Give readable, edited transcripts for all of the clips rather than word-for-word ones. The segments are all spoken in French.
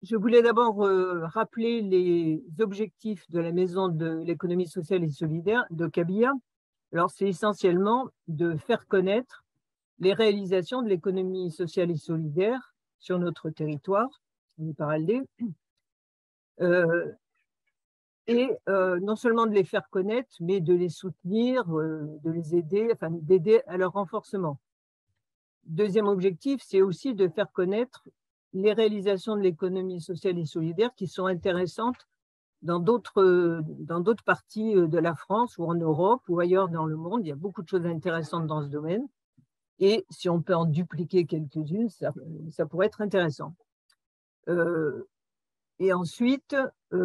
Je voulais d'abord rappeler les objectifs de la Maison de l'économie sociale et solidaire de Kabila. Alors, c'est essentiellement de faire connaître les réalisations de l'économie sociale et solidaire sur notre territoire, les Paraldés, et non seulement de les faire connaître, mais de les soutenir, de les aider, enfin d'aider à leur renforcement. Deuxième objectif, c'est aussi de faire connaître les réalisations de l'économie sociale et solidaire qui sont intéressantes dans d'autres parties de la France ou en Europe ou ailleurs dans le monde. Il y a beaucoup de choses intéressantes dans ce domaine. Et si on peut en dupliquer quelques-unes, ça pourrait être intéressant. Et ensuite,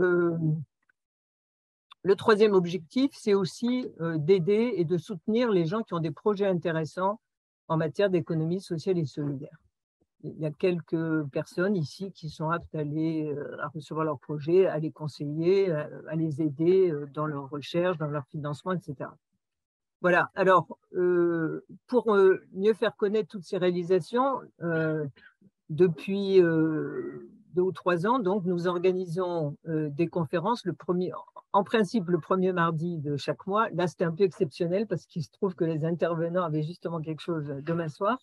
le troisième objectif, c'est aussi d'aider et de soutenir les gens qui ont des projets intéressants en matière d'économie sociale et solidaire. Il y a quelques personnes ici qui sont aptes à recevoir leurs projets, à les conseiller, à les aider dans leur recherche, dans leur financement, etc. Voilà. Alors, pour mieux faire connaître toutes ces réalisations, depuis 2 ou 3 ans, donc, nous organisons des conférences. En principe, le premier mardi de chaque mois. Là, c'était un peu exceptionnel parce qu'il se trouve que les intervenants avaient justement quelque chose demain soir.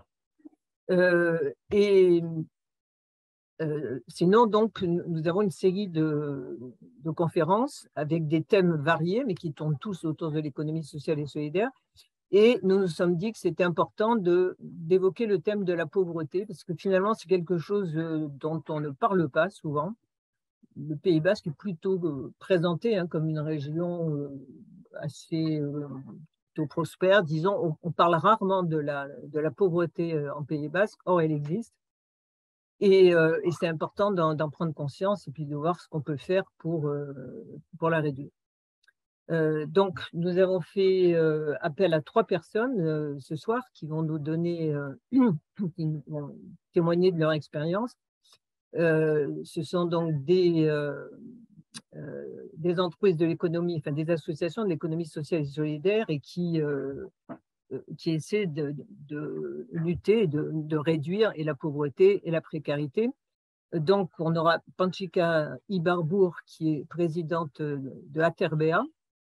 Sinon, donc, nous avons une série de conférences avec des thèmes variés, mais qui tournent tous autour de l'économie sociale et solidaire. Et nous nous sommes dit que c'était important d'évoquer le thème de la pauvreté, parce que finalement, c'est quelque chose dont on ne parle pas souvent. Le Pays Basque est plutôt présenté comme une région assez plutôt prospère. Disons, on parle rarement de la pauvreté en Pays Basque, or elle existe. Et c'est important d'en prendre conscience et puis de voir ce qu'on peut faire pour la réduire. Donc, nous avons fait appel à 3 personnes ce soir qui vont nous donner, qui vont témoigner de leur expérience. Ce sont donc des entreprises de l'économie, enfin des associations de l'économie sociale et solidaire et qui essaient de lutter, de réduire et la pauvreté et la précarité. Donc, on aura Panchika Ibarbour, qui est présidente de Aterbea,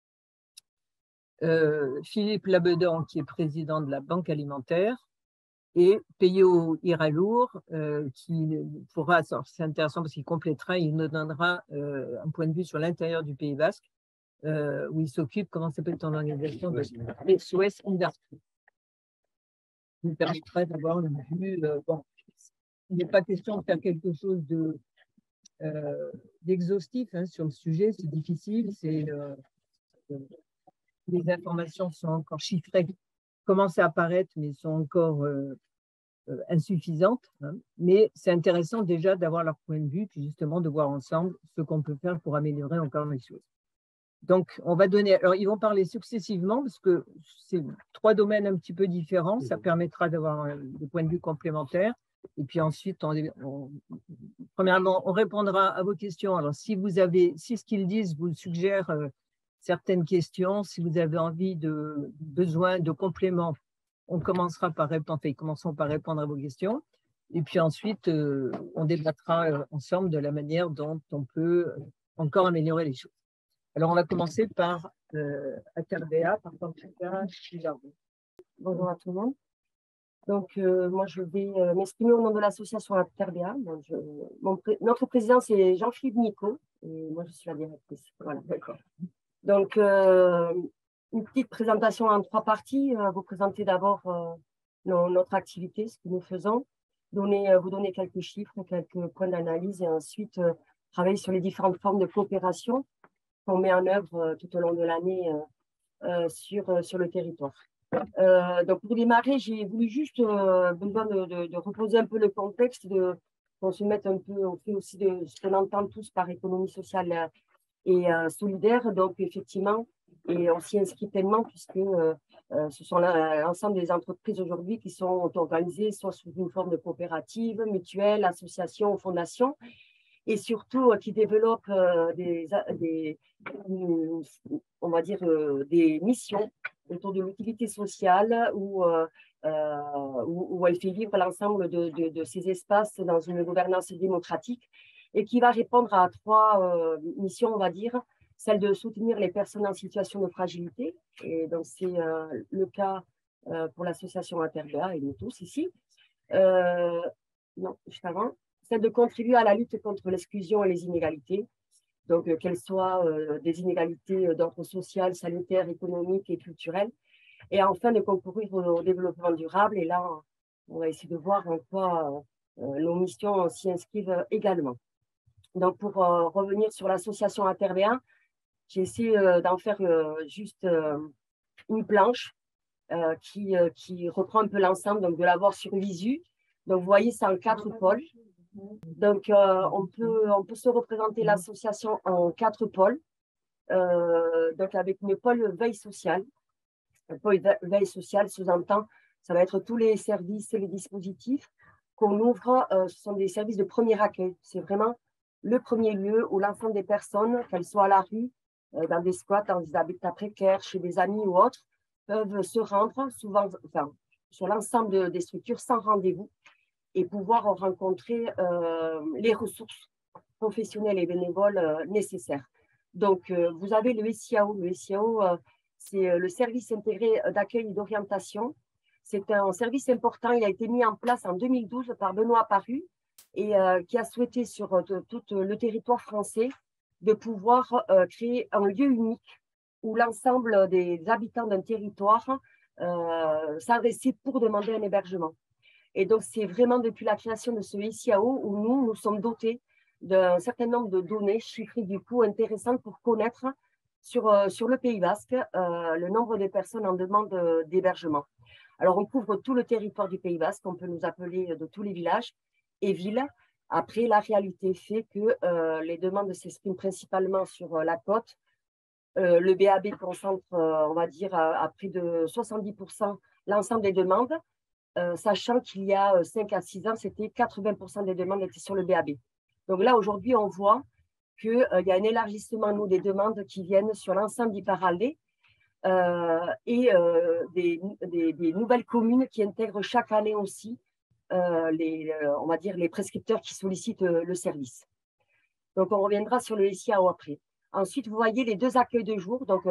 Philippe Labedan, qui est président de la Banque alimentaire, et Peyo Iralour, qui pourra, c'est intéressant parce qu'il complétera, il nous donnera un point de vue sur l'intérieur du Pays Basque, où il s'occupe, comment s'appelle ton organisation, de SOS Industrie. Ça nous permettra d'avoir une vue. Bon, il n'est pas question de faire quelque chose d'exhaustif sur le sujet, c'est difficile, les informations sont encore chiffrées, commencent à apparaître, mais sont encore insuffisantes. Mais c'est intéressant déjà d'avoir leur point de vue, puis justement de voir ensemble ce qu'on peut faire pour améliorer encore les choses. Donc, on va donner. Alors, ils vont parler successivement parce que c'est 3 domaines un petit peu différents. Ça permettra d'avoir des points de vue complémentaires. Et puis ensuite, premièrement, on répondra à vos questions. Alors, si ce qu'ils disent vous suggère certaines questions, si vous avez besoin de compléments, on commencera par répondre, enfin, commençons par répondre à vos questions. Et puis ensuite, on débattra ensemble de la manière dont on peut encore améliorer les choses. Alors, on va commencer par Aterbea, par Panchika Ibarbour. Bonjour à tout le monde. Donc, moi, je vais m'exprimer au nom de l'association Aterbea. Notre président, c'est Jean-Philippe Nico, et moi, je suis la directrice. Voilà, d'accord. Donc, une petite présentation en 3 parties. Vous présenter d'abord notre activité, ce que nous faisons, vous donner quelques chiffres, quelques points d'analyse, et ensuite travailler sur les différentes formes de coopération qu'on met en œuvre tout au long de l'année sur le territoire. Donc, pour démarrer, j'ai voulu juste besoin de reposer un peu le contexte, qu'on se mette un peu, on fait aussi de ce qu'on entend tous par économie sociale et solidaire. Donc, effectivement, et on s'y inscrit pleinement puisque ce sont l'ensemble des entreprises aujourd'hui qui sont organisées soit sous une forme de coopérative, mutuelle, association ou fondation, et surtout qui développent on va dire, des missions autour de l'utilité sociale où elle fait vivre l'ensemble de ces espaces dans une gouvernance démocratique. et qui va répondre à 3 missions, on va dire. Celle de soutenir les personnes en situation de fragilité, et donc c'est le cas pour l'association Interbea et nous tous ici. Non, juste avant. Celle de contribuer à la lutte contre l'exclusion et les inégalités, donc qu'elles soient des inégalités d'ordre social, sanitaire, économique et culturel. Et enfin, de concourir au développement durable. Et là, on va essayer de voir en quoi nos missions s'y inscrivent également. Donc, pour revenir sur l'association Interbea, j'ai essayé d'en faire juste une planche qui reprend un peu l'ensemble, donc de l'avoir sur visu. Donc, vous voyez, c'est en 4 pôles. Donc, on peut se représenter l'association en 4 pôles, donc avec une pôle veille sociale. Un pôle veille sociale sous-entend, ça va être tous les services et les dispositifs qu'on ouvre. Ce sont des services de premier accueil. C'est vraiment le premier lieu où l'ensemble des personnes, qu'elles soient à la rue, dans des squats, dans des habitats précaires, chez des amis ou autres, peuvent se rendre souvent, enfin, sur l'ensemble des structures sans rendez-vous et pouvoir rencontrer les ressources professionnelles et bénévoles nécessaires. Donc, vous avez le SIAO. Le SIAO, c'est le service intégré d'accueil et d'orientation. C'est un service important. Il a été mis en place en 2012 par Benoît Paru et qui a souhaité sur tout le territoire français de pouvoir créer un lieu unique où l'ensemble des habitants d'un territoire s'adressaient pour demander un hébergement. Et donc, c'est vraiment depuis la création de ce SIAO où nous sommes dotés d'un certain nombre de données chiffrées du coup intéressantes pour connaître sur le Pays Basque le nombre de personnes en demande d'hébergement. Alors, on couvre tout le territoire du Pays Basque, on peut nous appeler de tous les villages et villes. Après, la réalité fait que les demandes s'expriment principalement sur la côte. Le BAB concentre, on va dire, à près de 70% l'ensemble des demandes, sachant qu'il y a 5 à 6 ans, c'était 80% des demandes étaient sur le BAB. Donc là, aujourd'hui, on voit qu'il y a un élargissement, nous, des demandes qui viennent sur l'ensemble du Paralais et des nouvelles communes qui intègrent chaque année aussi on va dire, les prescripteurs qui sollicitent le service. Donc, on reviendra sur le SIAO après. Ensuite, vous voyez les 2 accueils de jour. Donc,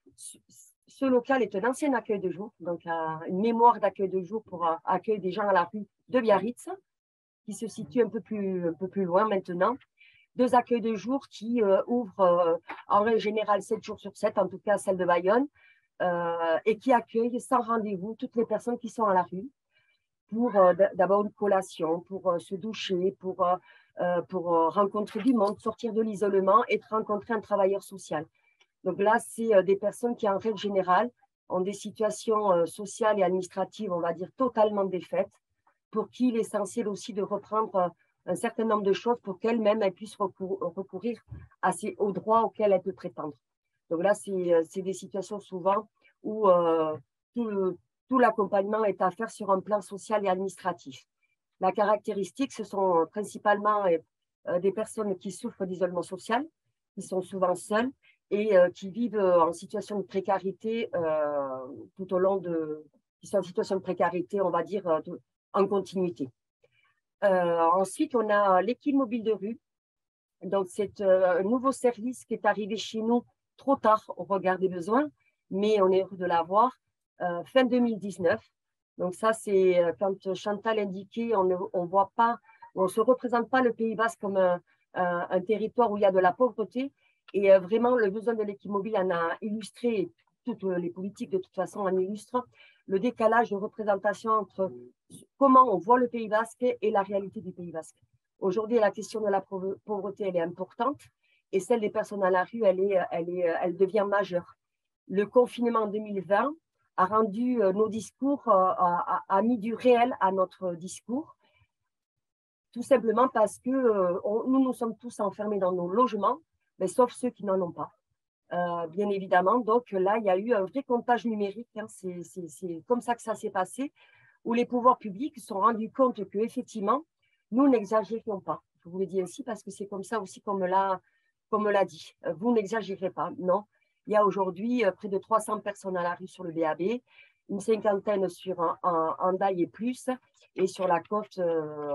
ce local est un ancien accueil de jour, donc une mémoire d'accueil de jour pour accueillir des gens à la rue de Biarritz, qui se situe un peu plus loin maintenant. 2 accueils de jour qui ouvrent en règle générale 7 jours sur 7, en tout cas celle de Bayonne, et qui accueillent sans rendez-vous toutes les personnes qui sont à la rue pour d'abord une collation, pour se doucher, pour rencontrer du monde, sortir de l'isolement et rencontrer un travailleur social. Donc là, c'est des personnes qui, en règle générale, ont des situations sociales et administratives, on va dire, totalement défaites, pour qui il est essentiel aussi de reprendre un certain nombre de choses pour qu'elles-mêmes puissent recourir aux droits auxquels elles peuvent prétendre. Donc là, c'est des situations souvent où tout l'accompagnement est à faire sur un plan social et administratif. La caractéristique, ce sont principalement des personnes qui souffrent d'isolement social, qui sont souvent seules et qui vivent en situation de précarité tout au long qui sont en situation de précarité, on va dire, en continuité. Ensuite, on a l'équipe mobile de rue. Donc, c'est un nouveau service qui est arrivé chez nous trop tard au regard des besoins, mais on est heureux de l'avoir fin 2019. Donc, ça, c'est quand Chantal indiquait, on ne voit pas, on ne se représente pas le Pays Basque comme un territoire où il y a de la pauvreté. Et vraiment, le besoin de l'équipe mobile en a illustré, toutes les politiques de toute façon en illustrent, le décalage de représentation entre comment on voit le Pays Basque et la réalité du Pays Basque. Aujourd'hui, la question de la pauvreté, elle est importante et celle des personnes à la rue, elle devient majeure. Le confinement en 2020 a rendu nos discours, a mis du réel à notre discours, tout simplement parce que nous sommes tous enfermés dans nos logements, mais sauf ceux qui n'en ont pas. Bien évidemment, donc là, il y a eu un vrai comptage numérique, hein, c'est comme ça que ça s'est passé, où les pouvoirs publics se sont rendus compte qu'effectivement, nous n'exagérions pas. Je vous le dis ainsi parce que c'est comme ça aussi qu'on me l'a dit. Vous n'exagérez pas, non. Il y a aujourd'hui près de 300 personnes à la rue sur le BAB, une cinquantaine sur Hendaye et plus, et sur la côte,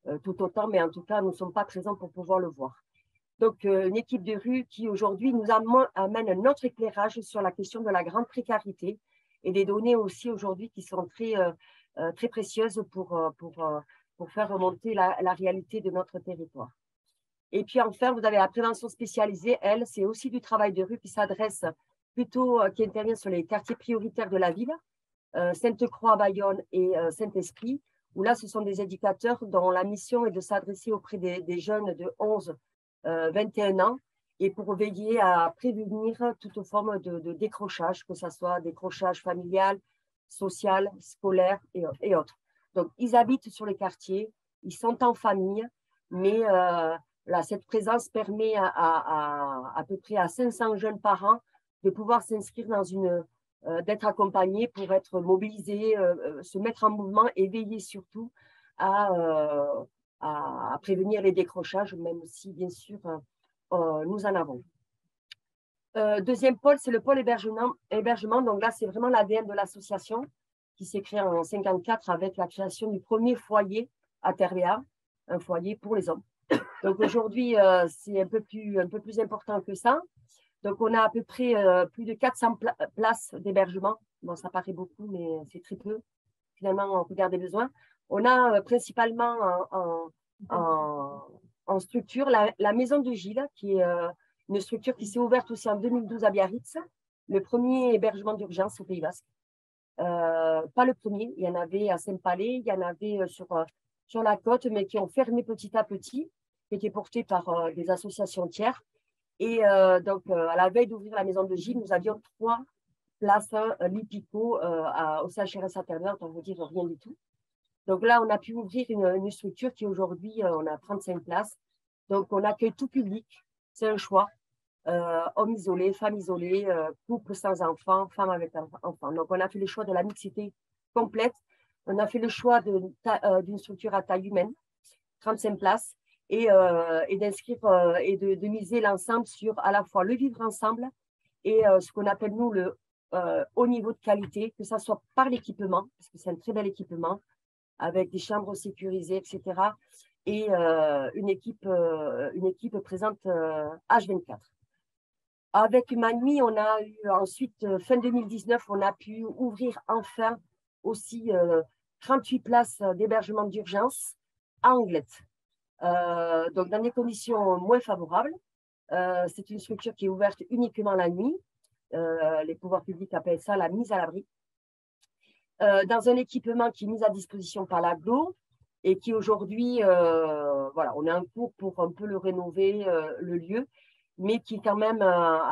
tout autant, mais en tout cas, nous ne sommes pas présents pour pouvoir le voir. Donc, une équipe de rue qui aujourd'hui nous amène un autre éclairage sur la question de la grande précarité et des données aussi aujourd'hui qui sont très précieuses pour faire remonter la réalité de notre territoire. Et puis enfin, vous avez la prévention spécialisée, elle, c'est aussi du travail de rue qui s'adresse plutôt, qui intervient sur les quartiers prioritaires de la ville, Sainte-Croix, Bayonne et Saint-Esprit, où là, ce sont des éducateurs dont la mission est de s'adresser auprès des jeunes de 11 21 ans et pour veiller à prévenir toute forme de décrochage, que ce soit décrochage familial, social, scolaire et autres. Donc, ils habitent sur les quartiers, ils sont en famille, mais là, cette présence permet à peu près à 500 jeunes par an de pouvoir s'inscrire dans d'être accompagnés pour être mobilisés, se mettre en mouvement et veiller surtout à prévenir les décrochages, même si, bien sûr, nous en avons. Deuxième pôle, c'est le pôle hébergement. Donc là, c'est vraiment l'ADN de l'association qui s'est créée en 1954 avec la création du premier foyer à Tervéa, un foyer pour les hommes. Donc aujourd'hui, c'est un peu plus important que ça. Donc on a à peu près plus de 400 places d'hébergement. Bon, ça paraît beaucoup, mais c'est très peu. Finalement, on regarde les besoins. On a principalement en structure la maison de Gilles, qui est une structure qui s'est ouverte aussi en 2012 à Biarritz, le premier hébergement d'urgence au Pays Basque. Pas le premier, il y en avait à Saint-Palais, il y en avait sur la côte, mais qui ont fermé petit à petit, qui étaient portés par des associations tiers. Et donc, à la veille d'ouvrir la maison de Gilles, nous avions 3 places Lipico au CHRS à Terre-Neuve, on ne vous dire rien du tout. Donc là, on a pu ouvrir une structure qui aujourd'hui, on a 35 places. Donc, on accueille tout public, c'est un choix. Hommes isolés, femmes isolées, couples sans enfants, femmes avec enfants. Donc, on a fait le choix de la mixité complète. On a fait le choix d'une structure à taille humaine, 35 places, et d'inscrire et de miser l'ensemble sur à la fois le vivre ensemble et ce qu'on appelle, nous, le haut niveau de qualité, que ce soit par l'équipement, parce que c'est un très bel équipement, avec des chambres sécurisées, etc. Et une équipe présente H24. Avec Manui, on a eu ensuite, fin 2019, on a pu ouvrir enfin aussi 38 places d'hébergement d'urgence à Anglette. Donc, dans des conditions moins favorables. C'est une structure qui est ouverte uniquement la nuit. Les pouvoirs publics appellent ça la mise à l'abri. Dans un équipement qui est mis à disposition par l'AGLO et qui aujourd'hui, voilà, on est en cours pour un peu le rénover, le lieu, mais qui quand même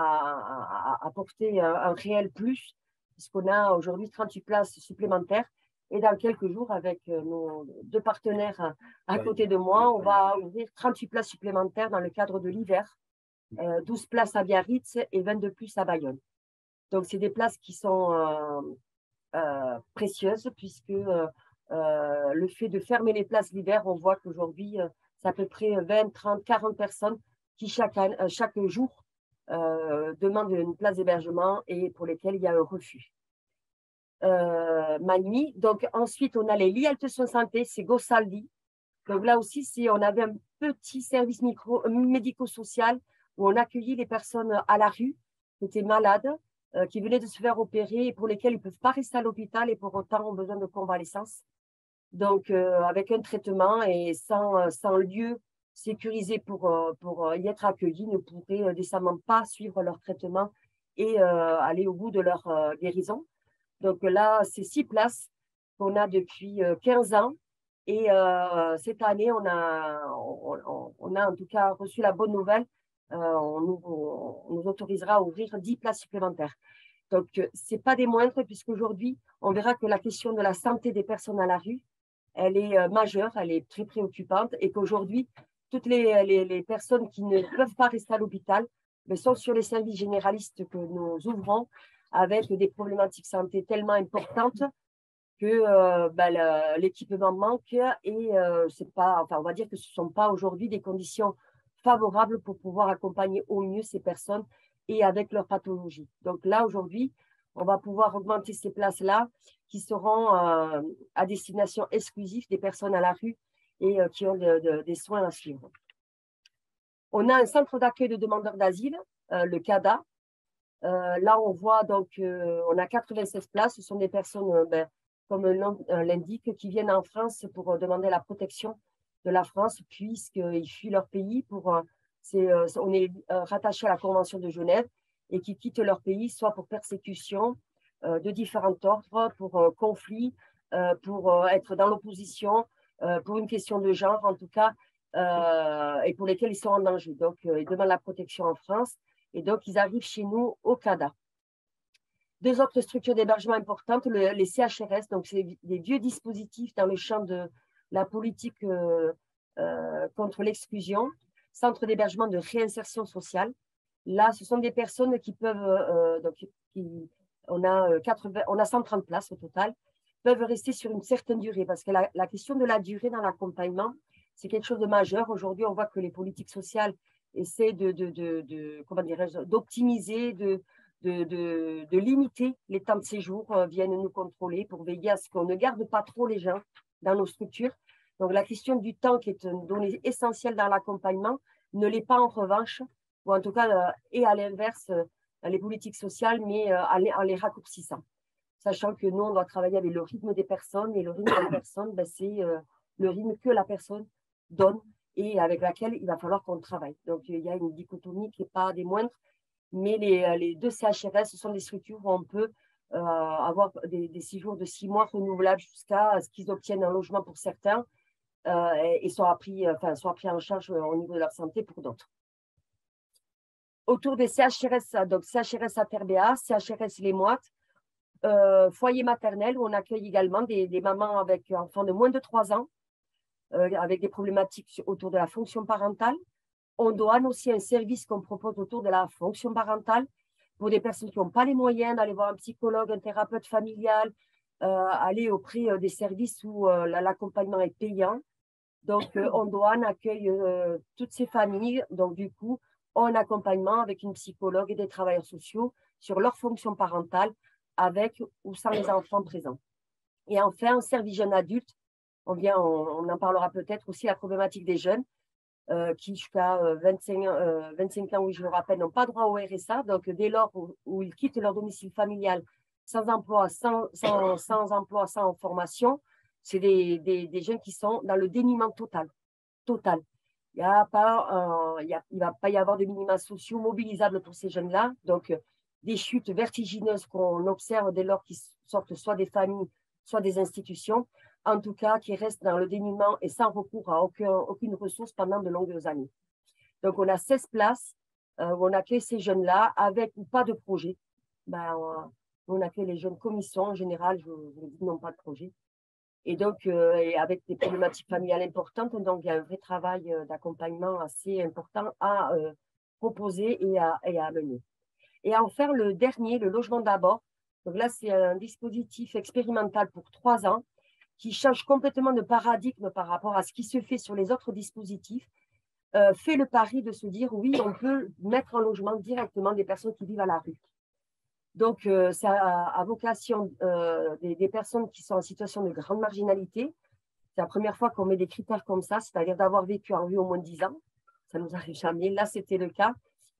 a apporté un réel plus, puisqu'on a aujourd'hui 38 places supplémentaires. Et dans quelques jours, avec nos 2 partenaires à côté de moi, on va ouvrir 38 places supplémentaires dans le cadre de l'hiver, 12 places à Biarritz et 22 plus à Bayonne. Donc, c'est des places qui sont précieuses, puisque le fait de fermer les places l'hiver, on voit qu'aujourd'hui, c'est à peu près 20, 30, 40 personnes qui chaque jour demandent une place d'hébergement et pour lesquelles il y a un refus. Manui. Donc, ensuite, on a les lits Halte Soins Santé, c'est Gossaldi. Donc, là aussi, on avait un petit service médico-social où on accueillait les personnes à la rue qui étaient malades, qui venaient de se faire opérer et pour lesquelles ils ne peuvent pas rester à l'hôpital et pour autant ont besoin de convalescence. Donc, avec un traitement et sans lieu sécurisé pour y être accueillis, ne pourraient décemment pas suivre leur traitement et aller au bout de leur guérison. Donc là, c'est 6 places qu'on a depuis 15 ans. Et cette année, on a en tout cas reçu la bonne nouvelle. On nous autorisera à ouvrir 10 places supplémentaires. Donc, ce n'est pas des moindres, puisqu'aujourd'hui, on verra que la question de la santé des personnes à la rue, elle est majeure, elle est très préoccupante, et qu'aujourd'hui, toutes les personnes qui ne peuvent pas rester à l'hôpital sont sur les services généralistes que nous ouvrons, avec des problématiques santé tellement importantes que l'équipement manque et c'est pas, enfin, on va dire que ce ne sont pas aujourd'hui des conditions favorables pour pouvoir accompagner au mieux ces personnes et avec leur pathologie. Donc là, aujourd'hui, on va pouvoir augmenter ces places-là qui seront à destination exclusive des personnes à la rue et qui ont des soins à suivre. On a un centre d'accueil de demandeurs d'asile, le CADA. Là, on voit donc, on a 96 places. Ce sont des personnes, comme le nom l'indique, qui viennent en France pour demander la protection de la France, puisqu'ils fuient leur pays. On est rattaché à la Convention de Genève et qui quittent leur pays, soit pour persécution de différents ordres, pour conflit, pour être dans l'opposition, pour une question de genre, en tout cas, et pour lesquels ils sont en danger. Donc, ils demandent la protection en France et donc ils arrivent chez nous au CADA. Deux autres structures d'hébergement importantes, les CHRS, donc c'est des vieux dispositifs dans le champ de la politique contre l'exclusion, centre d'hébergement de réinsertion sociale. Là, ce sont des personnes qui peuvent, on a 130 places au total, peuvent rester sur une certaine durée, parce que la question de la durée dans l'accompagnement, c'est quelque chose de majeur. Aujourd'hui, on voit que les politiques sociales essaient d'optimiser, de limiter les temps de séjour, viennent nous contrôler pour veiller à ce qu'on ne garde pas trop les gens dans nos structures. Donc, la question du temps, qui est une donnée essentielle dans l'accompagnement, ne l'est pas en revanche, ou en tout cas, et à l'inverse, les politiques sociales, mais en les raccourcissant. Sachant que nous, on doit travailler avec le rythme des personnes, et le rythme des personnes, c'est le rythme que la personne donne et avec laquelle il va falloir qu'on travaille. Donc, il y a une dichotomie qui n'est pas des moindres, mais les deux CHRS, ce sont des structures où on peut avoir des séjours de 6 mois renouvelables jusqu'à ce qu'ils obtiennent un logement pour certains et soient pris en charge au niveau de leur santé pour d'autres. Autour des CHRS, donc CHRS à Terbéa, CHRS Les Moites, foyer maternel où on accueille également des mamans avec enfants de moins de 3 ans, avec des problématiques autour de la fonction parentale. On donne aussi un service qu'on propose autour de la fonction parentale pour des personnes qui n'ont pas les moyens d'aller voir un psychologue, un thérapeute familial, aller auprès des services où l'accompagnement est payant. Donc, on accueille toutes ces familles. Donc, du coup, un accompagnement avec une psychologue et des travailleurs sociaux sur leur fonction parentale avec ou sans les enfants présents. Et enfin, un service jeune adulte. On en parlera peut-être aussi, la problématique des jeunes qui, jusqu'à 25 ans, oui, je le rappelle, n'ont pas droit au RSA. Donc, dès lors où ils quittent leur domicile familial sans emploi, sans formation, c'est des jeunes qui sont dans le dénuement total. Il ne va pas y avoir de minima sociaux mobilisables pour ces jeunes-là. Donc, des chutes vertigineuses qu'on observe dès lors qu'ils sortent soit des familles, soit des institutions, en tout cas qui restent dans le dénuement et sans recours à aucune ressource pendant de longues années. Donc, on a 16 places où on accueille ces jeunes-là avec ou pas de projet. On accueille les jeunes comme ils sont en général, je vous dis, n'ont pas de projet. Et donc, avec des problématiques familiales importantes, donc il y a un vrai travail d'accompagnement assez important à proposer et à mener. Et enfin, le dernier, le logement d'abord. Donc là, c'est un dispositif expérimental pour 3 ans qui change complètement de paradigme par rapport à ce qui se fait sur les autres dispositifs, fait le pari de se dire, oui, on peut mettre en logement directement des personnes qui vivent à la rue. Donc, ça a vocation des personnes qui sont en situation de grande marginalité. C'est la première fois qu'on met des critères comme ça, c'est-à-dire d'avoir vécu en rue au moins 10 ans. Ça ne nous arrive jamais. Là, c'était le cas.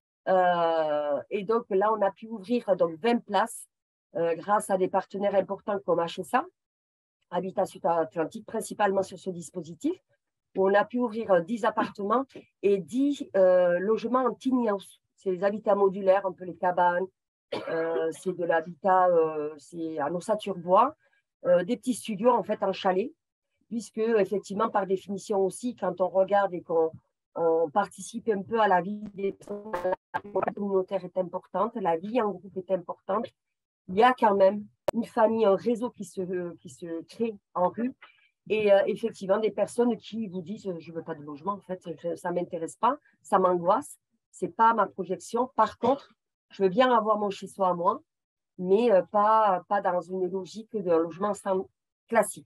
Et donc, là, on a pu ouvrir donc, 20 places grâce à des partenaires importants comme HSA, Habitat Sud-Atlantique, principalement sur ce dispositif, où on a pu ouvrir 10 appartements et 10 logements en tiny house. C'est les habitats modulaires, un peu les cabanes, c'est de l'habitat, c'est en ossature bois, des petits studios en fait en chalet, puisque effectivement par définition aussi, quand on regarde et qu'on participe un peu à la vie des personnes, la communautaire est importante, la vie en groupe est importante. Il y a quand même une famille, un réseau qui se crée en rue. Et effectivement, des personnes qui vous disent « je ne veux pas de logement, en fait, ça ne m'intéresse pas, ça m'angoisse, ce n'est pas ma projection. Par contre, je veux bien avoir mon chez-soi à moi, mais pas dans une logique d'un logement classique. »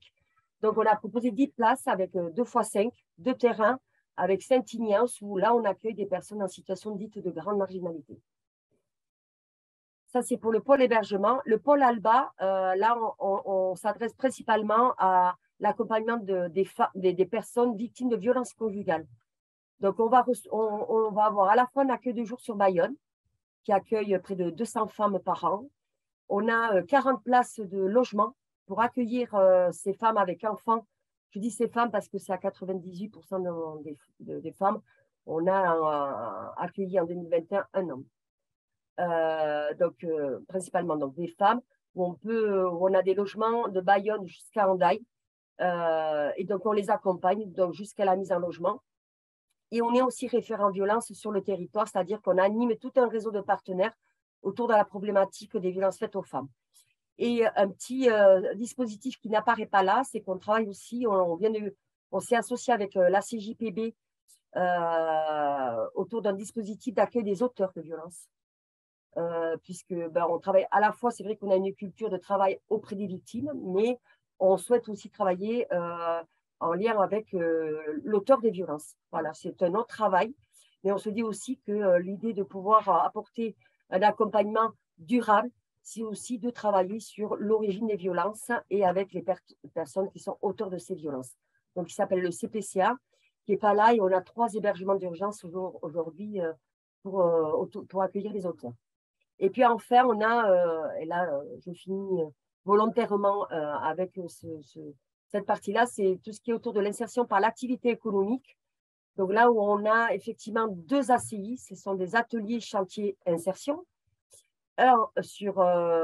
Donc, on a proposé 10 places avec 2 x 5, 2 terrains, avec 5 tiny house, où là, on accueille des personnes en situation dite de grande marginalité. Ça, c'est pour le pôle hébergement. Le pôle Alba, là, on s'adresse principalement à l'accompagnement des personnes victimes de violences conjugales. Donc, on va avoir à la fois un accueil de jour sur Bayonne, qui accueille près de 200 femmes par an. On a 40 places de logement pour accueillir ces femmes avec enfants. Je dis ces femmes parce que c'est à 98% des femmes. On a accueilli en 2021 un homme. Principalement donc, des femmes où on a des logements de Bayonne jusqu'à Hendaye. Et donc, on les accompagne donc, jusqu'à la mise en logement. Et on est aussi référent violence sur le territoire, c'est-à-dire qu'on anime tout un réseau de partenaires autour de la problématique des violences faites aux femmes. Et un petit dispositif qui n'apparaît pas là, c'est qu'on travaille aussi, on s'est associé avec la CJPB autour d'un dispositif d'accueil des auteurs de violences. Puisque on travaille à la fois, c'est vrai qu'on a une culture de travail auprès des victimes, mais on souhaite aussi travailler en lien avec l'auteur des violences. Voilà, c'est un autre travail, mais on se dit aussi que l'idée de pouvoir apporter un accompagnement durable, c'est aussi de travailler sur l'origine des violences et avec les personnes qui sont auteurs de ces violences. Donc, il s'appelle le CPCA, qui n'est pas là, et on a 3 hébergements d'urgence aujourd'hui pour accueillir les auteurs. Et puis enfin, on a, et là je finis volontairement avec cette partie-là, c'est tout ce qui est autour de l'insertion par l'activité économique. Donc là où on a effectivement 2 ACI, ce sont des ateliers chantiers insertion. Un sur,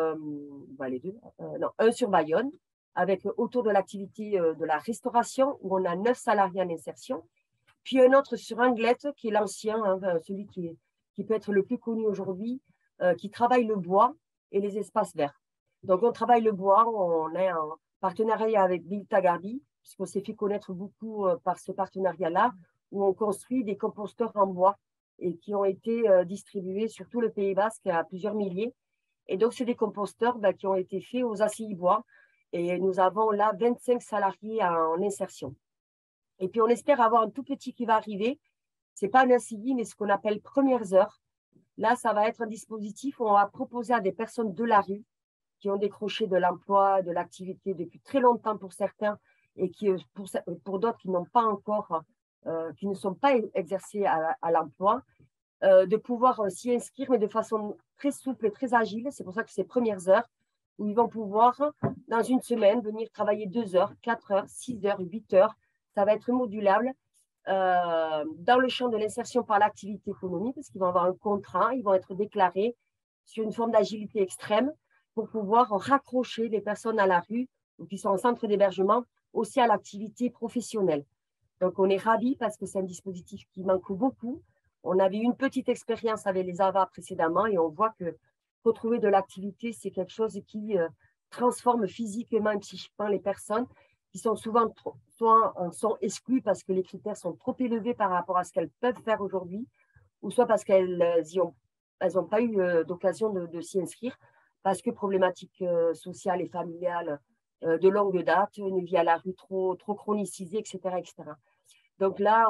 un sur Bayonne, avec autour de l'activité de la restauration, où on a 9 salariés en insertion. Puis un autre sur Anglette, qui est l'ancien, celui qui peut être le plus connu aujourd'hui, qui travaille le bois et les espaces verts. Donc, on travaille le bois, on est en partenariat avec Bill Tagarbi, puisqu'on s'est fait connaître beaucoup par ce partenariat-là, où on construit des composteurs en bois et qui ont été distribués sur tout le Pays Basque à plusieurs milliers. Et donc, c'est des composteurs qui ont été faits aux ACI Bois. Et nous avons là 25 salariés en insertion. Et puis, on espère avoir un tout petit qui va arriver. Ce n'est pas un ACI, mais ce qu'on appelle premières heures. Là, ça va être un dispositif où on va proposer à des personnes de la rue qui ont décroché de l'emploi, de l'activité depuis très longtemps pour certains et qui, pour d'autres qui n'ont pas encore, qui ne sont pas exercés à l'emploi, de pouvoir s'y inscrire, mais de façon très souple et très agile. C'est pour ça que c'est premières heures où ils vont pouvoir, dans une semaine, venir travailler 2 heures, 4 heures, 6 heures, 8 heures. Ça va être modulable. Dans le champ de l'insertion par l'activité économique, parce qu'ils vont avoir un contrat, ils vont être déclarés sur une forme d'agilité extrême pour pouvoir raccrocher les personnes à la rue ou qui sont en centre d'hébergement aussi à l'activité professionnelle. Donc, on est ravis parce que c'est un dispositif qui manque beaucoup. On avait eu une petite expérience avec les AVA précédemment et on voit que retrouver de l'activité, c'est quelque chose qui transforme physiquement et psychiquement les personnes qui sont souvent soit sont exclues parce que les critères sont trop élevés par rapport à ce qu'elles peuvent faire aujourd'hui, ou soit parce qu'elles n'ont pas eu d'occasion de s'y inscrire, parce que problématiques sociales et familiales de longue date, une vie à la rue trop chronicisée, etc., etc. Donc là,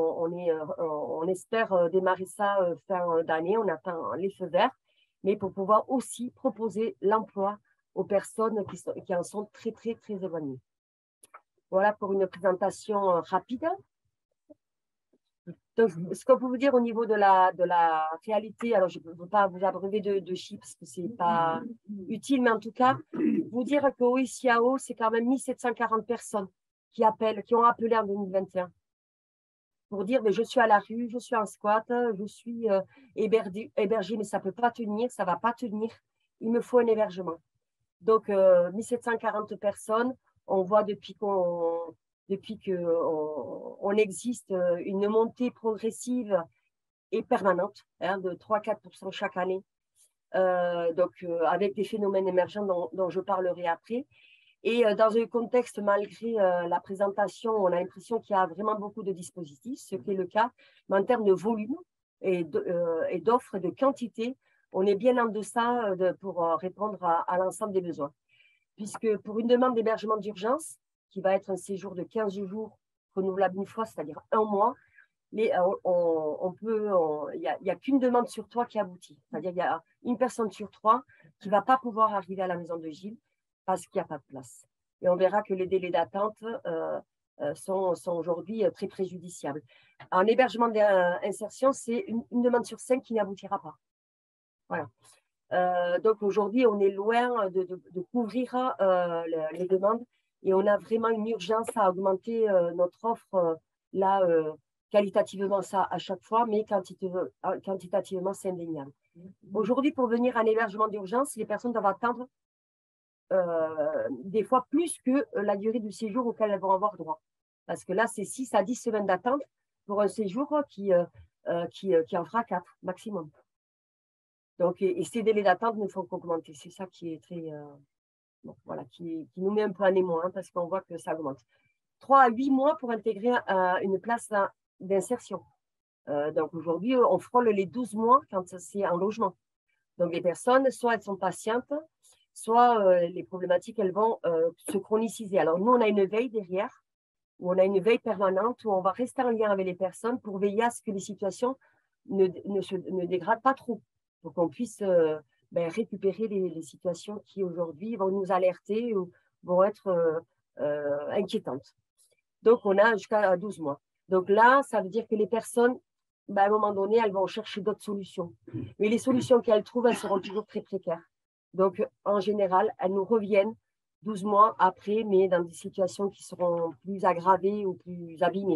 on espère démarrer ça fin d'année, on attend les feux verts, mais pour pouvoir aussi proposer l'emploi aux personnes qui en sont très, très, très éloignées. Voilà pour une présentation rapide. Donc, ce qu'on peut vous dire au niveau de la réalité, alors je ne veux pas vous abreuver de chiffres parce que ce n'est pas utile, mais en tout cas, vous dire qu'au ICAO, c'est quand même 1740 personnes qui ont appelé en 2021 pour dire mais je suis à la rue, je suis en squat, je suis hébergé, mais ça ne peut pas tenir, ça ne va pas tenir, il me faut un hébergement. Donc, 1740 personnes, on voit depuis qu'on existe une montée progressive et permanente de 3-4% chaque année, avec des phénomènes émergents dont je parlerai après. Et dans un contexte, malgré la présentation, on a l'impression qu'il y a vraiment beaucoup de dispositifs, ce qui est le cas, mais en termes de volume et d'offres, de quantité, on est bien en deçà pour répondre à l'ensemble des besoins. Puisque pour une demande d'hébergement d'urgence, qui va être un séjour de 15 jours renouvelable une fois, c'est-à-dire 1 mois, il n'y a qu'une demande sur 3 qui aboutit. C'est-à-dire qu'il y a une personne sur 3 qui ne va pas pouvoir arriver à la maison de Gilles parce qu'il n'y a pas de place. et on verra que les délais d'attente sont aujourd'hui très préjudiciables. En hébergement d'insertion, c'est une demande sur 5 qui n'aboutira pas. Voilà. Donc aujourd'hui, on est loin de couvrir les demandes et on a vraiment une urgence à augmenter notre offre là, qualitativement ça à chaque fois, mais quantitativement c'est indéniable. Aujourd'hui, pour venir en hébergement d'urgence, les personnes doivent attendre des fois plus que la durée du séjour auquel elles vont avoir droit. Parce que là, c'est 6 à 10 semaines d'attente pour un séjour qui en fera 4 maximum. Donc, et ces délais d'attente ne font qu'augmenter. C'est ça qui est très, bon, voilà, qui nous met un peu en émoi, hein, parce qu'on voit que ça augmente. 3 à 8 mois pour intégrer une place d'insertion. Donc aujourd'hui, on frôle les 12 mois quand c'est en logement. Donc les personnes, soit elles sont patientes, soit les problématiques, elles vont se chroniciser. Alors nous, on a une veille derrière, où on a une veille permanente, où on va rester en lien avec les personnes pour veiller à ce que les situations ne dégradent pas trop, pour qu'on puisse récupérer les situations qui aujourd'hui vont nous alerter ou vont être inquiétantes. Donc on a jusqu'à 12 mois. Donc là, ça veut dire que les personnes, à un moment donné, elles vont chercher d'autres solutions. Mais les solutions qu'elles trouvent, elles seront toujours très précaires. Donc, en général, elles nous reviennent 12 mois après, mais dans des situations qui seront plus aggravées ou plus abîmées.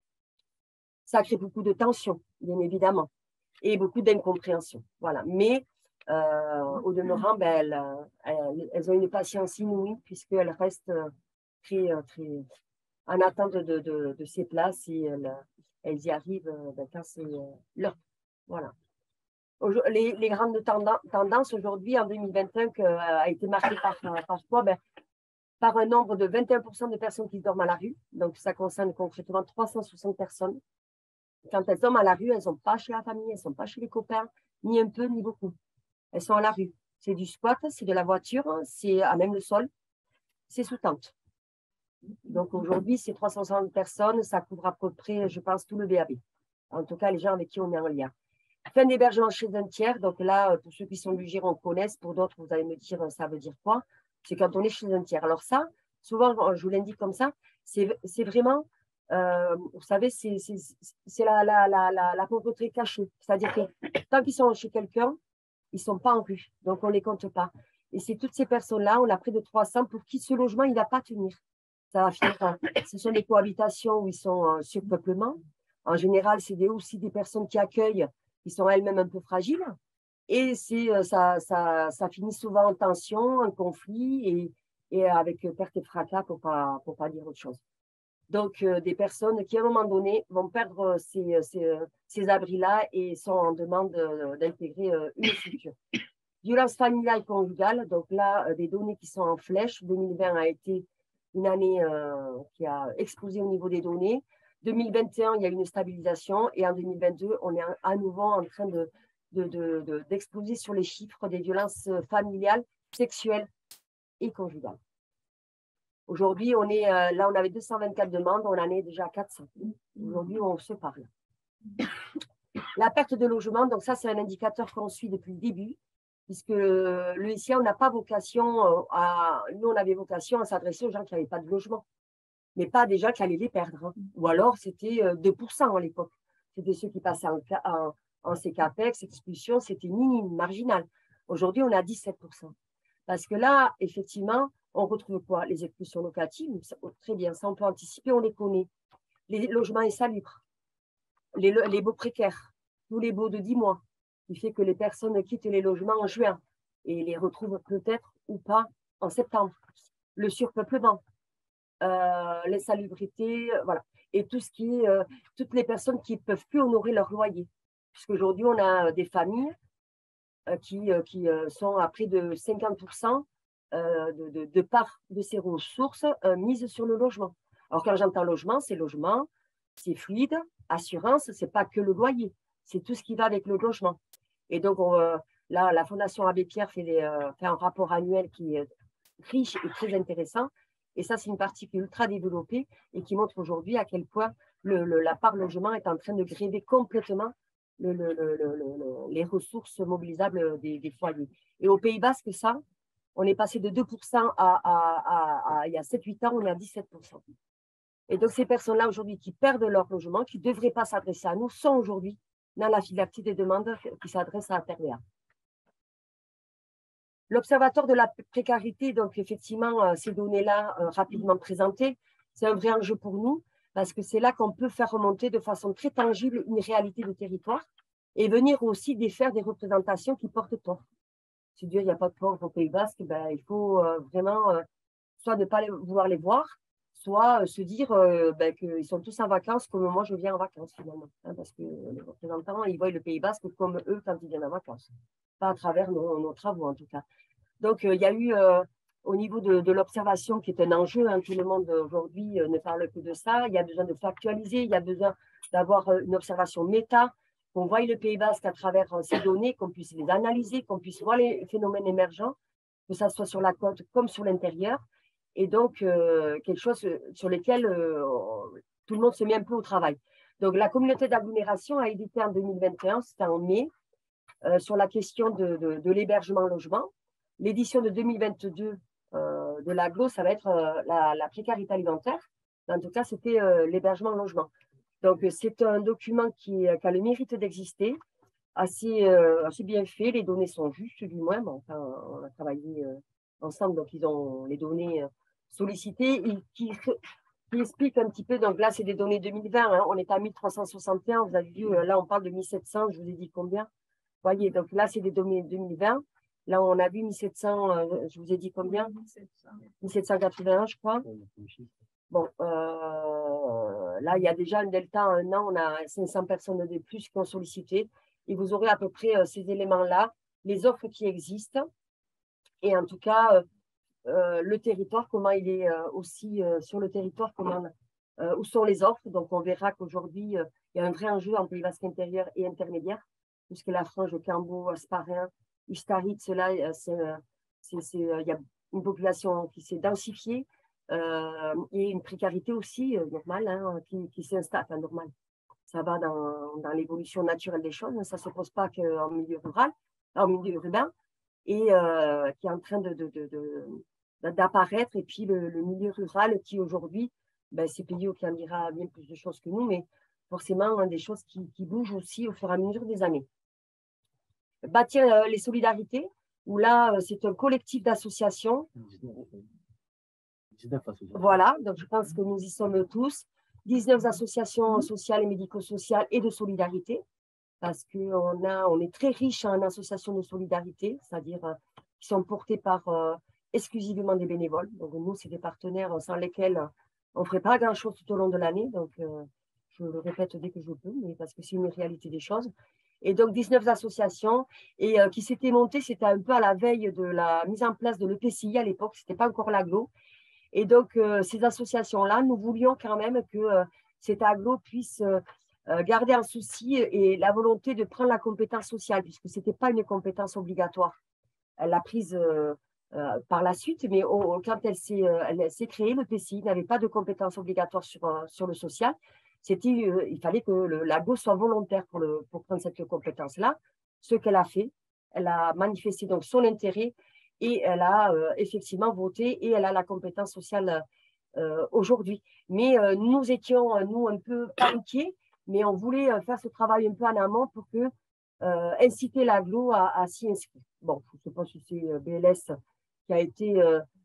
Ça crée beaucoup de tensions, bien évidemment, et beaucoup d'incompréhension. Voilà. Mais, au demeurant, elles ont une patience inouïe puisqu'elles restent très en attente de ces places et elles y arrivent quand c'est l'heure. Voilà. Les grandes tendances aujourd'hui, en 2025, a été marquée par quoi? Par un nombre de 21% de personnes qui dorment à la rue. Donc, ça concerne concrètement 360 personnes. Quand elles dorment à la rue, elles ne sont pas chez la famille, elles ne sont pas chez les copains, ni un peu, ni beaucoup. Elles sont à la rue. C'est du squat, c'est de la voiture, c'est à même le sol, c'est sous tente. Donc aujourd'hui, ces 360 personnes, ça couvre à peu près, je pense, tout le BAB. En tout cas, les gens avec qui on est en lien. Fin d'hébergement chez un tiers. Donc là, pour ceux qui sont du Giron connaissent, pour d'autres, vous allez me dire, ça veut dire quoi? C'est quand on est chez un tiers. Alors ça, souvent, je vous l'indique comme ça, c'est vraiment, vous savez, c'est la pauvreté cachée. C'est-à-dire que tant qu'ils sont chez quelqu'un, ils ne sont pas en rue. Donc on ne les compte pas. Et c'est toutes ces personnes-là, on a près de 300 pour qui ce logement, il ne va pas tenir. Ça va finir, ce sont des cohabitations où ils sont en surpeuplement. En général, c'est aussi des personnes qui accueillent, qui sont elles-mêmes un peu fragiles. Et ça finit souvent en tension, en conflit et avec perte et fracas, pour pas dire autre chose. Donc, des personnes qui, à un moment donné, vont perdre ces abris-là et sont en demande d'intégrer une structure. Violence familiale et conjugale, donc là, des données qui sont en flèche. 2020 a été une année qui a explosé au niveau des données. 2021, il y a eu une stabilisation et en 2022, on est à nouveau en train d'exploser sur les chiffres des violences familiales, sexuelles et conjugales. Aujourd'hui, on est là, on avait 224 demandes, on en est déjà à 400. Aujourd'hui, on se parle. La perte de logement, donc ça, c'est un indicateur qu'on suit depuis le début, puisque le SIA, on n'a pas vocation nous, on avait vocation à s'adresser aux gens qui n'avaient pas de logement, mais pas des gens qui allaient les perdre. Hein. Ou alors, c'était 2% à l'époque. C'était ceux qui passaient en CKPEX, expulsion, c'était minime, marginal. Aujourd'hui, on est à 17%. Parce que là, effectivement, on retrouve quoi? Les expulsions locatives, très bien, ça on peut anticiper, on les connaît. Les logements insalubres, les baux précaires, tous les baux de 10 mois, qui fait que les personnes quittent les logements en juin et les retrouvent peut-être ou pas en septembre. Le surpeuplement, l'insalubrité, voilà. Et tout ce qui est, toutes les personnes qui ne peuvent plus honorer leur loyer. Puisqu'aujourd'hui, on a des familles qui sont à près de 50% de part de ces ressources mises sur le logement. Alors, quand j'entends logement, c'est fluide, assurance, ce n'est pas que le loyer, c'est tout ce qui va avec le logement. Et donc, là, la Fondation Abbé Pierre fait un rapport annuel qui est riche et très intéressant. Et ça, c'est une partie qui est ultra développée et qui montre aujourd'hui à quel point la part logement est en train de gréver complètement les ressources mobilisables des foyers. Et au Pays Basque, ça, On est passé de 2% il y a 7-8 ans, on est à 17%. Et donc, ces personnes-là, aujourd'hui, qui perdent leur logement, qui ne devraient pas s'adresser à nous, sont aujourd'hui dans la file d'actifs des demandes qui s'adressent à Aterbea. L'Observatoire de la précarité, donc effectivement, ces données-là rapidement présentées, c'est un vrai enjeu pour nous parce que c'est là qu'on peut faire remonter de façon très tangible une réalité de territoire et venir aussi défaire des représentations qui portent tort. C'est-à-dire, il n'y a pas de pauvres au Pays Basque, ben, il faut vraiment soit ne pas vouloir les voir, soit se dire ben, qu'ils sont tous en vacances comme moi je viens en vacances finalement. Hein, parce que les représentants, ils voient le Pays Basque comme eux quand ils viennent en vacances. Pas à travers nos travaux en tout cas. Donc, il y a eu au niveau de l'observation qui est un enjeu, hein, tout le monde aujourd'hui ne parle que de ça, il y a besoin de factualiser, il y a besoin d'avoir une observation méta, qu'on voie le Pays Basque à travers ces données, qu'on puisse les analyser, qu'on puisse voir les phénomènes émergents, que ça soit sur la côte comme sur l'intérieur, et donc quelque chose sur lequel tout le monde se met un peu au travail. Donc, la communauté d'agglomération a édité en 2021, c'était en mai, sur la question de l'hébergement-logement. L'édition de 2022 de l'AGLO, ça va être la précarité alimentaire. En tout cas, c'était l'hébergement-logement. Donc, c'est un document qui a le mérite d'exister, assez bien fait. Les données sont justes, du moins. Bon, enfin, on a travaillé ensemble, donc ils ont les données sollicitées et qui explique un petit peu. Donc là, c'est des données 2020. Hein, on est à 1361. Vous avez vu, là, on parle de 1700. Je vous ai dit combien? Vous voyez, donc là, c'est des données 2020. Là, on a vu 1700, je vous ai dit combien? 1781, je crois. Bon, là, il y a déjà un delta à un an, on a 500 personnes de plus qui ont sollicité. Et vous aurez à peu près ces éléments-là, les offres qui existent. Et en tout cas, le territoire, comment il est aussi sur le territoire, où sont les offres. Donc, on verra qu'aujourd'hui, il y a un vrai enjeu en Pays Basque intérieur et intermédiaire, puisque la frange Cambo, Asparin, Ustaritz, là, il y a une population qui s'est densifiée et une précarité aussi normale hein, qui s'installe, enfin normale. Ça va dans l'évolution naturelle des choses, ça ne se pose pas qu'en milieu rural, en milieu urbain, et qui est en train d'apparaître. Et puis le milieu rural qui aujourd'hui, ben, c'est Pays qui en dira bien plus de choses que nous, mais forcément hein, des choses qui bougent aussi au fur et à mesure des années. Bâtir les solidarités, où là, c'est un collectif d'associations. 19 associations. Voilà, donc je pense que nous y sommes tous. 19 associations sociales et médico-sociales et de solidarité, parce qu'on est très riche en associations de solidarité, c'est-à-dire qui sont portées par exclusivement des bénévoles. Donc nous, c'est des partenaires sans lesquels on ne ferait pas grand-chose tout au long de l'année. Donc je le répète dès que je peux, mais parce que c'est une réalité des choses. Et donc 19 associations et qui s'étaient montées, c'était un peu à la veille de la mise en place de l'EPCI à l'époque, ce n'était pas encore l'AGLO. Et donc ces associations-là, nous voulions quand même que cet AGLO puisse garder en souci et la volonté de prendre la compétence sociale, puisque ce n'était pas une compétence obligatoire. Elle l'a prise par la suite, mais quand elle s'est créée, l'EPCI n'avait pas de compétence obligatoire sur le social. Il fallait que l'AGLO soit volontaire pour prendre cette compétence-là. Ce qu'elle a fait, elle a manifesté donc son intérêt et elle a effectivement voté et elle a la compétence sociale aujourd'hui. Mais nous étions, nous, un peu inquiets, mais on voulait faire ce travail un peu en amont pour inciter l'AGLO à s'y inscrire. Bon, je ne sais pas si c'est BLS qui a été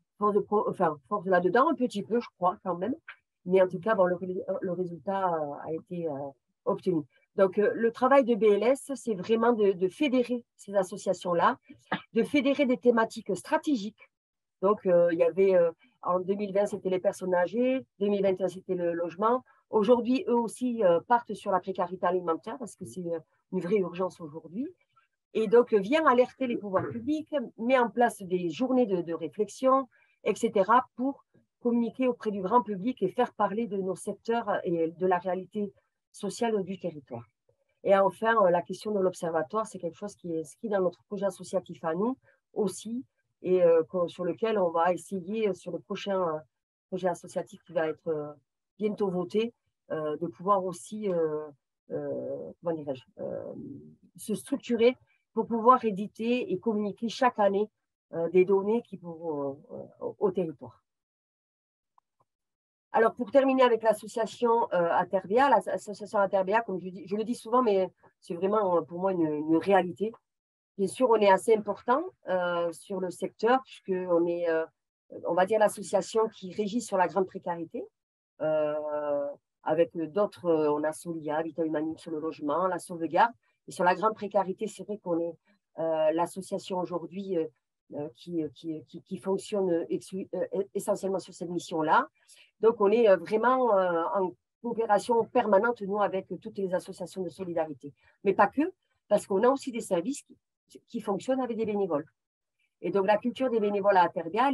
force là-dedans, un petit peu, je crois, quand même. Mais en tout cas, bon, le résultat a été obtenu. Donc, le travail de BLS, c'est vraiment de fédérer ces associations-là, de fédérer des thématiques stratégiques. Donc, il y avait, en 2020, c'était les personnes âgées, 2021, c'était le logement. Aujourd'hui, eux aussi partent sur la précarité alimentaire parce que c'est une vraie urgence aujourd'hui. Et donc, vient alerter les pouvoirs publics, met en place des journées de réflexion, etc., pour communiquer auprès du grand public et faire parler de nos secteurs et de la réalité sociale du territoire. Et enfin, la question de l'observatoire, c'est quelque chose qui est inscrit dans notre projet associatif à nous aussi, et sur lequel on va essayer, sur le prochain projet associatif qui va être bientôt voté, de pouvoir aussi comment dirais-je, se structurer pour pouvoir éditer et communiquer chaque année des données qui vont au territoire. Alors, pour terminer avec l'association Aterbia, l'association Aterbia, comme je le dis souvent, mais c'est vraiment pour moi une réalité. Bien sûr, on est assez important sur le secteur, puisqu'on est, on va dire, l'association qui régit sur la grande précarité. Avec d'autres, on a Solia, Habitat Humanum sur le logement, la sauvegarde. Et sur la grande précarité, c'est vrai qu'on est l'association aujourd'hui qui fonctionne essentiellement sur cette mission-là. Donc, on est vraiment en coopération permanente, nous, avec toutes les associations de solidarité. Mais pas que, parce qu'on a aussi des services qui fonctionnent avec des bénévoles. Et donc, la culture des bénévoles à Aterbia,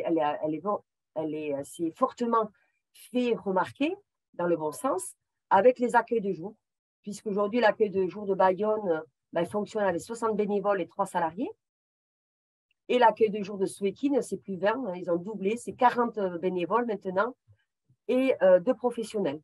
c'est fortement fait remarquer, dans le bon sens, avec les accueils de jour, puisqu'aujourd'hui, l'accueil de jour de Bayonne fonctionne avec 60 bénévoles et 3 salariés. Et l'accueil de jour de Souekine, c'est plus 20, ils ont doublé, c'est 40 bénévoles maintenant et 2 professionnels.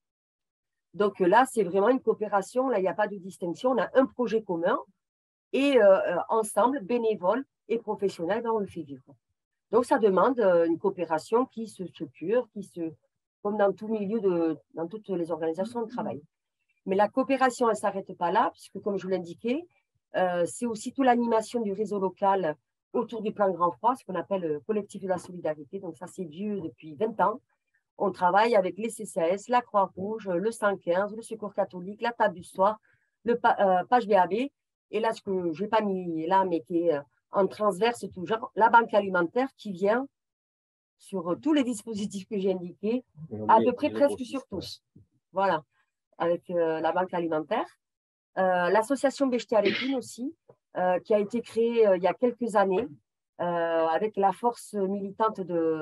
Donc là, c'est vraiment une coopération, là, il n'y a pas de distinction, on a un projet commun et ensemble, bénévoles et professionnels, on le fait vivre. Donc, ça demande une coopération qui se structure, comme dans tout milieu, dans toutes les organisations de travail. Mais la coopération, elle ne s'arrête pas là, puisque comme je vous l'indiquais, c'est aussi toute l'animation du réseau local autour du plan Grand Froid, ce qu'on appelle le collectif de la solidarité. Donc, ça, c'est vieux depuis 20 ans. On travaille avec les CCAS, la Croix-Rouge, le 115, le Secours catholique, la Table du Soir, le Page BAB. Et là, ce que je n'ai pas mis là, mais qui est en transverse toujours, la banque alimentaire qui vient sur tous les dispositifs que j'ai indiqués, à peu près presque sur tous. Voilà, avec la banque alimentaire. L'association Bechtel-Aléquine aussi, qui a été créée il y a quelques années, avec la force militante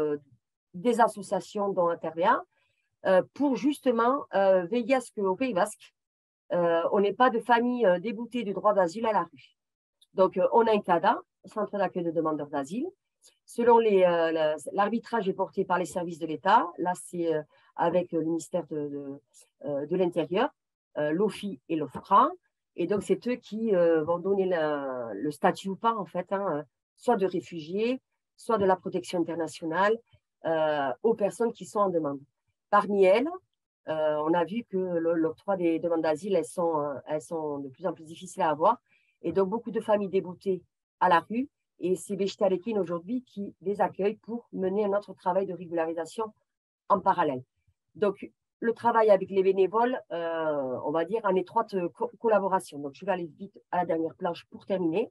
des associations dont Aterbia, pour justement veiller à ce qu'au Pays Basque, on n'ait pas de familles déboutées du droit d'asile à la rue. Donc, on a un CADA, Centre d'accueil de demandeurs d'asile. Selon l'arbitrage est porté par les services de l'État. Là, c'est avec le ministère de l'Intérieur, l'OFI et l'OFPRA. Et donc, c'est eux qui vont donner le statut ou pas, en fait, soit de réfugiés, soit de la protection internationale aux personnes qui sont en demande. Parmi elles, on a vu que l'octroi des demandes d'asile, elles sont de plus en plus difficiles à avoir. Et donc, beaucoup de familles déboutées à la rue. Et c'est Bechtel-Aléquine aujourd'hui qui les accueille pour mener un autre travail de régularisation en parallèle. Donc, le travail avec les bénévoles, on va dire, en étroite collaboration. Donc, je vais aller vite à la dernière planche pour terminer.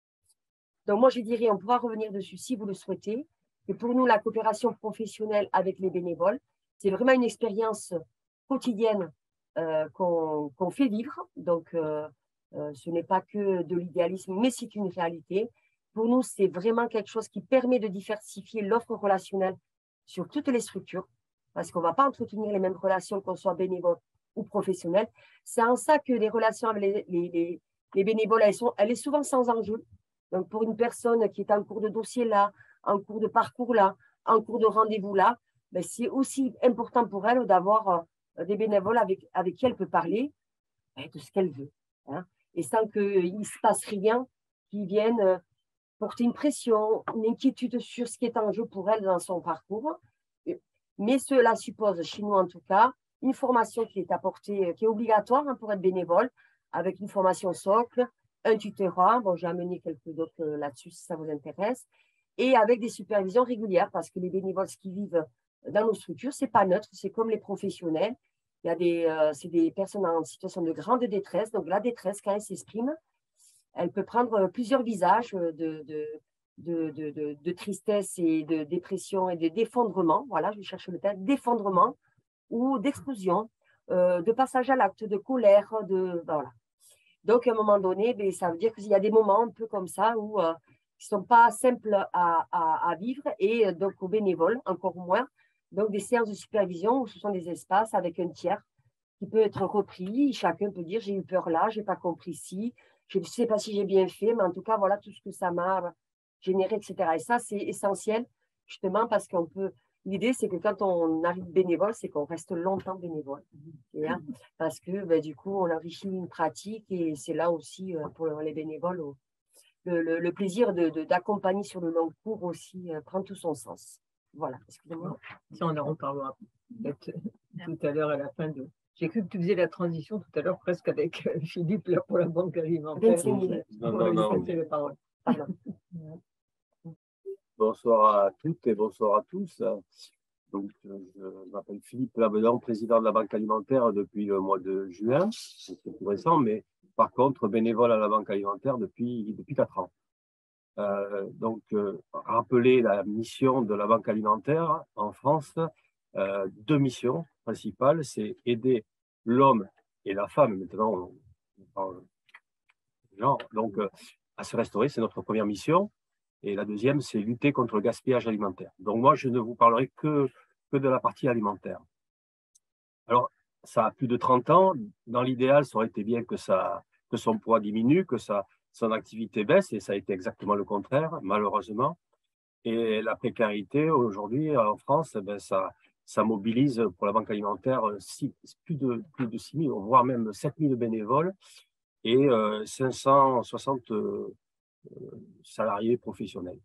Donc, moi, je dirais, on pourra revenir dessus si vous le souhaitez, que pour nous, la coopération professionnelle avec les bénévoles, c'est vraiment une expérience quotidienne qu'on fait vivre. Donc, ce n'est pas que de l'idéalisme, mais c'est une réalité. Pour nous, c'est vraiment quelque chose qui permet de diversifier l'offre relationnelle sur toutes les structures, parce qu'on ne va pas entretenir les mêmes relations qu'on soit bénévole ou professionnel. C'est en ça que les relations avec les bénévoles, elle est souvent sans enjeu. Donc, pour une personne qui est en cours de dossier là, en cours de parcours là, en cours de rendez-vous là, ben, c'est aussi important pour elle d'avoir des bénévoles avec qui elle peut parler de ce qu'elle veut. Hein, et sans qu'il ne se passe rien qui vienne porter une pression, une inquiétude sur ce qui est en jeu pour elle dans son parcours. Mais cela suppose, chez nous en tout cas, une formation qui est apportée, qui est obligatoire pour être bénévole, avec une formation socle, un tutorat. Bon, j'ai amené quelques d'autres là-dessus si ça vous intéresse. Et avec des supervisions régulières, parce que les bénévoles qui vivent dans nos structures, ce n'est pas neutre, c'est comme les professionnels. C'est des personnes en situation de grande détresse. Donc, la détresse, quand elle s'exprime, elle peut prendre plusieurs visages de tristesse et de dépression et d'effondrement. Voilà, je vais chercher le terme, d'effondrement ou d'explosion, de passage à l'acte, de colère. Voilà. Donc, à un moment donné, ça veut dire qu'il y a des moments un peu comme ça où qui ne sont pas simples à vivre et donc aux bénévoles, encore moins. Donc, des séances de supervision où ce sont des espaces avec un tiers qui peut être repris. Chacun peut dire, j'ai eu peur là, je n'ai pas compris ci, je ne sais pas si j'ai bien fait, mais en tout cas, voilà tout ce que ça m'a généré, etc. Et ça, c'est essentiel, justement, parce qu'on peut… L'idée, c'est que quand on arrive bénévole, c'est qu'on reste longtemps bénévole. Parce que, du coup, on enrichit une pratique et c'est là aussi, pour les bénévoles, le plaisir d'accompagner sur le long cours aussi prend tout son sens. Voilà, excusez-moi. Ça, on en reparlera peut-être tout à l'heure à la fin de… J'ai cru que tu faisais la transition tout à l'heure presque avec Philippe là, pour la banque alimentaire. 25 minutes. Non. Bonsoir à toutes et bonsoir à tous. Donc, je m'appelle Philippe Labedon, président de la Banque alimentaire depuis le mois de juin. C'est tout récent, mais par contre, bénévole à la Banque alimentaire depuis 4 ans. Rappeler la mission de la Banque alimentaire en France, 2 missions principales, c'est aider l'homme et la femme, maintenant on parle genre, donc à se restaurer, c'est notre première mission. Et la deuxième, c'est lutter contre le gaspillage alimentaire. Donc moi, je ne vous parlerai que de la partie alimentaire. Alors, ça a plus de 30 ans. Dans l'idéal, ça aurait été bien que son poids diminue, que son activité baisse, et ça a été exactement le contraire, malheureusement. Et la précarité, aujourd'hui, en France, ça mobilise pour la Banque alimentaire plus de 6 000, voire même 7 000 bénévoles et 560 salariés professionnels.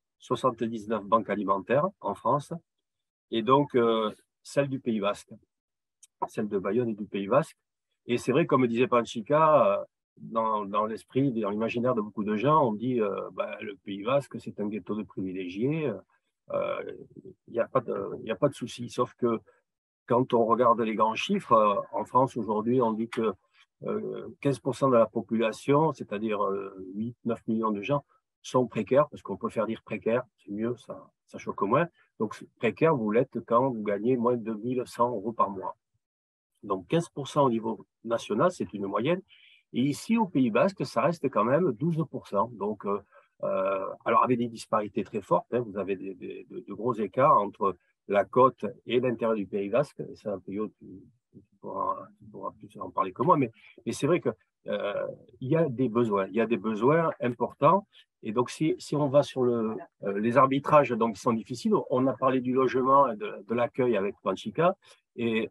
79 banques alimentaires en France, et donc celle du Pays Basque, celle de Bayonne et du Pays Basque. Et c'est vrai, comme disait Panchika, dans l'esprit, dans l'imaginaire de beaucoup de gens, on dit le Pays Basque, c'est un ghetto de privilégiés, il n'y a pas de souci, sauf que quand on regarde les grands chiffres, en France aujourd'hui, on dit que 15% de la population, c'est-à-dire 8-9 millions de gens, sont précaires, parce qu'on peut faire dire précaire, c'est mieux, ça choque moins. Donc précaire, vous l'êtes quand vous gagnez moins de 1 100 € par mois. Donc 15% au niveau national, c'est une moyenne. Et ici, au Pays Basque, ça reste quand même 12%. Donc, alors avec des disparités très fortes, hein, vous avez de gros écarts entre la côte et l'intérieur du Pays Basque. Et c'est un pays où tu pourras plus en parler que moi, mais c'est vrai que il y a des besoins importants. Et donc, si on va sur les arbitrages, donc, qui sont difficiles, on a parlé du logement et de l'accueil avec Panchika. Et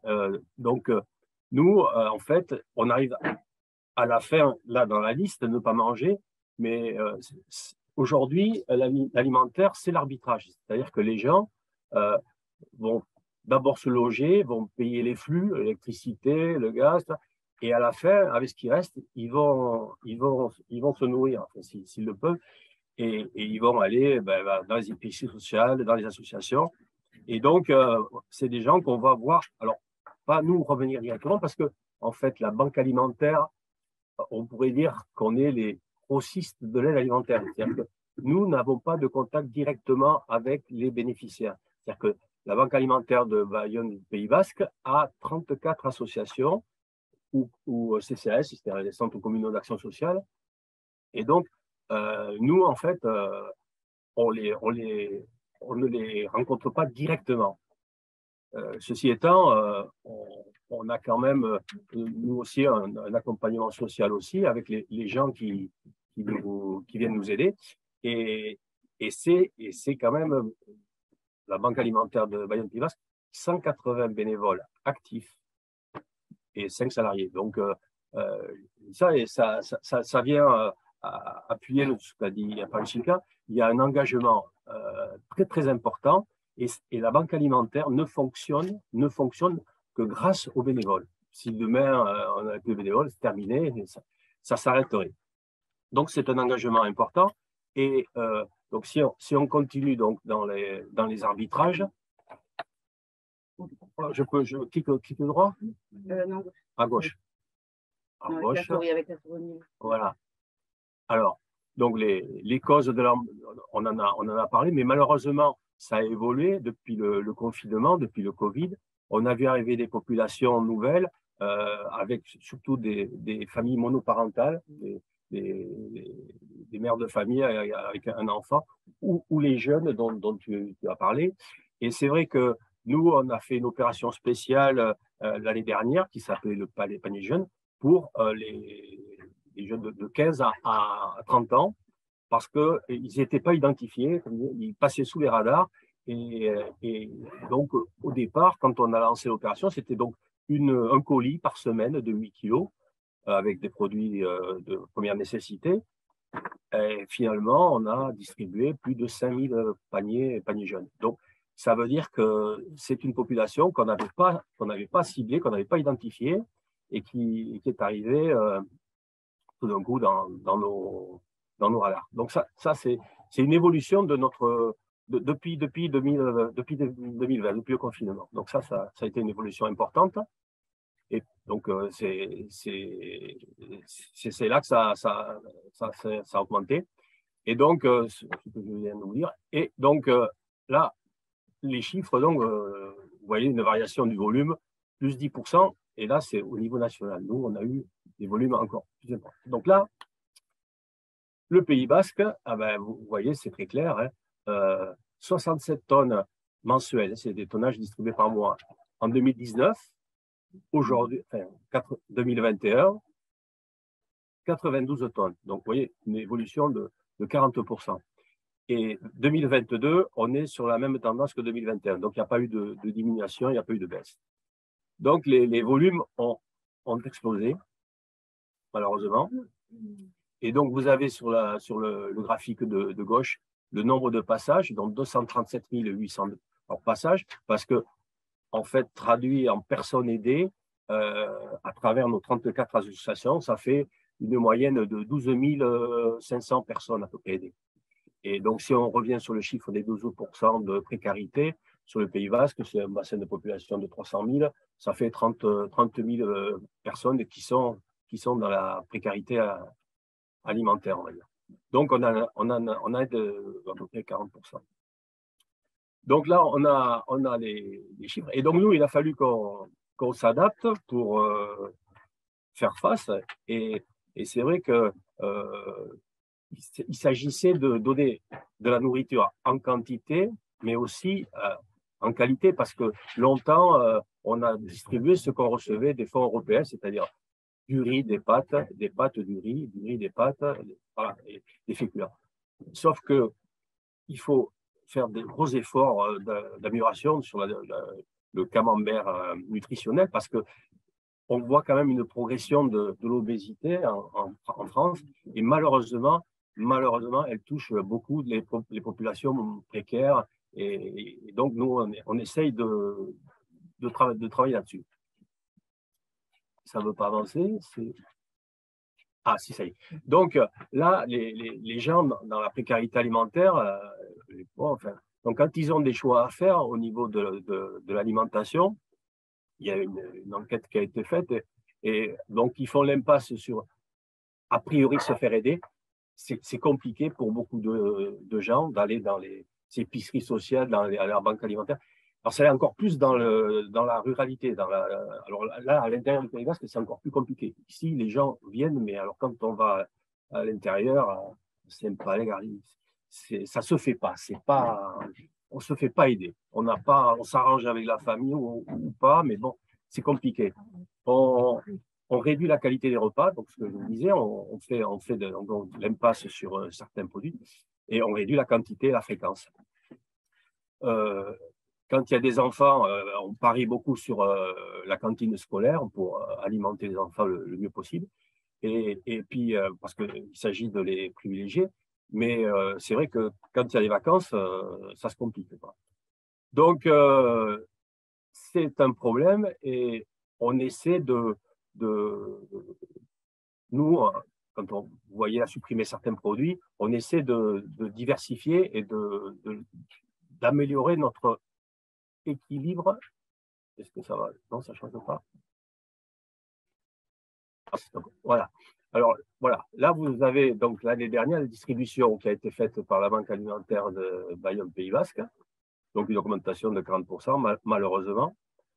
nous, en fait, on arrive à la fin, là, dans la liste, ne pas manger, mais aujourd'hui, l'alimentaire, c'est l'arbitrage. C'est-à-dire que les gens vont d'abord se loger, vont payer les flux, l'électricité, le gaz, et à la fin, avec ce qui reste, ils vont se nourrir, enfin, s'ils le peuvent, et ils vont aller dans les épiceries sociales, dans les associations. Et donc, c'est des gens qu'on va voir, alors, pas nous revenir directement, parce que, en fait, la banque alimentaire, on pourrait dire qu'on est les grossistes de l'aide alimentaire. C'est-à-dire que nous n'avons pas de contact directement avec les bénéficiaires. C'est-à-dire que la Banque alimentaire de Bayonne du Pays Basque a 34 associations ou CCAS, c'est-à-dire les centres communaux d'action sociale. Et donc, nous, en fait, on ne les rencontre pas directement. Ceci étant, on a quand même, nous aussi, un accompagnement social aussi avec les gens qui viennent nous aider. Et c'est quand même la Banque alimentaire de Bayonne-Pays Basque, 180 bénévoles actifs et 5 salariés. Donc, ça vient appuyer ce qu'a dit Panchika. Il y a un engagement très, très important. Et la banque alimentaire ne fonctionne que grâce aux bénévoles. Si demain on n'a plus de bénévoles, c'est terminé, ça s'arrêterait. Donc c'est un engagement important. Et donc si on continue donc dans les arbitrages, je clique droit, Non. à gauche. À gauche. Avec la souris. Voilà. Alors donc les causes on en a parlé, mais malheureusement ça a évolué depuis le confinement, depuis le Covid. On a vu arriver des populations nouvelles, avec surtout des familles monoparentales, des mères de famille avec un enfant, ou les jeunes dont tu as parlé. Et c'est vrai que nous, on a fait une opération spéciale l'année dernière qui s'appelait le panier jeune pour les jeunes de 15 à 30 ans, parce qu'ils n'étaient pas identifiés, ils passaient sous les radars. Et donc, au départ, quand on a lancé l'opération, c'était donc un colis par semaine de 8 kilos avec des produits de première nécessité. Et finalement, on a distribué plus de 5000 paniers jeunes. Donc, ça veut dire que c'est une population qu'on n'avait pas ciblée, qu'on n'avait pas identifiée et qui est arrivée tout d'un coup dans nos radars. Donc, ça c'est une évolution de depuis 2020, depuis le confinement. Donc, ça a été une évolution importante. Et donc, c'est là que ça a augmenté. Et donc, ce que je viens de vous dire. Et donc, là, les chiffres, donc, vous voyez une variation du volume, plus 10%. Et là, c'est au niveau national. Nous, on a eu des volumes encore plus importants. Donc là, le Pays Basque, ah ben, vous voyez, c'est très clair, hein, 67 tonnes mensuelles, c'est des tonnages distribués par mois. En 2019, aujourd'hui, enfin, 2021, 92 tonnes. Donc, vous voyez, une évolution de 40%. Et 2022, on est sur la même tendance que 2021. Donc, il n'y a pas eu de diminution, il n'y a pas eu de baisse. Donc, les volumes ont explosé, malheureusement. Et donc, vous avez sur le graphique de gauche le nombre de passages, donc 237 800 passages, parce que, en fait, traduit en personnes aidées, à travers nos 34 associations, ça fait une moyenne de 12 500 personnes à peu près aidées. Et donc, si on revient sur le chiffre des 12% de précarité, sur le Pays Basque, c'est un bassin de population de 300 000, ça fait 30 000 personnes qui sont dans la précarité alimentaire, on va dire. Donc, on a à peu près 40%. Donc là, on a les chiffres. Et donc, nous, il a fallu qu'on s'adapte pour faire face. Et c'est vrai que il s'agissait de donner de la nourriture en quantité, mais aussi en qualité, parce que longtemps, on a distribué ce qu'on recevait des fonds européens, c'est-à-dire du riz, des pâtes, du riz, des pâtes, voilà, et des féculents. Sauf que il faut faire des gros efforts d'amélioration sur le camembert nutritionnel, parce que on voit quand même une progression de l'obésité en France, et malheureusement, elle touche beaucoup les populations précaires, et donc nous, on essaye de travailler là-dessus. Ça ne veut pas avancer, ah, si, ça y est. Donc là, les gens dans la précarité alimentaire, enfin, donc quand ils ont des choix à faire au niveau de l'alimentation, il y a une enquête qui a été faite, et donc ils font l'impasse sur, a priori, se faire aider. C'est compliqué pour beaucoup de gens d'aller dans les épiceries sociales, à la banque alimentaire. Alors, c'est encore plus dans la ruralité. Alors là, à l'intérieur du Pays Basque, c'est encore plus compliqué. Ici, les gens viennent, mais alors quand on va à l'intérieur, c'est pas ça ne se fait pas. On ne se fait pas aider. On s'arrange avec la famille ou pas, mais bon, c'est compliqué. On réduit la qualité des repas, donc ce que je vous disais, on fait de l'impasse sur certains produits, et on réduit la quantité et la fréquence. Quand il y a des enfants, on parie beaucoup sur la cantine scolaire pour alimenter les enfants le mieux possible, et puis parce qu'il s'agit de les privilégier, mais c'est vrai que quand il y a des vacances, ça se complique. Donc, c'est un problème, et on essaie nous, quand on voyait à supprimer certains produits, on essaie de diversifier et d'améliorer notre équilibre. Est-ce que ça va? Non, ça ne change pas. Donc, voilà. Alors, voilà. Là, vous avez donc l'année dernière la distribution qui a été faite par la Banque alimentaire de Bayonne Pays Basque, donc une augmentation de 40%, malheureusement.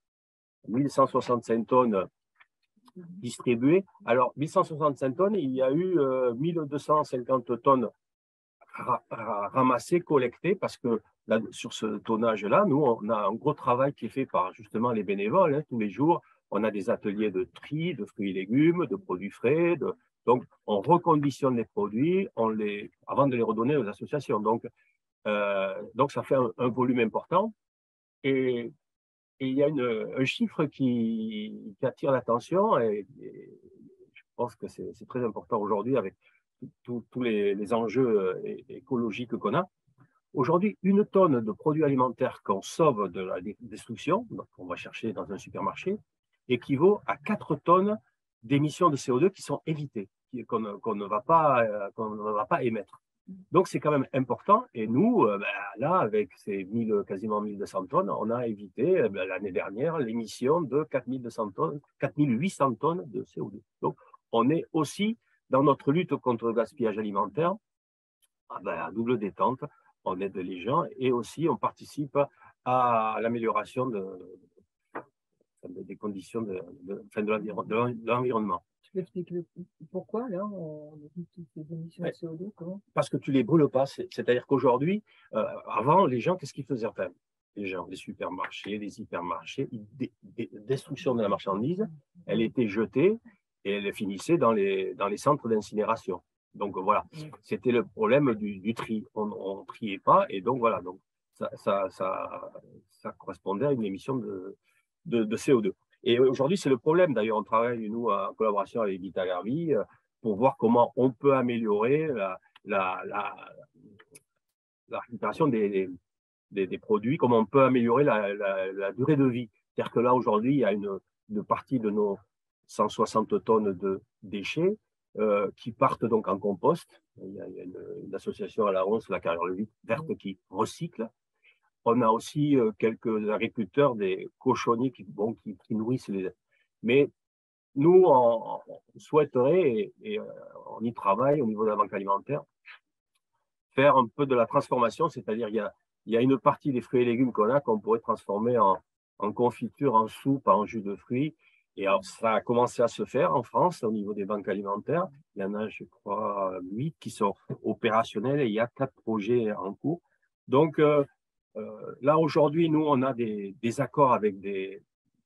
1165 tonnes distribuées. Alors, 1165 tonnes, il y a eu 1250 tonnes ramassées, collectées, parce que là, sur ce tonnage-là, nous, on a un gros travail qui est fait par justement les bénévoles. Hein, tous les jours, on a des ateliers de tri, de fruits et légumes, de produits frais. Donc, on reconditionne les produits avant de les redonner aux associations. Donc ça fait un volume important. Et il y a un chiffre qui attire l'attention, et je pense que c'est très important aujourd'hui avec tous les enjeux écologiques qu'on a. Aujourd'hui, 1 tonne de produits alimentaires qu'on sauve de la destruction, donc on va chercher dans un supermarché, équivaut à 4 tonnes d'émissions de CO2 qui sont évitées, qu'on ne va pas émettre. Donc, c'est quand même important. Et nous, là, avec ces quasiment 1200 tonnes, on a évité l'année dernière l'émission de 4800 tonnes de CO2. Donc, on est aussi dans notre lutte contre le gaspillage alimentaire à double détente. On aide les gens et aussi on participe à l'amélioration des conditions de l'environnement. Tu peux expliquer pourquoi, là, on évite toutes ces émissions de CO2, comment? Parce que tu ne les brûles pas. C'est-à-dire qu'aujourd'hui, avant, les gens, qu'est-ce qu'ils faisaient? Enfin, les gens, les supermarchés, les hypermarchés, destruction de la marchandise, elle était jetée et elle finissait dans les centres d'incinération. Donc voilà, c'était le problème du tri. On ne triait pas et donc voilà, donc ça correspondait à une émission de CO2. Et aujourd'hui, c'est le problème. D'ailleurs, on travaille, nous, en collaboration avec Vital Hervie, pour voir comment on peut améliorer la récupération des produits, comment on peut améliorer la durée de vie. C'est-à-dire que là, aujourd'hui, il y a une partie de nos 160 tonnes de déchets qui partent donc en compost. Il y a une association à la Ronce, la Carrière Verte, qui recycle. On a aussi quelques agriculteurs, des cochonniers qui nourrissent les. Mais nous, on souhaiterait, et on y travaille au niveau de la banque alimentaire, faire un peu de la transformation, c'est-à-dire il y a une partie des fruits et légumes qu'on pourrait transformer en confiture, en soupe, en jus de fruits. Et alors, ça a commencé à se faire en France au niveau des banques alimentaires. Il y en a, je crois, 8 qui sont opérationnels et il y a 4 projets en cours. Donc, là, aujourd'hui, nous, on a des accords avec des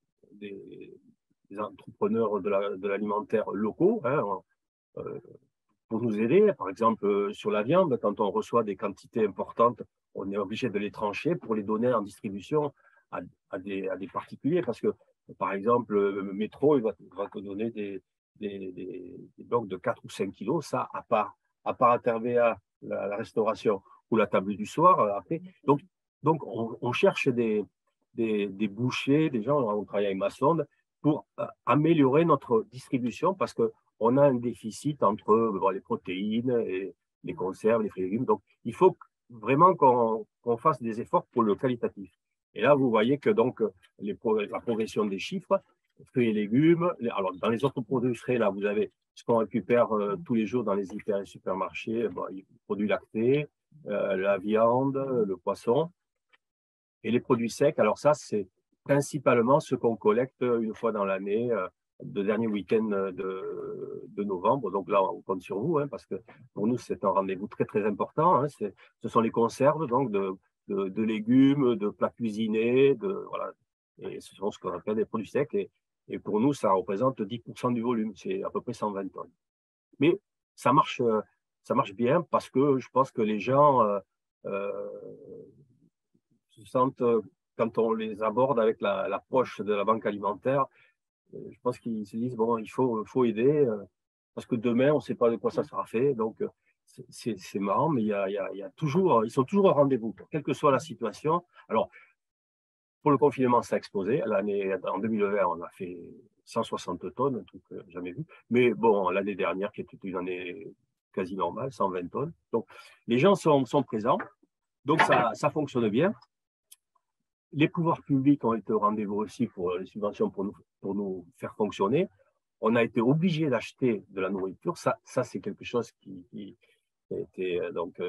entrepreneurs de l'alimentaire locaux pour nous aider. Par exemple, sur la viande, quand on reçoit des quantités importantes, on est obligé de les trancher pour les donner en distribution à des particuliers. Parce que, par exemple, le métro, il va te donner des blocs de 4 ou 5 kilos. Ça, à part à TVA, la restauration ou la table du soir, après. Donc on cherche des bouchers, des gens, on travaille avec Massonde, pour améliorer notre distribution parce qu'on a un déficit entre les protéines, et les conserves, les fruits et légumes. Donc, il faut vraiment qu'on fasse des efforts pour le qualitatif. Et là, vous voyez que donc la progression des chiffres, fruits et légumes, alors dans les autres produits frais, là, vous avez ce qu'on récupère tous les jours dans les hyper et supermarchés, les produits lactés, la viande, le poisson. Et les produits secs, alors ça, c'est principalement ce qu'on collecte une fois dans l'année, le dernier week-end de novembre. Donc là, on compte sur vous, parce que pour nous, c'est un rendez-vous très, très important. Ce sont les conserves donc de légumes, de plats cuisinés, voilà. Et ce sont ce qu'on appelle des produits secs. Et pour nous, ça représente 10% du volume. C'est à peu près 120 tonnes. Mais ça marche bien parce que je pense que les gens se sentent, quand on les aborde avec l'approche de la banque alimentaire, je pense qu'ils se disent, bon, il faut aider, parce que demain, on ne sait pas de quoi ça sera fait. Donc, c'est marrant, mais il y a toujours, ils sont toujours au rendez-vous, quelle que soit la situation. Alors, pour le confinement, ça a explosé. En 2020, on a fait 160 tonnes, un truc jamais vu. Mais bon, l'année dernière, qui était une année quasi normale, 120 tonnes. Donc, les gens sont présents. Donc, ça fonctionne bien. Les pouvoirs publics ont été au rendez-vous aussi pour les subventions pour nous faire fonctionner. On a été obligé d'acheter de la nourriture. Ça c'est quelque chose qui a été donc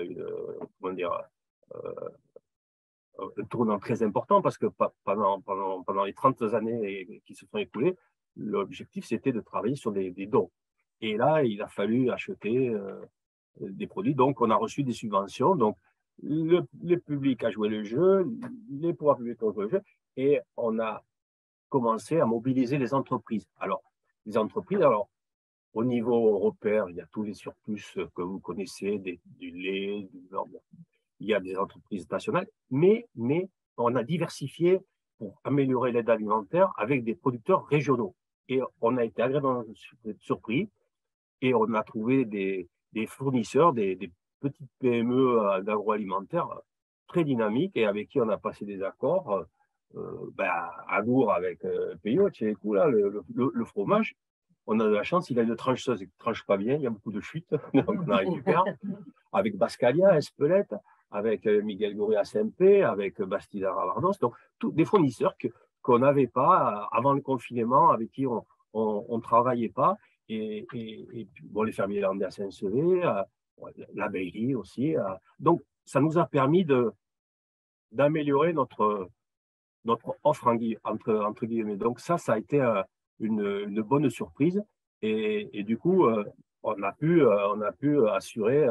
un tournant très important parce que pendant les 30 années qui se sont écoulées, l'objectif c'était de travailler sur des dons. Et là, il a fallu acheter des produits. Donc, on a reçu des subventions. Donc, le public a joué le jeu, les pouvoirs publics ont joué le jeu, et on a commencé à mobiliser les entreprises. Alors, les entreprises, au niveau européen, il y a tous les surplus que vous connaissez, du lait, du beurre. Il y a des entreprises nationales, mais on a diversifié pour améliorer l'aide alimentaire avec des producteurs régionaux. Et on a été agréablement surpris et on a trouvé des des fournisseurs, des petites PME d'agroalimentaire très dynamiques et avec qui on a passé des accords. À Gour avec Payot, chez les coups, là, le fromage, on a de la chance, il a une trancheuse qui ne tranche pas bien, il y a beaucoup de fuites, donc on a récupéré. Avec Bascalia, Espelette, avec Miguel Goré à SMP, avec Bastida Ravardos, donc des fournisseurs qu'on n'avait pas avant le confinement, avec qui on ne travaillait pas. Et bon, les fermiers landais à Saint-Sevé, l'abeillerie aussi. Donc, ça nous a permis d'améliorer notre offre entre guillemets. Donc, ça a été une bonne surprise. Et du coup, on a pu assurer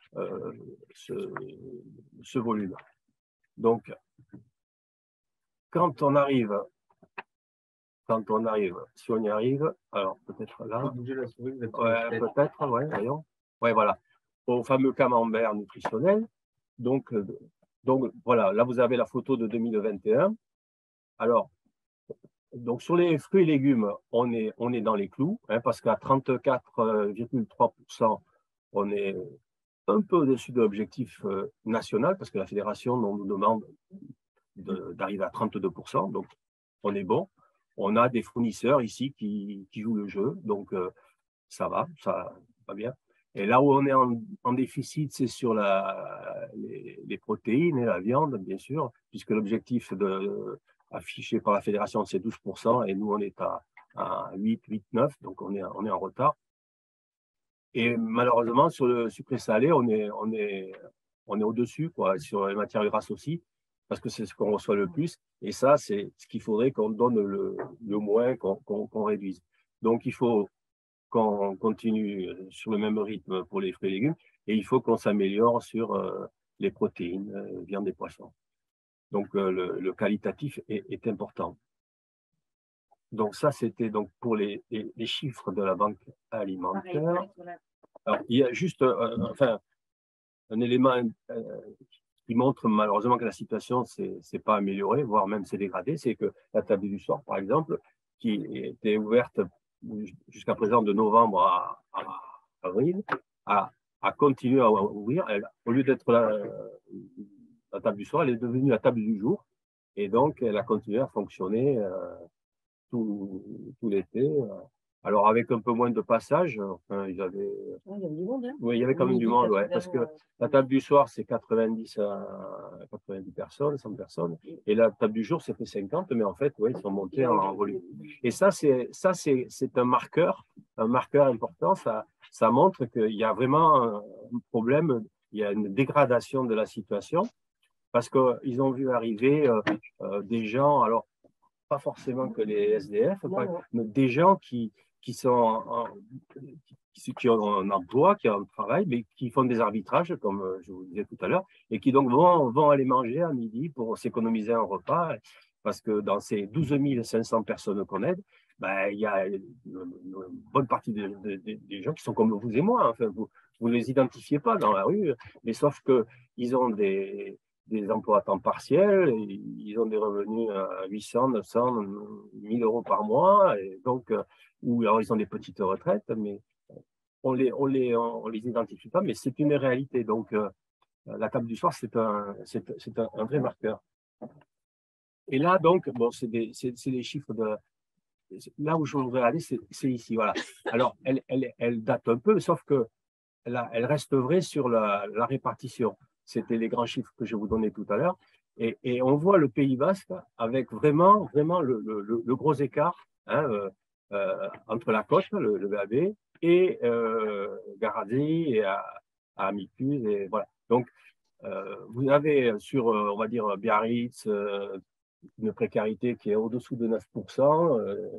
ce volume. Donc, quand on arrive, si on y arrive, alors peut-être là, peut-être, ouais, voyons, ouais, voilà, au fameux camembert nutritionnel. Donc voilà, là vous avez la photo de 2021. Alors, donc sur les fruits et légumes, on est dans les clous, hein, parce qu'à 34,3%, on est un peu au-dessus de l'objectif national, parce que la fédération nous demande d'arriver à 32%, donc on est bon. On a des fournisseurs ici qui jouent le jeu, donc ça va bien. Et là où on est en déficit, c'est sur les protéines et la viande, bien sûr, puisque l'objectif affiché par la fédération, c'est 12%, et nous, on est à 8, 9, donc on est en retard. Et malheureusement, sur le sucré salé, on est au-dessus, quoi, sur les matières grasses aussi, parce que c'est ce qu'on reçoit le plus. Et ça, c'est ce qu'il faudrait qu'on donne le moins, qu'on réduise. Donc, il faut qu'on continue sur le même rythme pour les fruits et légumes, et il faut qu'on s'améliore sur les protéines, viande et poissons. Donc, le qualitatif est important. Donc, ça, c'était donc pour les chiffres de la banque alimentaire. Alors, il y a juste un élément qui montre malheureusement que la situation ne s'est pas améliorée, voire même s'est dégradée, c'est que la table du soir, par exemple, qui était ouverte jusqu'à présent de novembre à avril, a continué à ouvrir. Au lieu d'être la table du soir, elle est devenue la table du jour. Et donc, elle a continué à fonctionner tout l'été. Alors, avec un peu moins de passages, enfin, il y avait du monde. Hein. Oui, il y avait quand même du monde, ouais, parce que la table du soir, c'est 90 personnes, 100 personnes. Et la table du jour, c'était 50, mais en fait, ouais, ils sont montés en volume. Et ça, c'est un marqueur important. Ça montre qu'il y a vraiment un problème, il y a une dégradation de la situation, parce qu'ils ont vu arriver des gens, alors pas forcément que les SDF, mais des gens qui ont un emploi, qui ont un travail, mais qui font des arbitrages, comme je vous disais tout à l'heure, et qui donc vont aller manger à midi pour s'économiser un repas, parce que dans ces 12 500 personnes qu'on aide, il y a une bonne partie des gens qui sont comme vous et moi. Enfin, vous ne les identifiez pas dans la rue, mais sauf qu'ils ont des emplois à temps partiel, ils ont des revenus à 800, 900, 1000 euros par mois, et donc, ou alors ils ont des petites retraites, mais on les identifie pas, mais c'est une réalité. Donc, la table du soir, c'est un vrai marqueur. Et là, donc, bon, c'est des chiffres de. Là où je voudrais aller, c'est ici, voilà. Alors, elle date un peu, sauf que elle reste vraie sur la répartition. C'était les grands chiffres que je vous donnais tout à l'heure. Et on voit le Pays Basque avec vraiment le gros écart, hein, entre la côte, le BAB, et Gardez et à Amicus. Et voilà. Donc, vous avez sur, on va dire, Biarritz, une précarité qui est au-dessous de 9%,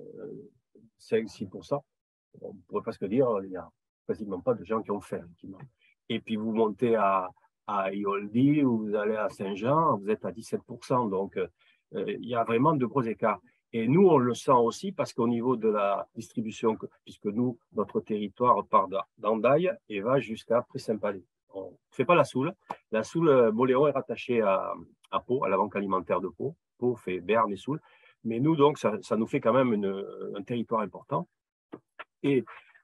5-6%. On pourrait presque dire il n'y a quasiment pas de gens qui ont faim. Et puis vous montez à Ioldi ou vous allez à Saint-Jean, vous êtes à 17%. Donc il y a vraiment de gros écarts. Et nous, on le sent aussi parce qu'au niveau de la distribution, puisque nous, notre territoire part d'Andaille et va jusqu'à Pré-Saint-Palais. On ne fait pas la Soule. La Soule, Moléon est rattachée à Pau, à la banque alimentaire de Pau. Pau fait Berne et Soule. Mais nous, donc, ça nous fait quand même un territoire important. Et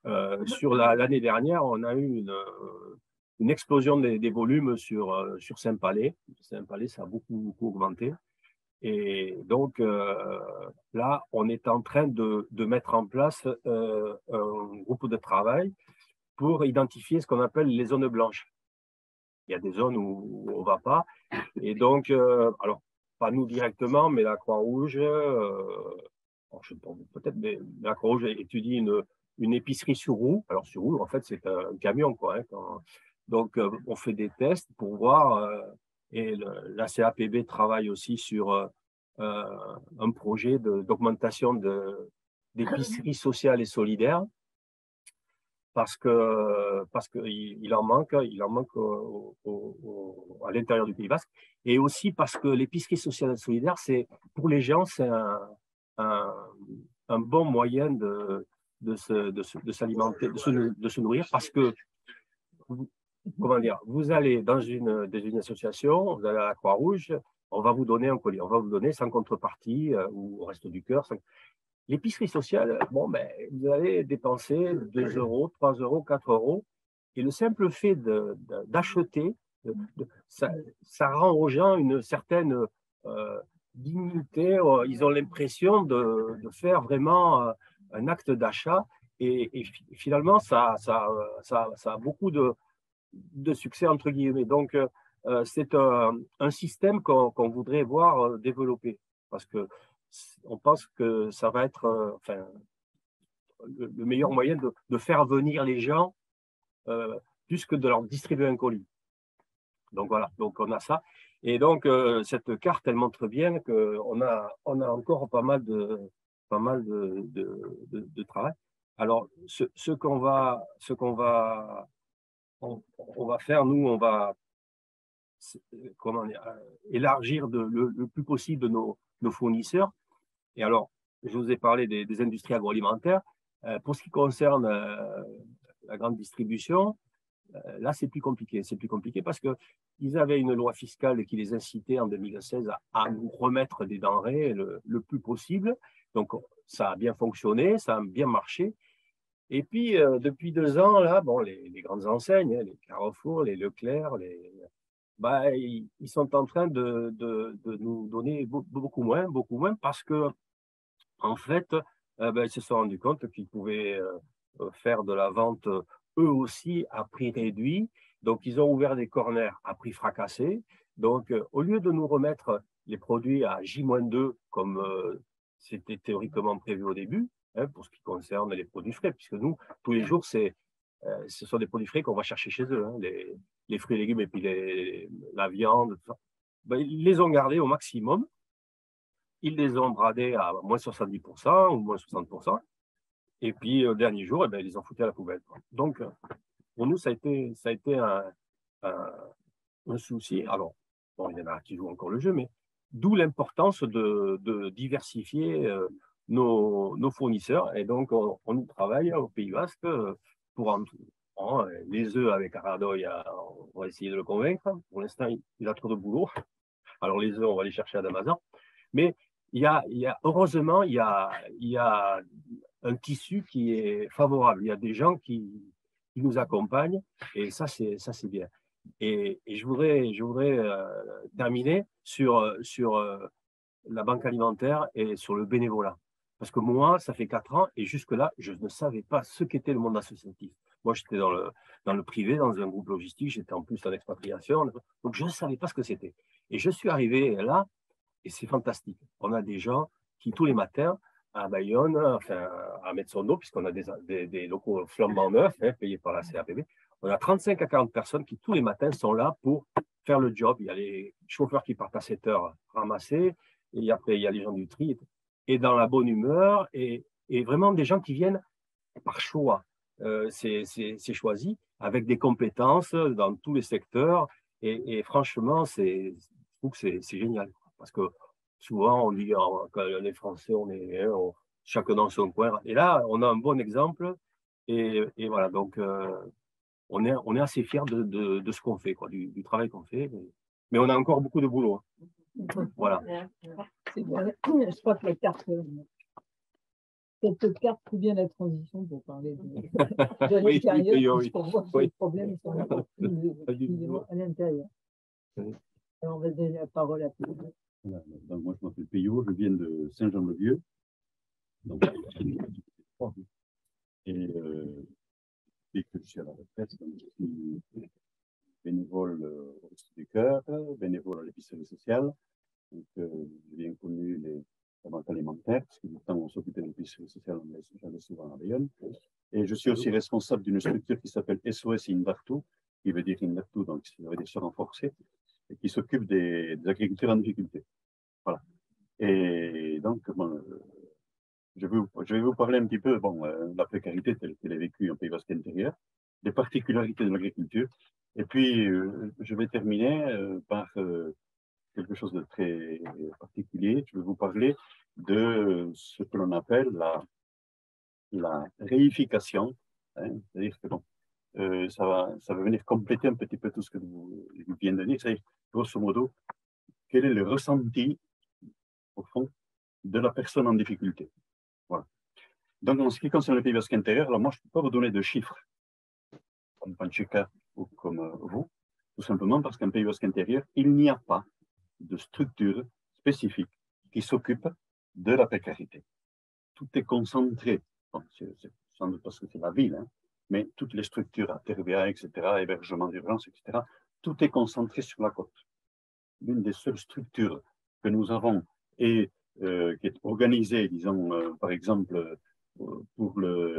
Sur l'année dernière, on a eu une explosion des volumes sur Saint-Palais. Saint-Palais, ça a beaucoup augmenté. Et donc, là, on est en train de mettre en place un groupe de travail pour identifier ce qu'on appelle les zones blanches. Il y a des zones où on ne va pas. Et donc, alors, pas nous directement, mais la Croix-Rouge, peut-être, mais la Croix-Rouge étudie une épicerie sur roue. Alors, sur roue, en fait, c'est un camion, quoi. Donc, on fait des tests pour voir, et la CAPB travaille aussi sur un projet d'augmentation d'épicerie sociale et solidaire, parce qu'il en manque à l'intérieur du Pays Basque, et aussi parce que l'épicerie sociale et solidaire, pour les gens, c'est un bon moyen de s'alimenter, de se nourrir, parce que, comment dire, vous allez dans une association, vous allez à la Croix-Rouge, on va vous donner un colis, on va vous donner sans contrepartie, ou au Resto du Cœur. L'épicerie sociale, bon, ben, vous allez dépenser 2 €, 3 €, 4 €. Et le simple fait d'acheter, ça rend aux gens une certaine dignité. Ils ont l'impression de faire vraiment un acte d'achat. Et finalement, ça a beaucoup de succès, entre guillemets. Donc, c'est un système qu'on voudrait voir développer. Parce que on pense que ça va être le meilleur moyen de faire venir les gens plus que de leur distribuer un colis. Donc voilà, donc on a ça. Et donc cette carte, elle montre bien qu'on a encore pas mal de travail. Alors ce qu'on va faire, nous, on va élargir le plus possible nos fournisseurs. Et alors, je vous ai parlé des industries agroalimentaires. Pour ce qui concerne la grande distribution, là, c'est plus compliqué. C'est plus compliqué parce qu'ils avaient une loi fiscale qui les incitait en 2016 à nous remettre des denrées le plus possible. Donc, ça a bien fonctionné, ça a bien marché. Et puis, depuis 2 ans, là, bon, les grandes enseignes, les Carrefour, les Leclerc, ils sont en train de nous donner beaucoup moins, parce que en fait, ils se sont rendus compte qu'ils pouvaient faire de la vente eux aussi à prix réduit. Donc, ils ont ouvert des corners à prix fracassé. Donc, au lieu de nous remettre les produits à J-2, comme c'était théoriquement prévu au début, pour ce qui concerne les produits frais, puisque nous, tous les jours, ce sont des produits frais qu'on va chercher chez eux, les fruits et légumes et puis la viande, tout ça. Ils les ont gardés au maximum. Ils les ont bradés à moins 70% ou moins 60%. Et puis, le dernier jour, ils les ont foutus à la poubelle. Donc, pour nous, ça a été un souci. Alors, bon, il y en a qui jouent encore le jeu, mais d'où l'importance de diversifier nos fournisseurs. Et donc, on travaille au Pays Basque pour les œufs avec Aradoy, on va essayer de le convaincre. Pour l'instant, il a trop de boulot. Alors, les œufs, on va les chercher à Damazan. Mais heureusement, il y a un tissu qui est favorable. Il y a des gens qui nous accompagnent et ça, c'est bien. Et je voudrais terminer sur la banque alimentaire et sur le bénévolat. Parce que moi, ça fait 4 ans et jusque-là, je ne savais pas ce qu'était le monde associatif. Moi, j'étais dans le privé, dans un groupe logistique, j'étais en plus en expatriation, donc je ne savais pas ce que c'était. Et je suis arrivé là, et c'est fantastique. On a des gens qui, tous les matins, à Bayonne, enfin, à Metsondo, puisqu'on a des locaux flambant neufs, payés par la CAPB, on a 35 à 40 personnes qui, tous les matins, sont là pour faire le job. Il y a les chauffeurs qui partent à 7 heures ramasser, et après, il y a les gens du tri, et dans la bonne humeur, et vraiment des gens qui viennent par choix. C'est choisi, avec des compétences dans tous les secteurs, et franchement, je trouve que c'est génial. Parce que souvent, on dit quand les Français, chacun dans son coin. Et là, on a un bon exemple. Et voilà, donc on est assez fiers de ce qu'on fait, quoi, du travail qu'on fait. Mais on a encore beaucoup de boulot. Voilà. Je crois que les cartes Cette carte fait bien la transition pour parler de Oui, l'intérieur, oui, puisqu'on voit que oui. les problèmes sont encore plus à l'intérieur. Oui. Alors, on va donner la parole à Pio. Voilà, donc moi, je m'appelle Payot, je viens de Saint-Jean-le-Vieux. Donc, et dès que je suis à la retraite, donc, je suis bénévole au Resto du Cœur, bénévole à l'épicerie sociale. Donc, j'ai bien connu les banques alimentaires, parce que du temps où on s'occupait de l'épicerie sociale, j'allais souvent à Bayonne. Et je suis aussi responsable d'une structure qui s'appelle SOS Indartu, qui veut dire Indartu, donc ça veut dire se renforcer, et qui s'occupe des agriculteurs en difficulté. Voilà. Et donc, bon, je vais vous parler un petit peu de la précarité telle qu'elle est vécue en Pays Basque intérieur, des particularités de l'agriculture, et puis je vais terminer par quelque chose de très particulier. Je vais vous parler de ce que l'on appelle la réification, hein, c'est-à-dire que bon, ça va venir compléter un petit peu tout ce que je viens de dire, c'est-à-dire, grosso modo, quel est le ressenti, au fond, de la personne en difficulté. Voilà. Donc, en ce qui concerne le Pays Basque intérieur, alors moi, je ne peux pas vous donner de chiffres, comme Panchika ou comme vous, tout simplement parce qu'en Pays Basque intérieur, il n'y a pas de structure spécifique qui s'occupe de la précarité. Tout est concentré, bon, c'est sans doute parce que c'est la ville, hein, mais toutes les structures, ATRVA, etc., hébergement d'urgence, etc., tout est concentré sur la côte. L'une des seules structures que nous avons et qui est organisée, disons, par exemple, pour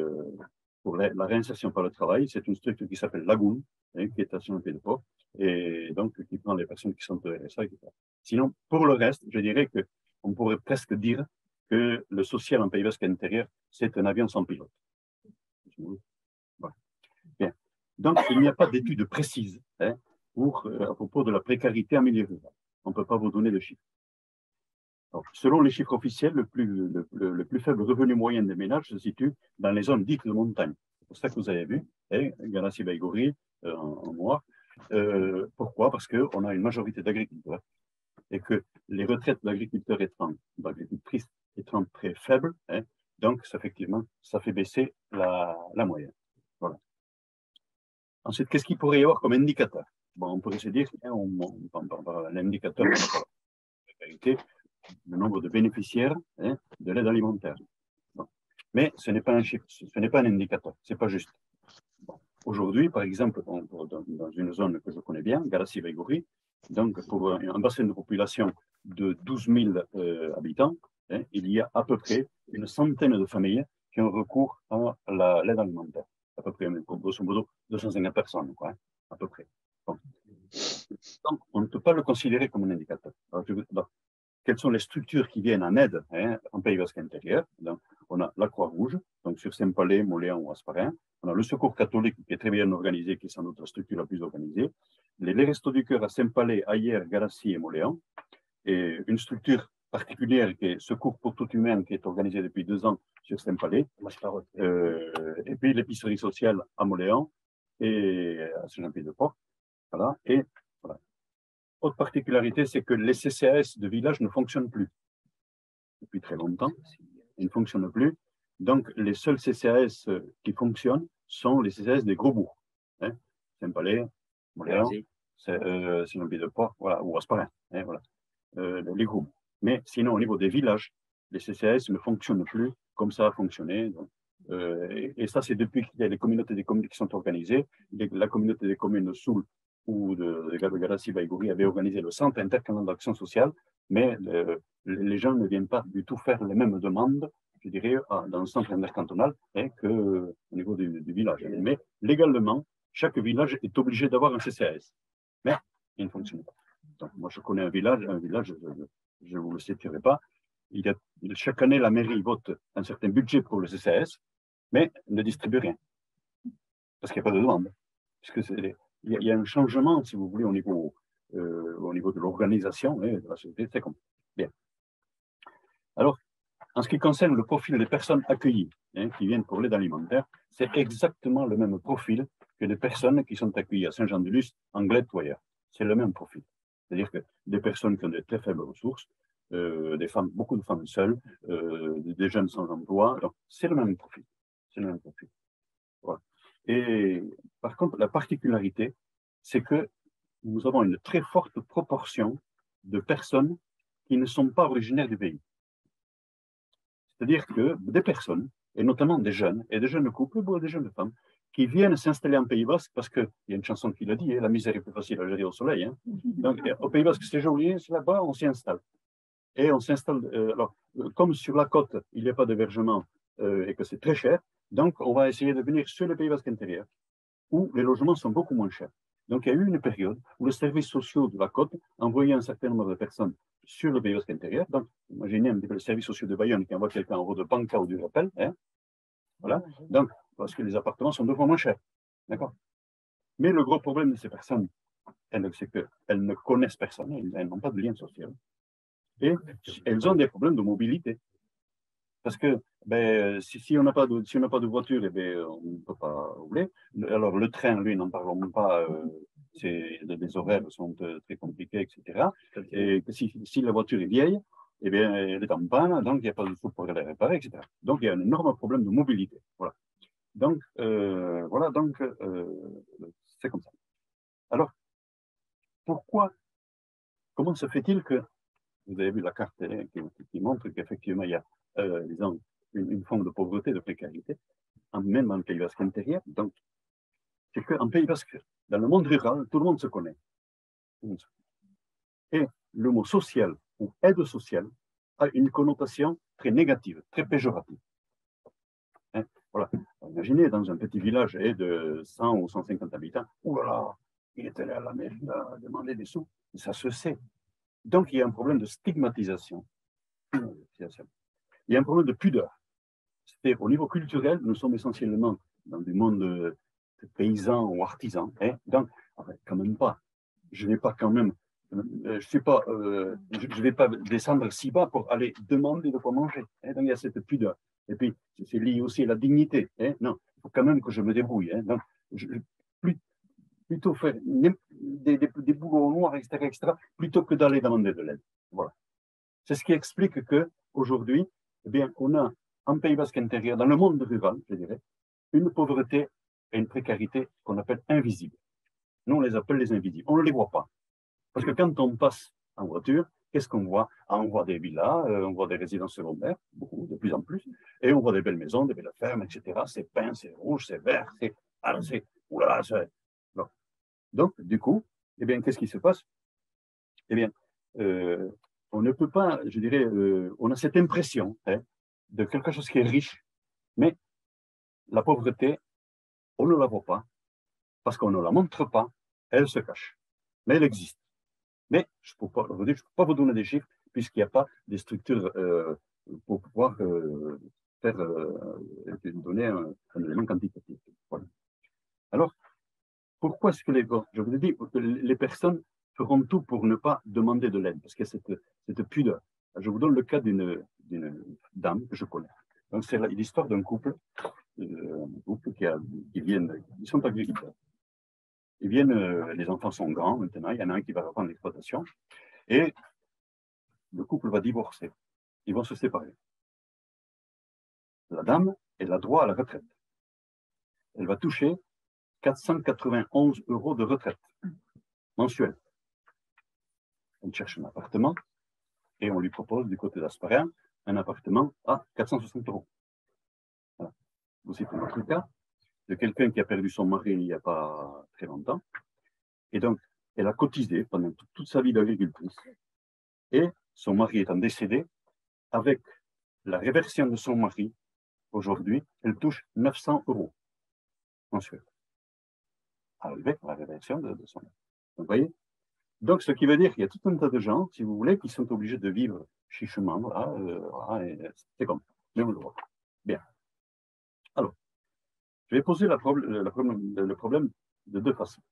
la réinsertion par le travail, c'est une structure qui s'appelle Lagoon, hein, qui est à Saint-Jean-Pied-de-Port, et donc qui prend les personnes qui sont au RSA, etc. Sinon, pour le reste, je dirais qu'on pourrait presque dire que le social en Pays Basque intérieur, c'est un avion sans pilote. Voilà. Bien. Donc, il n'y a pas d'études précises, hein, à propos de la précarité en milieu rural. On ne peut pas vous donner de chiffres. Alors, selon les chiffres officiels, le plus faible revenu moyen des ménages se situe dans les zones dites de montagne. C'est pour ça que vous avez vu, hein, Ganassi-Baïgori en noir. Pourquoi? Parce qu'on a une majorité d'agriculteurs et que les retraites d'agriculteurs étant, d'agricultrices étant très faibles, hein, donc effectivement, ça fait baisser la moyenne. Voilà. Ensuite, qu'est-ce qu'il pourrait y avoir comme indicateur? Bon, on pourrait se dire, hein, l'indicateur de la précarité, le nombre de bénéficiaires, hein, de l'aide alimentaire. Bon. Mais ce n'est pas un chiffre, ce n'est pas un indicateur, ce n'est pas juste. Bon. Aujourd'hui, par exemple, dans une zone que je connais bien, Galassi-Baïgori, donc pour un bassin de population de 12 000 habitants, hein, il y a à peu près une centaine de familles qui ont recours à l'aide alimentaire. À peu près, grosso modo, 250 personnes, quoi, hein, à peu près. Bon. Donc, on ne peut pas le considérer comme un indicateur. Alors, quelles sont les structures qui viennent en aide, hein, en Pays Basque intérieur? Donc, on a la Croix-Rouge, donc sur Saint-Palais, Moléon ou Asparin. On a le Secours catholique qui est très bien organisé, qui est sans doute la structure la plus organisée. Les Restos du Cœur à Saint-Palais, Ayer, Galassi et Moléon. Et une structure particulière qui est Secours pour tout humain, qui est organisée depuis 2 ans sur Saint-Palais. Et puis l'épicerie sociale à Moléon et à Saint-Jean-Pied-de-Port. Voilà. Et voilà. Autre particularité, c'est que les CCAS de village ne fonctionnent plus depuis très longtemps. Ils ne fonctionnent plus. Donc, les seuls CCAS qui fonctionnent sont les CCAS des gros bourgs. Hein, Saint-Palais, Moléon, Saint-Jean-Pied-de-Port, voilà, ou Asparin. Hein, voilà. Les gros bourgs. Mais sinon, au niveau des villages, les CCAS ne fonctionnent plus comme ça a fonctionné. Donc, et ça, c'est depuis qu'il y a les communautés des communes qui sont organisées. La communauté des communes de Soule ou de Galassi-Baïgori avait organisé le centre intercantonal d'action sociale, mais les gens ne viennent pas du tout faire les mêmes demandes, je dirais, dans le centre intercantonal hein, qu'au niveau du village. Mais légalement, chaque village est obligé d'avoir un CCAS. Mais il ne fonctionne pas. Donc, moi, je connais un village, je ne vous le citerai pas. Chaque année, la mairie vote un certain budget pour le CCAS, mais ne distribue rien. Parce qu'il n'y a pas de demande. Puisque il y a un changement, si vous voulez, au niveau de l'organisation hein, de la société. C'est comme bien. Alors, en ce qui concerne le profil des personnes accueillies hein, qui viennent pour l'aide alimentaire, c'est exactement le même profil que les personnes qui sont accueillies à Saint-Jean-de-Luz, Anglet ou ailleurs. C'est le même profil. C'est-à-dire que des personnes qui ont de très faibles ressources, des femmes, beaucoup de femmes seules, des jeunes sans emploi. Donc, c'est le même profil. C'est le même profil. Voilà. Et par contre, la particularité, c'est que nous avons une très forte proportion de personnes qui ne sont pas originaires du pays. C'est-à-dire que des personnes, et notamment des jeunes couples, des jeunes femmes, qui viennent s'installer en Pays Basque, parce qu'il y a une chanson qui l'a dit, la misère est plus facile à gérer au soleil. Hein. Donc, au Pays Basque, c'est joli, c'est là-bas, on s'y installe. Et on s'installe, comme sur la côte, il n'y a pas d'hébergement et que c'est très cher, donc on va essayer de venir sur le Pays Basque intérieur, où les logements sont beaucoup moins chers. Donc, il y a eu une période où les services sociaux de la côte envoyaient un certain nombre de personnes sur le Pays Basque intérieur. Donc, imaginez un petit peu les services sociaux de Bayonne qui envoient quelqu'un en haut de Panca ou du Rappel. Hein, voilà. Donc, parce que les appartements sont deux fois moins chers. D'accord? Mais le gros problème de ces personnes, c'est qu'elles ne connaissent personne, elles n'ont pas de lien social. Et elles ont des problèmes de mobilité. Parce que si on n'a pas de voiture, on ne peut pas rouler. Alors le train, lui, n'en parlons même pas, les horaires sont très compliqués, etc. Et si la voiture est vieille, elle est en panne, donc il n'y a pas de sous pour la réparer, etc. Donc il y a un énorme problème de mobilité. Voilà. Donc, c'est comme ça. Alors, comment se fait-il que, vous avez vu la carte qui montre qu'effectivement, il y a, disons, une forme de pauvreté, de précarité, même dans le Pays Basque intérieur. Donc, c'est qu'en Pays Basque, dans le monde rural, tout le monde se connaît. Et le mot social ou aide sociale a une connotation très négative, très péjorative. Hein, voilà. Imaginez dans un petit village de 100 ou 150 habitants, oulala, il est allé à la mairie, il a demandé des sous, et ça se sait. Donc, il y a un problème de stigmatisation. Il y a un problème de pudeur. Au niveau culturel, nous sommes essentiellement dans du monde paysan ou artisan. Hein, donc, quand même pas. Je ne vais pas quand même. Je vais pas descendre si bas pour aller demander de quoi manger. Hein, donc, il y a cette pudeur. Et puis, c'est lié aussi à la dignité. Hein, non, il faut quand même que je me débrouille. Hein, donc, plutôt faire des boulots noirs, etc., plutôt que d'aller demander de l'aide. Voilà. C'est ce qui explique qu'aujourd'hui, on a en Pays Basque intérieur, dans le monde rural, je dirais, une pauvreté et une précarité qu'on appelle invisibles. Nous, on les appelle les invisibles. On ne les voit pas. Parce que quand on passe en voiture, qu'est-ce qu'on voit? On voit des villas, on voit des résidences secondaires, beaucoup, de plus en plus, et on voit des belles maisons, des belles fermes, etc. C'est peint, c'est rouge, c'est vert, c'est... Oulala, c'est... Bon. Donc, du coup, qu'est-ce qui se passe? On ne peut pas, je dirais, on a cette impression de quelque chose qui est riche, mais la pauvreté, on ne la voit pas, parce qu'on ne la montre pas, elle se cache. Mais elle existe. Mais je ne peux pas vous donner des chiffres, puisqu'il n'y a pas des structures pour pouvoir donner un élément quantitatif. Voilà. Alors, pourquoi est-ce que je vous ai dit que les personnes feront tout pour ne pas demander de l'aide, parce qu'il y a cette pudeur. Je vous donne le cas d'une dame que je connais. Donc, c'est l'histoire d'un couple qui sont agriculteurs. Ils viennent, les enfants sont grands maintenant, il y en a un qui va reprendre l'exploitation, et le couple va divorcer. Ils vont se séparer. La dame, elle a droit à la retraite. Elle va toucher 491 € de retraite mensuelle. Elle cherche un appartement et on lui propose du côté d'Asparin un appartement à 460 €. Voilà. C'est un autre cas de quelqu'un qui a perdu son mari il n'y a pas très longtemps. Et donc, elle a cotisé pendant toute sa vie d'agricultrice. Et son mari étant décédé, avec la réversion de son mari, aujourd'hui, elle touche 900 € mensuels. Avec la réversion de son mari. Vous voyez? Donc, ce qui veut dire qu'il y a tout un tas de gens, si vous voulez, qui sont obligés de vivre chichement. C'est comme ça. Mais on le voit. Bien. Alors, je vais poser le problème de deux façons.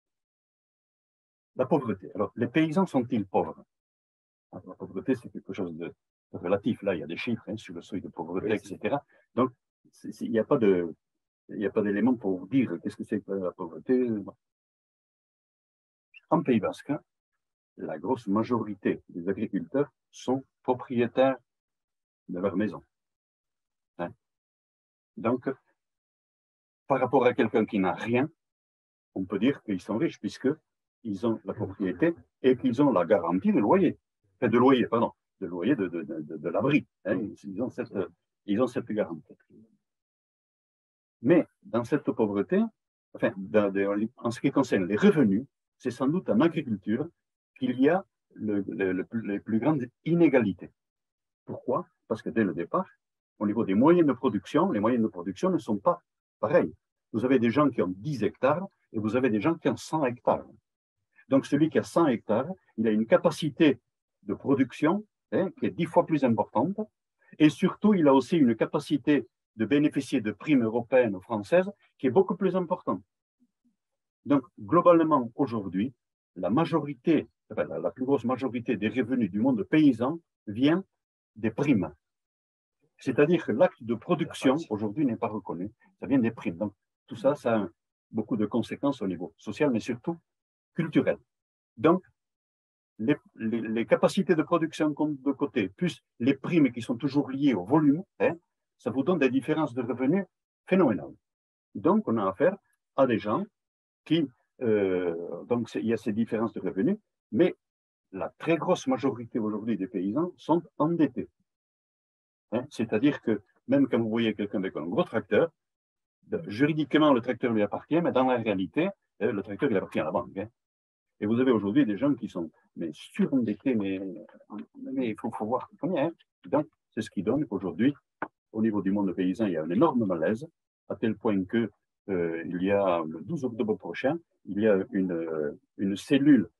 La pauvreté. Alors, les paysans sont-ils pauvres? La pauvreté, c'est quelque chose de relatif. Là, il y a des chiffres sur le seuil de pauvreté, etc. Donc, il n'y a pas d'élément pour dire qu'est-ce que c'est que la pauvreté. En Pays Basque, la grosse majorité des agriculteurs sont propriétaires de leur maison. Hein? Donc, par rapport à quelqu'un qui n'a rien, on peut dire qu'ils sont riches puisqu'ils ont la propriété et qu'ils ont la garantie de loyer. Enfin, de loyer, pardon, de loyer de l'abri. Hein? Ils ont cette garantie. Mais dans cette pauvreté, enfin, en ce qui concerne les revenus, c'est sans doute en agriculture qu'il y a les plus grandes inégalités. Pourquoi? Parce que dès le départ, au niveau des moyens de production, les moyens de production ne sont pas pareils. Vous avez des gens qui ont 10 hectares et vous avez des gens qui ont 100 hectares. Donc, celui qui a 100 hectares, il a une capacité de production qui est 10 fois plus importante. Et surtout, il a aussi une capacité de bénéficier de primes européennes ou françaises qui est beaucoup plus importante. Donc, globalement, aujourd'hui, la plus grosse majorité des revenus du monde paysan vient des primes. C'est-à-dire que l'acte de production, aujourd'hui, n'est pas reconnu. Ça vient des primes. Donc, tout ça, ça a beaucoup de conséquences au niveau social, mais surtout culturel. Donc, les capacités de production de côté, plus les primes qui sont toujours liées au volume, ça vous donne des différences de revenus phénoménales. Donc, on a affaire à des gens qui, donc il y a ces différences de revenus, mais la très grosse majorité aujourd'hui des paysans sont endettés. C'est-à-dire que même quand vous voyez quelqu'un avec un gros tracteur, juridiquement le tracteur lui appartient, mais dans la réalité, le tracteur il appartient à la banque. Et vous avez aujourd'hui des gens qui sont surendettés, mais il faut voir combien. Donc, c'est ce qui donne qu'aujourd'hui, au niveau du monde paysan, il y a un énorme malaise, à tel point que il y a le 12 octobre prochain, il y a une cellule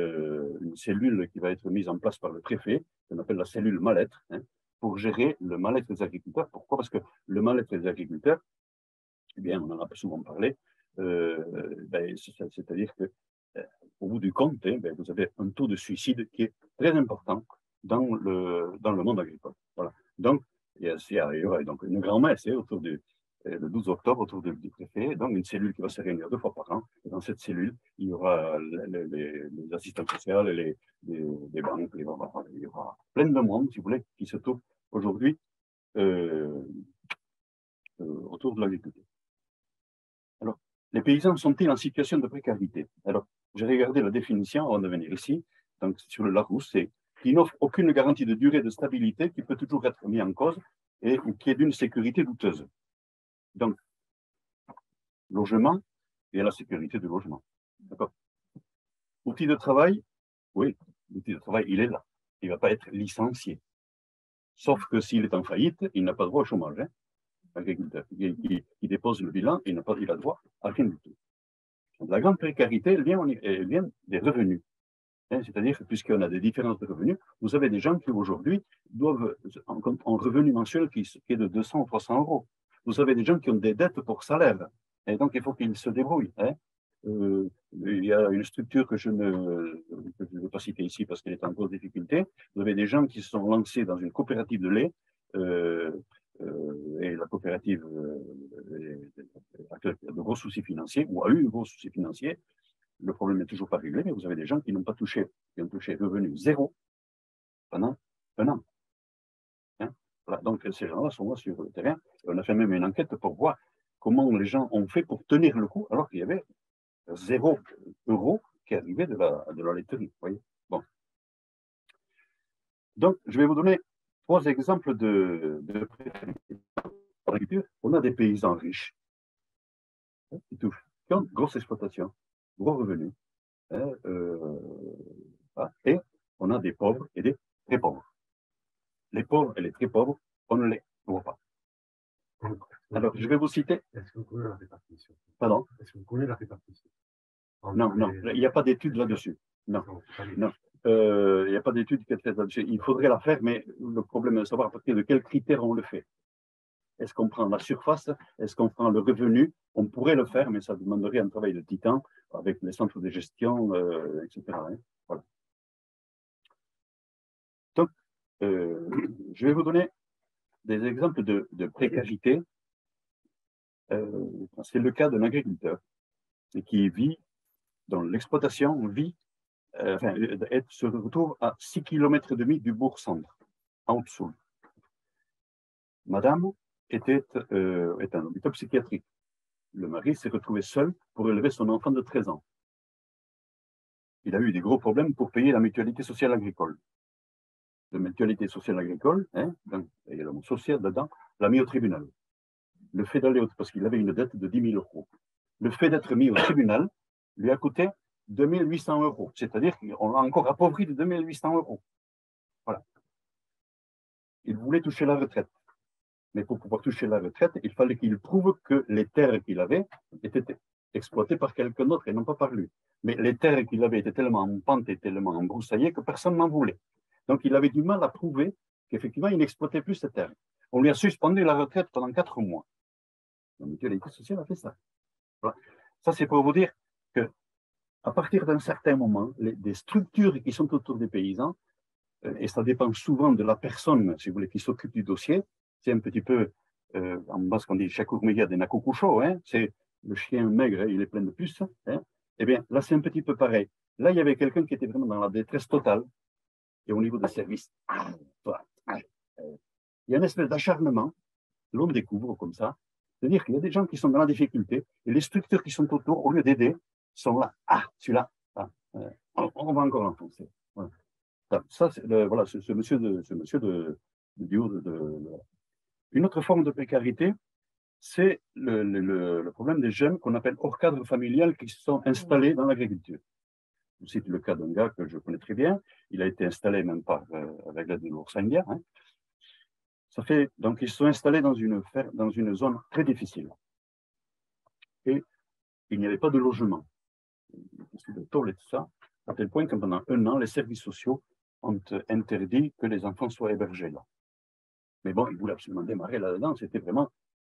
qui va être mise en place par le préfet, qu'on appelle la cellule mal-être, pour gérer le mal-être des agriculteurs. Pourquoi? Parce que le mal-être des agriculteurs, eh bien, on en a souvent parlé, c'est-à-dire que au bout du compte, vous avez un taux de suicide qui est très important dans le monde agricole. Voilà. Donc, il y aura donc une grand-messe autour le 12 octobre autour du préfet, donc une cellule qui va se réunir 2 fois par an. Et dans cette cellule, il y aura les assistants sociaux, les banques, il y aura plein de monde, si vous voulez, qui se trouve aujourd'hui autour de l'agriculture. Alors, les paysans sont-ils en situation de précarité? Alors, j'ai regardé la définition avant de venir ici, donc sur le Larousse, c'est qui n'offre aucune garantie de durée de stabilité, qui peut toujours être mis en cause et qui est d'une sécurité douteuse. Donc, logement et la sécurité du logement. D'accord? Outil de travail, oui, l'outil de travail, il est là. Il ne va pas être licencié. Sauf que s'il est en faillite, il n'a pas droit au chômage. Agriculteur. Il dépose le bilan, il a droit à rien du tout. Donc, la grande précarité, elle vient des revenus. C'est-à-dire que puisqu'on a des différences de revenus, vous avez des gens qui aujourd'hui doivent, en revenu mensuel qui est de 200 ou 300 euros. Vous avez des gens qui ont des dettes pour salaire. Et donc, il faut qu'ils se débrouillent. Il y a une structure que je ne vais pas citer ici parce qu'elle est en grosse difficulté. Vous avez des gens qui se sont lancés dans une coopérative de lait. Et la coopérative a de gros soucis financiers, ou a eu de gros soucis financiers. Le problème n'est toujours pas réglé, mais vous avez des gens qui n'ont pas touché, qui ont touché revenu zéro pendant un an. Voilà. Donc, ces gens-là sont là sur le terrain. Et on a fait même une enquête pour voir comment les gens ont fait pour tenir le coup, alors qu'il y avait 0 € qui arrivait de la laiterie. Voyez, bon. Donc, je vais vous donner 3 exemples de agriculture. On a des paysans riches qui ont grosse exploitation, gros revenus. Et on a des pauvres et des très pauvres. Les pauvres et les très pauvres, on ne les voit pas. Alors, je vais vous citer. Est-ce que vous connaissez la répartition? Pardon? Est-ce que vous connaissez la répartition? Non, il n'y a pas d'étude là-dessus. Non. Il n'y a pas d'étude qui est faite là-dessus. Il faudrait la faire, mais le problème est de savoir à partir de quels critères on le fait. Est-ce qu'on prend la surface? Est-ce qu'on prend le revenu? On pourrait le faire, mais ça demanderait un travail de titan avec les centres de gestion, etc. Voilà. Donc, je vais vous donner des exemples de précarité. C'est le cas d'un agriculteur qui vit dans l'exploitation, vit se retrouve à 6,5 km du bourg-centre, en Haute-Saône. Madame est un hôpital psychiatrique. Le mari s'est retrouvé seul pour élever son enfant de 13 ans. Il a eu des gros problèmes pour payer la mutualité sociale agricole. La mutualité sociale agricole, il y a le mot social dedans, l'a mis au tribunal. Le fait d'aller, parce qu'il avait une dette de 10 000 €. Le fait d'être mis au tribunal lui a coûté 2 800 €. C'est-à-dire qu'on l'a encore appauvri de 2 800 €. Voilà. Il voulait toucher la retraite. Mais pour pouvoir toucher la retraite, il fallait qu'il prouve que les terres qu'il avait étaient exploitées par quelqu'un d'autre et non pas par lui. Mais les terres qu'il avait étaient tellement en pente et tellement embroussaillées que personne n'en voulait. Donc il avait du mal à prouver qu'effectivement il n'exploitait plus ces terres. On lui a suspendu la retraite pendant 4 mois. La mutualité sociale a fait ça. Voilà. Ça, c'est pour vous dire que à partir d'un certain moment, des structures qui sont autour des paysans, et ça dépend souvent de la personne, si vous voulez, qui s'occupe du dossier, c'est un petit peu, en basque on dit chakourmeya de nakokusho, c'est le chien maigre, il est plein de puces. Eh bien, là, c'est un petit peu pareil. Là, il y avait quelqu'un qui était vraiment dans la détresse totale. Et au niveau des services, il y a une espèce d'acharnement, l'on découvre comme ça. C'est-à-dire qu'il y a des gens qui sont dans la difficulté et les structures qui sont autour, au lieu d'aider, sont là. Ah, celui-là, on va encore l'enfoncer. Voilà. Ça, c'est voilà, ce monsieur du haut de. Une autre forme de précarité, c'est le problème des jeunes qu'on appelle hors cadre familial qui se sont installés dans l'agriculture. Je cite le cas d'un gars que je connais très bien. Il a été installé même pas avec l'aide de l'ours indien. Donc, ils se sont installés dans une zone très difficile. Et il n'y avait pas de logement. De tôle et tout ça, à tel point que pendant 1 an, les services sociaux ont interdit que les enfants soient hébergés là. Mais bon, ils voulaient absolument démarrer là-dedans. C'était vraiment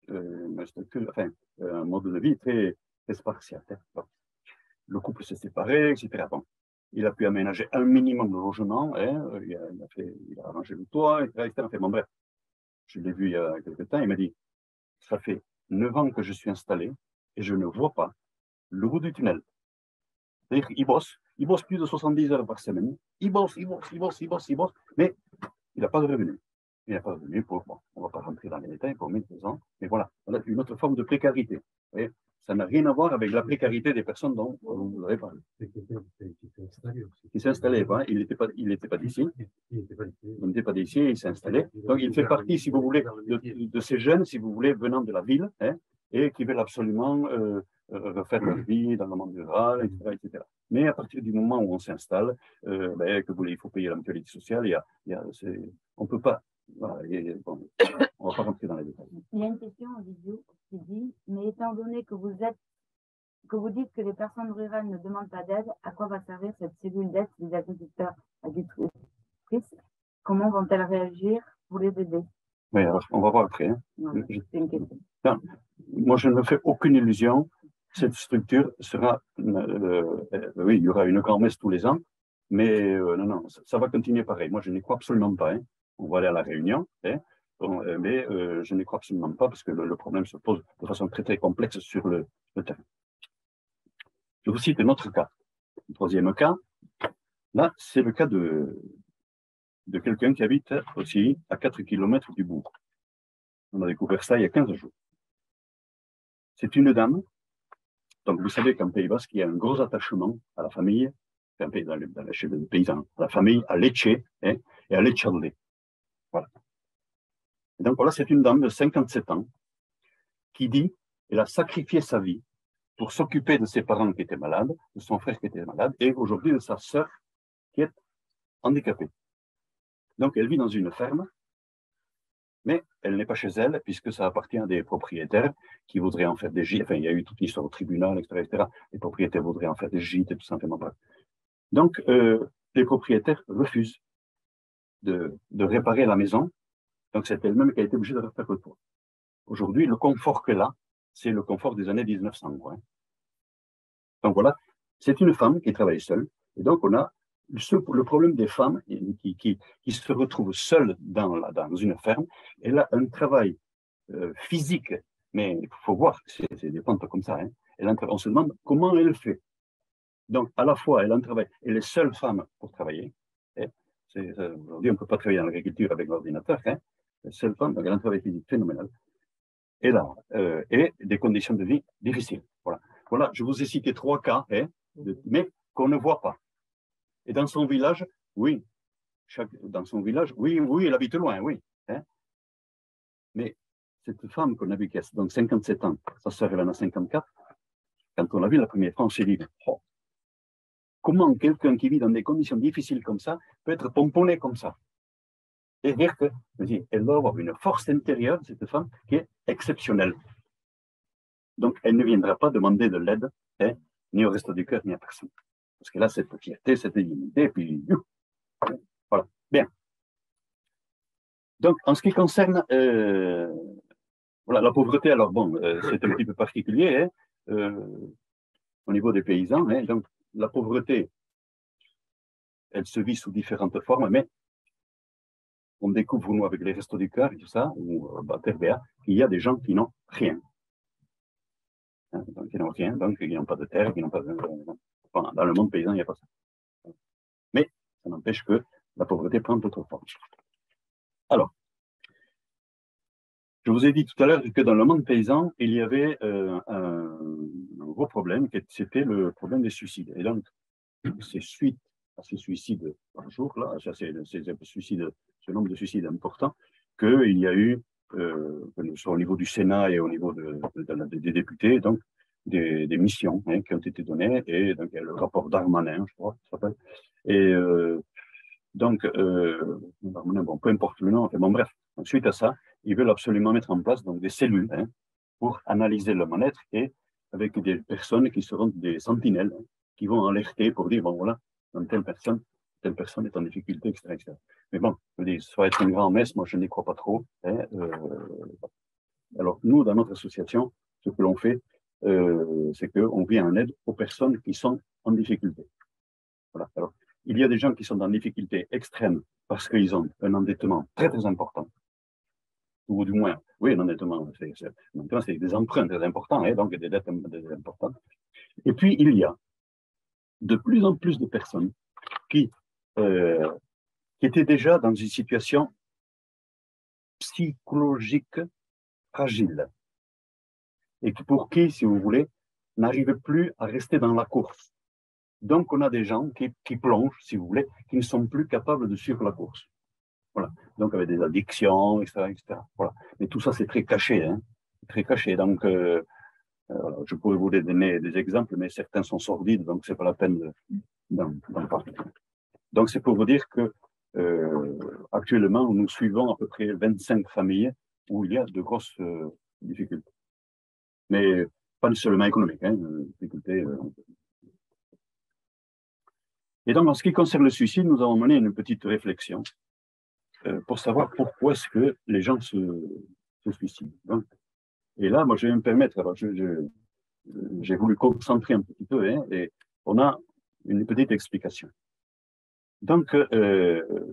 un mode de vie très, très spartiate. Bon. Le couple s'est séparé, etc. Bon. Il a pu aménager un minimum de logement, il a arrangé le toit, etc. Enfin, bon, bref, je l'ai vu il y a quelques temps, il m'a dit, ça fait 9 ans que je suis installé et je ne vois pas le bout du tunnel. C'est-à-dire qu'il bosse plus de 70 heures par semaine, il bosse, mais il n'a pas de revenus. Il n'a pas de revenus pour, bon, on ne va pas rentrer dans les détails pour 1200 ans, mais voilà, une autre forme de précarité. Vous voyez, ça n'a rien à voir avec la précarité des personnes dont vous avez parlé. Il s'est installé, il n'était pas d'ici. Il n'était pas d'ici, il s'est installé. Donc il fait partie, si vous voulez, de ces jeunes, si vous voulez, venant de la ville, et qui veulent absolument refaire leur vie dans le monde rural, etc. Mais à partir du moment où on s'installe, il faut payer la mutualité sociale, on ne peut pas. Voilà, bon, on ne va pas rentrer dans les détails. Il y a une question en vidéo qui dit, mais étant donné que vous dites que les personnes rurales ne demandent pas d'aide, à quoi va servir cette cellule d'aide des agriculteurs agricultrices? Comment vont-elles réagir pour les aider? Oui, alors, on va voir après. C'est une question. Non, moi, je ne me fais aucune illusion. Cette structure sera, oui, il y aura une grand-messe tous les ans, mais non, ça va continuer pareil. Moi, je n'y crois absolument pas. On va aller à la réunion, mais je n'y crois absolument pas parce que le problème se pose de façon très, très complexe sur le terrain. Je vous cite un autre cas. Le troisième cas, là, c'est le cas de quelqu'un qui habite aussi à 4 km du bourg. On a découvert ça il y a 15 jours. C'est une dame. Donc, vous savez qu'en Pays Basque, il y a un gros attachement à la famille, dans les paysans, à la famille, à l'éché et à l'échalde. Voilà. Et donc, voilà, c'est une dame de 57 ans qui dit qu'elle a sacrifié sa vie pour s'occuper de ses parents qui étaient malades, de son frère qui était malade, et aujourd'hui de sa sœur qui est handicapée. Donc, elle vit dans une ferme, mais elle n'est pas chez elle, puisque ça appartient à des propriétaires qui voudraient en faire des gîtes. Enfin, il y a eu toute une histoire au tribunal, etc. Les propriétaires voudraient en faire des gîtes et tout simplement pas. Donc, les propriétaires refusent de réparer la maison. Donc, c'est elle-même qui a été obligée de refaire le toit. Aujourd'hui, le confort qu'elle a, c'est le confort des années 1900. Donc, voilà, c'est une femme qui travaille seule. Et donc, on a le problème des femmes qui se retrouvent seules dans une ferme. Elle a un travail physique, mais il faut voir, c'est des pentes comme ça. On se demande comment elle fait. Donc, à la fois, elle en travaille, elle est seule femme pour travailler. Aujourd'hui, on ne peut pas travailler dans l'agriculture avec l'ordinateur. Hein, seule femme, donc elle a un travail physique phénoménal. Et là, et des conditions de vie difficiles. Voilà, voilà, je vous ai cité 3 cas, hein, mais qu'on ne voit pas. Et dans son village, oui, dans son village, oui, elle habite loin, oui. Hein. Mais cette femme qu'on a vue, qui a donc 57 ans, sa sœur, elle en a 54, quand on l'a vue la première fois, on s'est dit, oh, comment quelqu'un qui vit dans des conditions difficiles comme ça peut être pomponné comme ça? Et dire qu'elle doit avoir une force intérieure, cette femme, qui est exceptionnelle. Donc, elle ne viendra pas demander de l'aide, hein, ni au Resto du Cœur, ni à personne. Parce qu'elle a cette fierté, cette dignité, et puis, voilà, bien. Donc, en ce qui concerne voilà, la pauvreté, alors bon, c'est un petit peu particulier, hein, au niveau des paysans, hein, donc la pauvreté, elle se vit sous différentes formes, mais on découvre, nous, avec les Restos du Cœur et tout ça, ou Terre-Béa, qu'il y a des gens qui n'ont rien. Hein, donc, ils n'ont rien, donc ils n'ont pas de terre, ils n'ont pas de... Enfin, dans le monde paysan, il n'y a pas ça. Mais ça n'empêche que la pauvreté prend d'autres formes. Alors, je vous ai dit tout à l'heure que dans le monde paysan, il y avait un gros problème, c'était le problème des suicides. Et donc, c'est suite à ces suicides par jour, là, ce nombre de suicides important, qu'il y a eu, soit au niveau du Sénat et au niveau des députés, donc des missions, hein, qui ont été données, et donc il y a le rapport Darmanin, je crois, ça s'appelle. Et donc, Darmanin, bon, peu importe le nom, enfin, bon, bref, donc, suite à ça, ils veulent absolument mettre en place donc, des cellules, hein, pour analyser le mal-être, et avec des personnes qui seront des sentinelles, hein, qui vont alerter pour dire, bon voilà, telle personne est en difficulté, etc. etc. Mais bon, je dis, ça va être une grande messe, moi je n'y crois pas trop. Hein, alors nous, dans notre association, ce que l'on fait, c'est qu'on vient en aide aux personnes qui sont en difficulté. Voilà. Alors, il y a des gens qui sont en difficulté extrême parce qu'ils ont un endettement très très important. Ou du moins, oui, un endettement, c'est des emprunts très importants, hein, donc des dettes importantes. Et puis, il y a de plus en plus de personnes qui étaient déjà dans une situation psychologique fragile et pour qui, si vous voulez, n'arrivaient plus à rester dans la course. Donc, on a des gens qui plongent, si vous voulez, qui ne sont plus capables de suivre la course. Voilà. Donc, avec des addictions, etc. etc. Voilà. Mais tout ça, c'est très caché. Hein, très caché. Donc, je pourrais vous donner des exemples, mais certains sont sordides, donc ce n'est pas la peine d'en parler. Donc, c'est pour vous dire que actuellement, nous suivons à peu près 25 familles où il y a de grosses difficultés. Mais pas seulement économiques, hein, difficultés. Et donc, en ce qui concerne le suicide, nous avons mené une petite réflexion pour savoir pourquoi est-ce que les gens se suicident. Donc, et là, moi, je vais me permettre, alors j'ai voulu concentrer un petit peu, hein, et on a une petite explication. Donc, il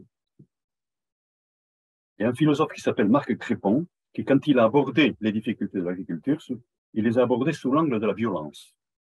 y a un philosophe qui s'appelle Marc Crépon, qui, quand il a abordé les difficultés de l'agriculture, il les a abordées sous l'angle de la violence.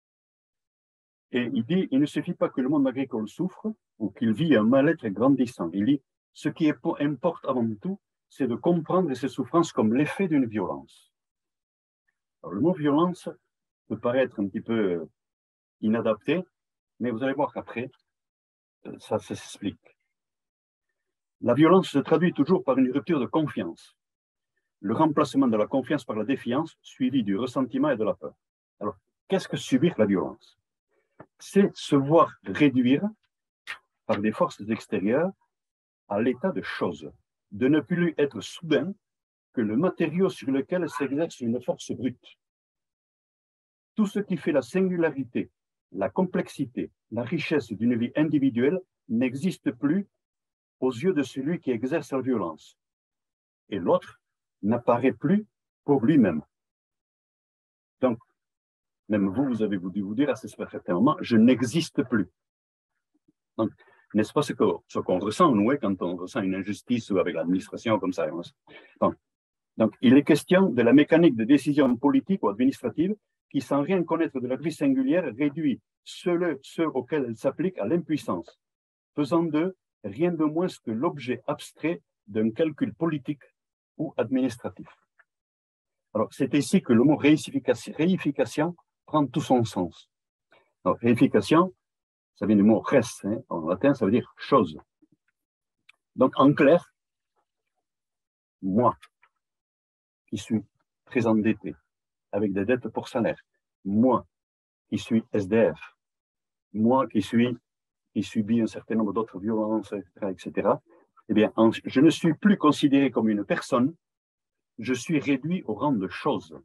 Et il dit, il ne suffit pas que le monde agricole souffre ou qu'il vit un mal-être grandissant. Il dit, ce qui importe avant tout, c'est de comprendre ces souffrances comme l'effet d'une violence. Alors, le mot violence peut paraître un petit peu inadapté, mais vous allez voir qu'après, ça s'explique. La violence se traduit toujours par une rupture de confiance. Le remplacement de la confiance par la défiance, suivi du ressentiment et de la peur. Alors, qu'est-ce que subir la violence? C'est se voir réduire par des forces extérieures à l'état de chose, de ne plus être soudain que le matériau sur lequel s'exerce une force brute. Tout ce qui fait la singularité, la complexité, la richesse d'une vie individuelle n'existe plus aux yeux de celui qui exerce la violence. Et l'autre n'apparaît plus pour lui-même. Donc, même vous avez dû vous dire à ce certain moment, je n'existe plus. Donc, n'est-ce pas ce qu'on ressent, nous, quand on ressent une injustice ou avec l'administration comme ça. Donc, il est question de la mécanique de décision politique ou administrative qui, sans rien connaître de la vie singulière, réduit ceux auxquels elle s'applique à l'impuissance, faisant d'eux rien de moins que l'objet abstrait d'un calcul politique ou administratif. Alors, c'est ici que le mot réification prend tout son sens. Alors, réification, ça vient du mot res, hein, en latin, ça veut dire chose. Donc, en clair, moi, qui suis très endetté, avec des dettes pour salaire, moi, qui suis SDF, moi, qui subit un certain nombre d'autres violences, etc., eh bien, je ne suis plus considéré comme une personne, je suis réduit au rang de chose.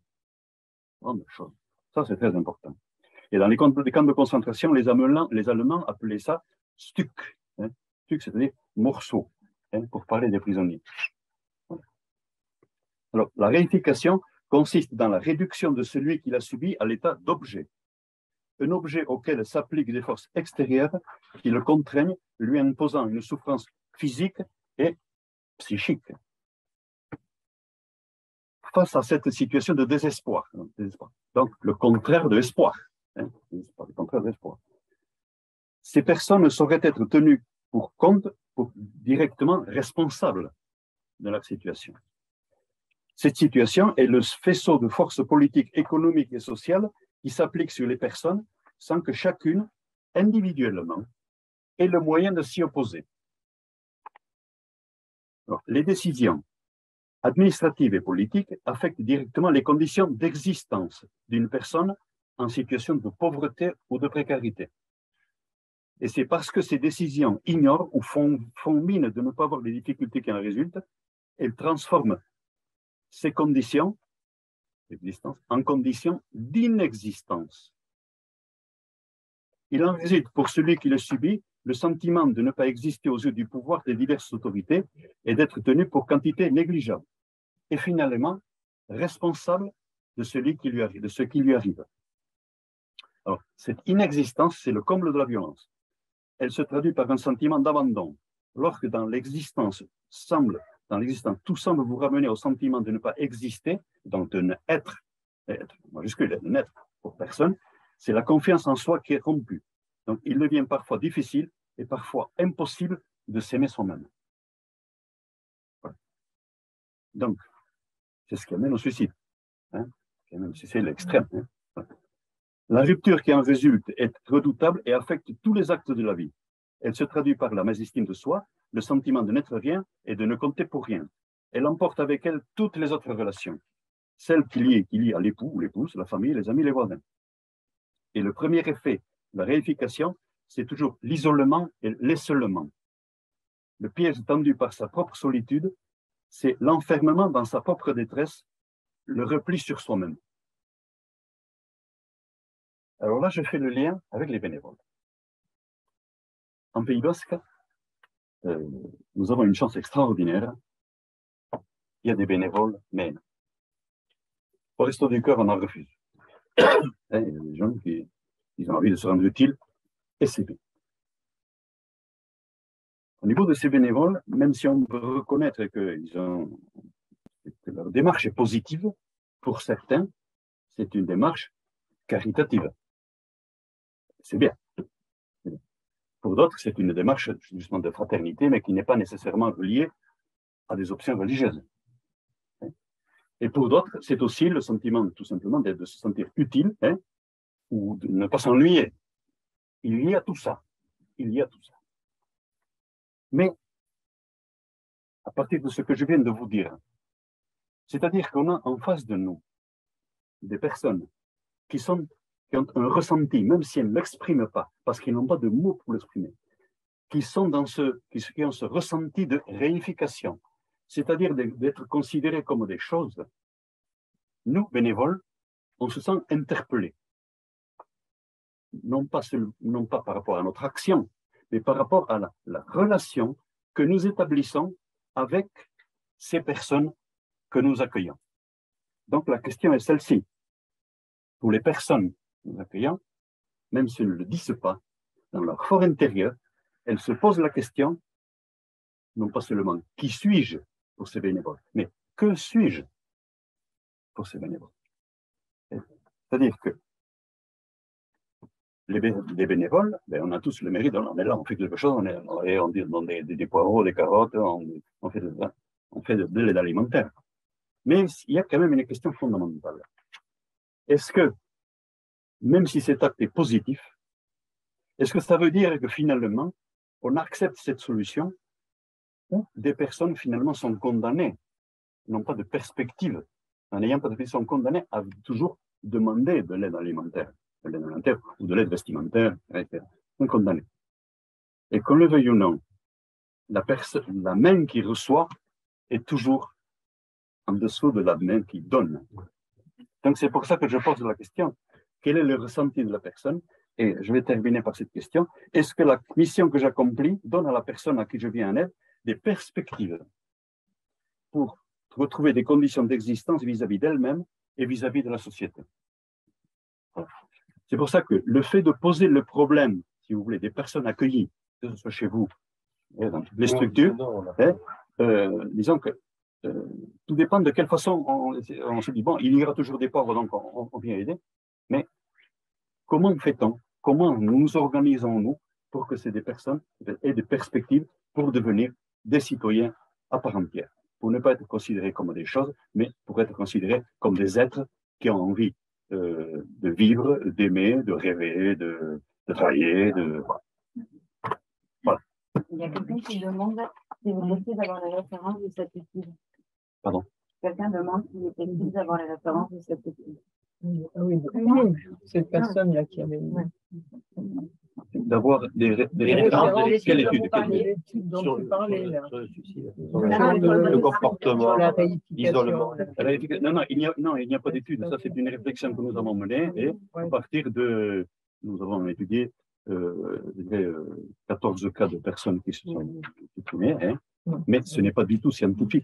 Ça, c'est très important. Et dans les camps de concentration, les Allemands appelaient ça Stück. Hein. Stück, c'est-à-dire morceau, hein, pour parler des prisonniers. Voilà. Alors, la réification consiste dans la réduction de celui qui l'a subi à l'état d'objet. Un objet auquel s'appliquent des forces extérieures qui le contraignent, lui imposant une souffrance physique et psychique. Face à cette situation de désespoir. Donc, le contraire de l'espoir. Hein, le contraire de l'espoir. Ces personnes sauraient être tenues pour compte, directement responsables de leur situation. Cette situation est le faisceau de forces politiques, économiques et sociales qui s'appliquent sur les personnes sans que chacune, individuellement, ait le moyen de s'y opposer. Alors, les décisions administratives et politiques affectent directement les conditions d'existence d'une personne en situation de pauvreté ou de précarité. Et c'est parce que ces décisions ignorent ou font mine de ne pas voir les difficultés qui en résultent, elles transforment ces conditions d'existence en conditions d'inexistence. Il en résulte pour celui qui le subit le sentiment de ne pas exister aux yeux du pouvoir des diverses autorités et d'être tenu pour quantité négligeable. Et finalement, responsable de ce qui lui arrive. Alors, cette inexistence, c'est le comble de la violence. Elle se traduit par un sentiment d'abandon. Lorsque dans l'existence, tout semble vous ramener au sentiment de ne pas exister, donc de ne être majuscule, de n'être pour personne, c'est la confiance en soi qui est rompue. Donc, il devient parfois difficile et parfois impossible de s'aimer soi-même. Voilà. Donc, c'est ce qui amène au suicide. Hein? C'est l'extrême. Hein? Voilà. La rupture qui en résulte est redoutable et affecte tous les actes de la vie. Elle se traduit par la mésestime de soi, le sentiment de n'être rien et de ne compter pour rien. Elle emporte avec elle toutes les autres relations, celles qui lient à l'époux ou l'épouse, la famille, les amis, les voisins. Et le premier effet de la réification, c'est toujours l'isolement et l'esselement. Le piège tendu par sa propre solitude, c'est l'enfermement dans sa propre détresse, le repli sur soi-même. Alors là, je fais le lien avec les bénévoles. En Pays Basque, nous avons une chance extraordinaire. Il y a des bénévoles, mais au Resto du Cœur, on en refuse. Il y a des gens qui ont envie de se rendre utiles, et c'est bien. Au niveau de ces bénévoles, même si on peut reconnaître que leur démarche est positive, pour certains, c'est une démarche caritative. C'est bien. Pour d'autres, c'est une démarche justement de fraternité, mais qui n'est pas nécessairement reliée à des options religieuses. Et pour d'autres, c'est aussi le sentiment, tout simplement, de se sentir utile, hein, ou de ne pas s'ennuyer. Il y a tout ça. Il y a tout ça. Mais, à partir de ce que je viens de vous dire, c'est-à-dire qu'on a en face de nous des personnes qui ont un ressenti, même si elles ne l'expriment pas, parce qu'ils n'ont pas de mots pour l'exprimer, qui ont ce ressenti de réification, c'est-à-dire d'être considérés comme des choses. Nous, bénévoles, on se sent interpellés. Non pas par rapport à notre action, mais par rapport à la relation que nous établissons avec ces personnes que nous accueillons. Donc la question est celle-ci. Pour les personnes que nous accueillons, même si elles ne le disent pas, dans leur fort intérieur, elles se posent la question, non pas seulement qui suis-je pour ces bénévoles, mais que suis-je pour ces bénévoles. C'est-à-dire que les bénévoles, ben, on a tous le mérite, on est là, on fait quelque chose, on donne des poireaux, des carottes, on fait de l'aide alimentaire. Mais il y a quand même une question fondamentale. Est-ce que, même si cet acte est positif, est-ce que ça veut dire que finalement, on accepte cette solution où des personnes finalement sont condamnées, n'ont pas de perspective, en n'ayant pas de perspective, sont condamnées à toujours demander de l'aide alimentaire ou de l'aide vestimentaire, etc. Sont condamnés. Et qu'on le veuille ou non, la main qui reçoit est toujours en dessous de la main qui donne. Donc c'est pour ça que je pose la question, quel est le ressenti de la personne? Et je vais terminer par cette question. Est-ce que la mission que j'accomplis donne à la personne à qui je viens en aide des perspectives pour retrouver des conditions d'existence vis-à-vis d'elle-même et vis-à-vis de la société? Voilà. C'est pour ça que le fait de poser le problème, si vous voulez, des personnes accueillies, que ce soit chez vous, dans toutes les structures, disons que tout dépend de quelle façon on se dit, bon, il y aura toujours des pauvres, donc on vient aider, mais comment fait-on? Comment nous organisons-nous pour que ces des personnes aient des perspectives pour devenir des citoyens à part entière, pour ne pas être considérés comme des choses, mais pour être considérés comme des êtres qui ont envie de vivre, d'aimer, de rêver, de travailler, Voilà. Il y a quelqu'un qui demande si vous essayez d'avoir les références de cette étude. Pardon? Quelqu'un demande s'il est possible d'avoir les références de cette étude. Oui, cette personne-là qui avait... D'avoir des références. Quelle étude? L'étude dont tu parlais, là. Sur le suicide. Le comportement, la réification. l'isolement. Non, il n'y a pas d'étude. Ça, c'est une réflexion que nous avons menée et à partir de... Nous avons étudié 14 cas de personnes qui se sont exprimées, mais ce n'est pas du tout scientifique.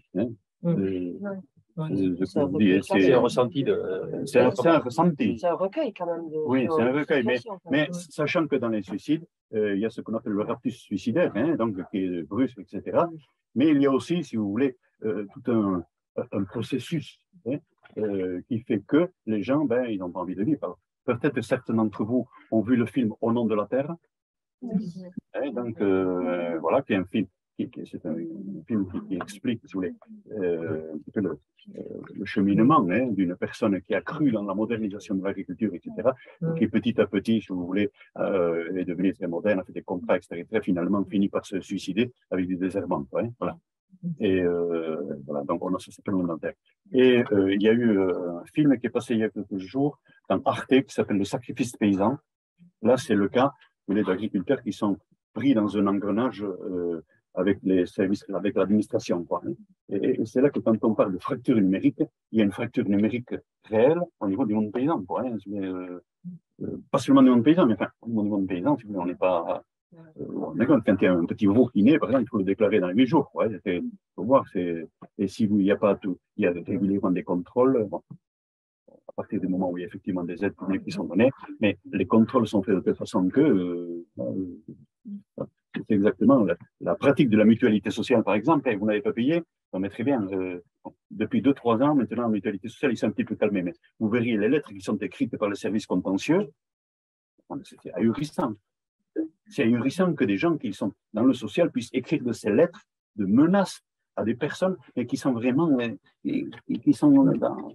C'est un ressenti. C'est un ressenti. C'est un recueil quand même. Oui, c'est un recueil, mais sachant que dans les suicides, il y a ce qu'on appelle le raptus suicidaire, donc qui est brusque, etc. Mais il y a aussi, si vous voulez, tout un processus qui fait que les gens, ils n'ont pas envie de vivre. Peut-être que certains d'entre vous ont vu le film Au nom de la Terre. Donc, voilà, qui est un film. C'est un film qui explique, si vous voulez, un petit peu le cheminement d'une personne qui a cru dans la modernisation de l'agriculture, etc., qui petit à petit, si vous voulez, est devenue très moderne, a fait des contrats, etc., finalement finit par se suicider avec des désherbants. Voilà. Et voilà, donc on a ça s'appelle Le Terre. Et il y a eu un film qui est passé il y a quelques jours dans Arte qui s'appelle Le Sacrifice paysan. Là, c'est le cas d'agriculteurs qui sont pris dans un engrenage avec les services, avec l'administration. Et c'est là que quand on parle de fracture numérique, il y a une fracture numérique réelle au niveau du monde paysan. Pas seulement du monde paysan, mais enfin, au niveau du monde paysan, si vous voulez, on n'est pas... quand il y a un petit veau qui naît, par exemple, il faut le déclarer dans les 8 jours. Il faut voir. Et si il n'y a pas tout, il y a régulièrement des contrôles. Bon, à partir du moment où il y a effectivement des aides publiques qui sont données, mais les contrôles sont faits de telle façon que c'est exactement la pratique de la mutualité sociale, par exemple. Vous n'avez pas payé, mais très bien. Depuis 2-3 ans, maintenant, la mutualité sociale, il s'est un petit peu calmé. Mais vous verriez les lettres qui sont écrites par le service contentieux. C'est ahurissant. C'est ahurissant que des gens qui sont dans le social puissent écrire de ces lettres de menaces à des personnes et qui sont vraiment qui sont dans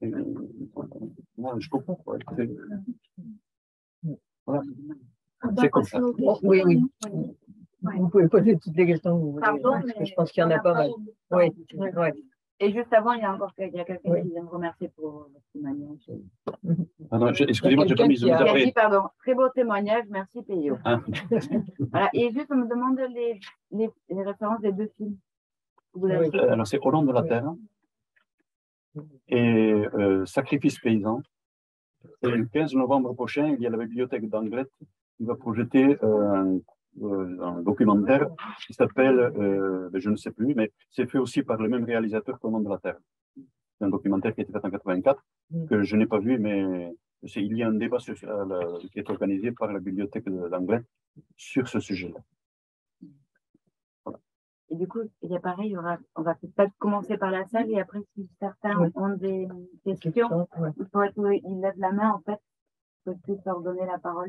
je comprends voilà. C'est comme ça. Oui. Vous pouvez poser toutes les questions que vous voulez. Parce que je pense qu'il y en a pas mal. Oui. Et juste avant, il y a quelqu'un qui vient me remercier pour votre témoignage. Excusez-moi, j'ai pas mis Il a dit, pardon, très beau témoignage, merci Peyo. Voilà. Et juste, on me demande les références des 2 films. Alors, c'est Au nom de la Terre et Sacrifice paysan. Et le 15 novembre prochain, il y a la bibliothèque d'Anglet qui va projeter un documentaire qui s'appelle, je ne sais plus, mais c'est fait aussi par le même réalisateur qu'Au nom de la Terre. C'est un documentaire qui a été fait en 1984, que je n'ai pas vu, mais il y a un débat qui est organisé par la bibliothèque d'Anglet sur ce sujet-là. Voilà. Et du coup, il y a pareil, on va peut-être commencer par la salle et après, si certains ont des questions, il faudrait qu'ils lèvent la main, en fait, pour que je puisse leur donner la parole.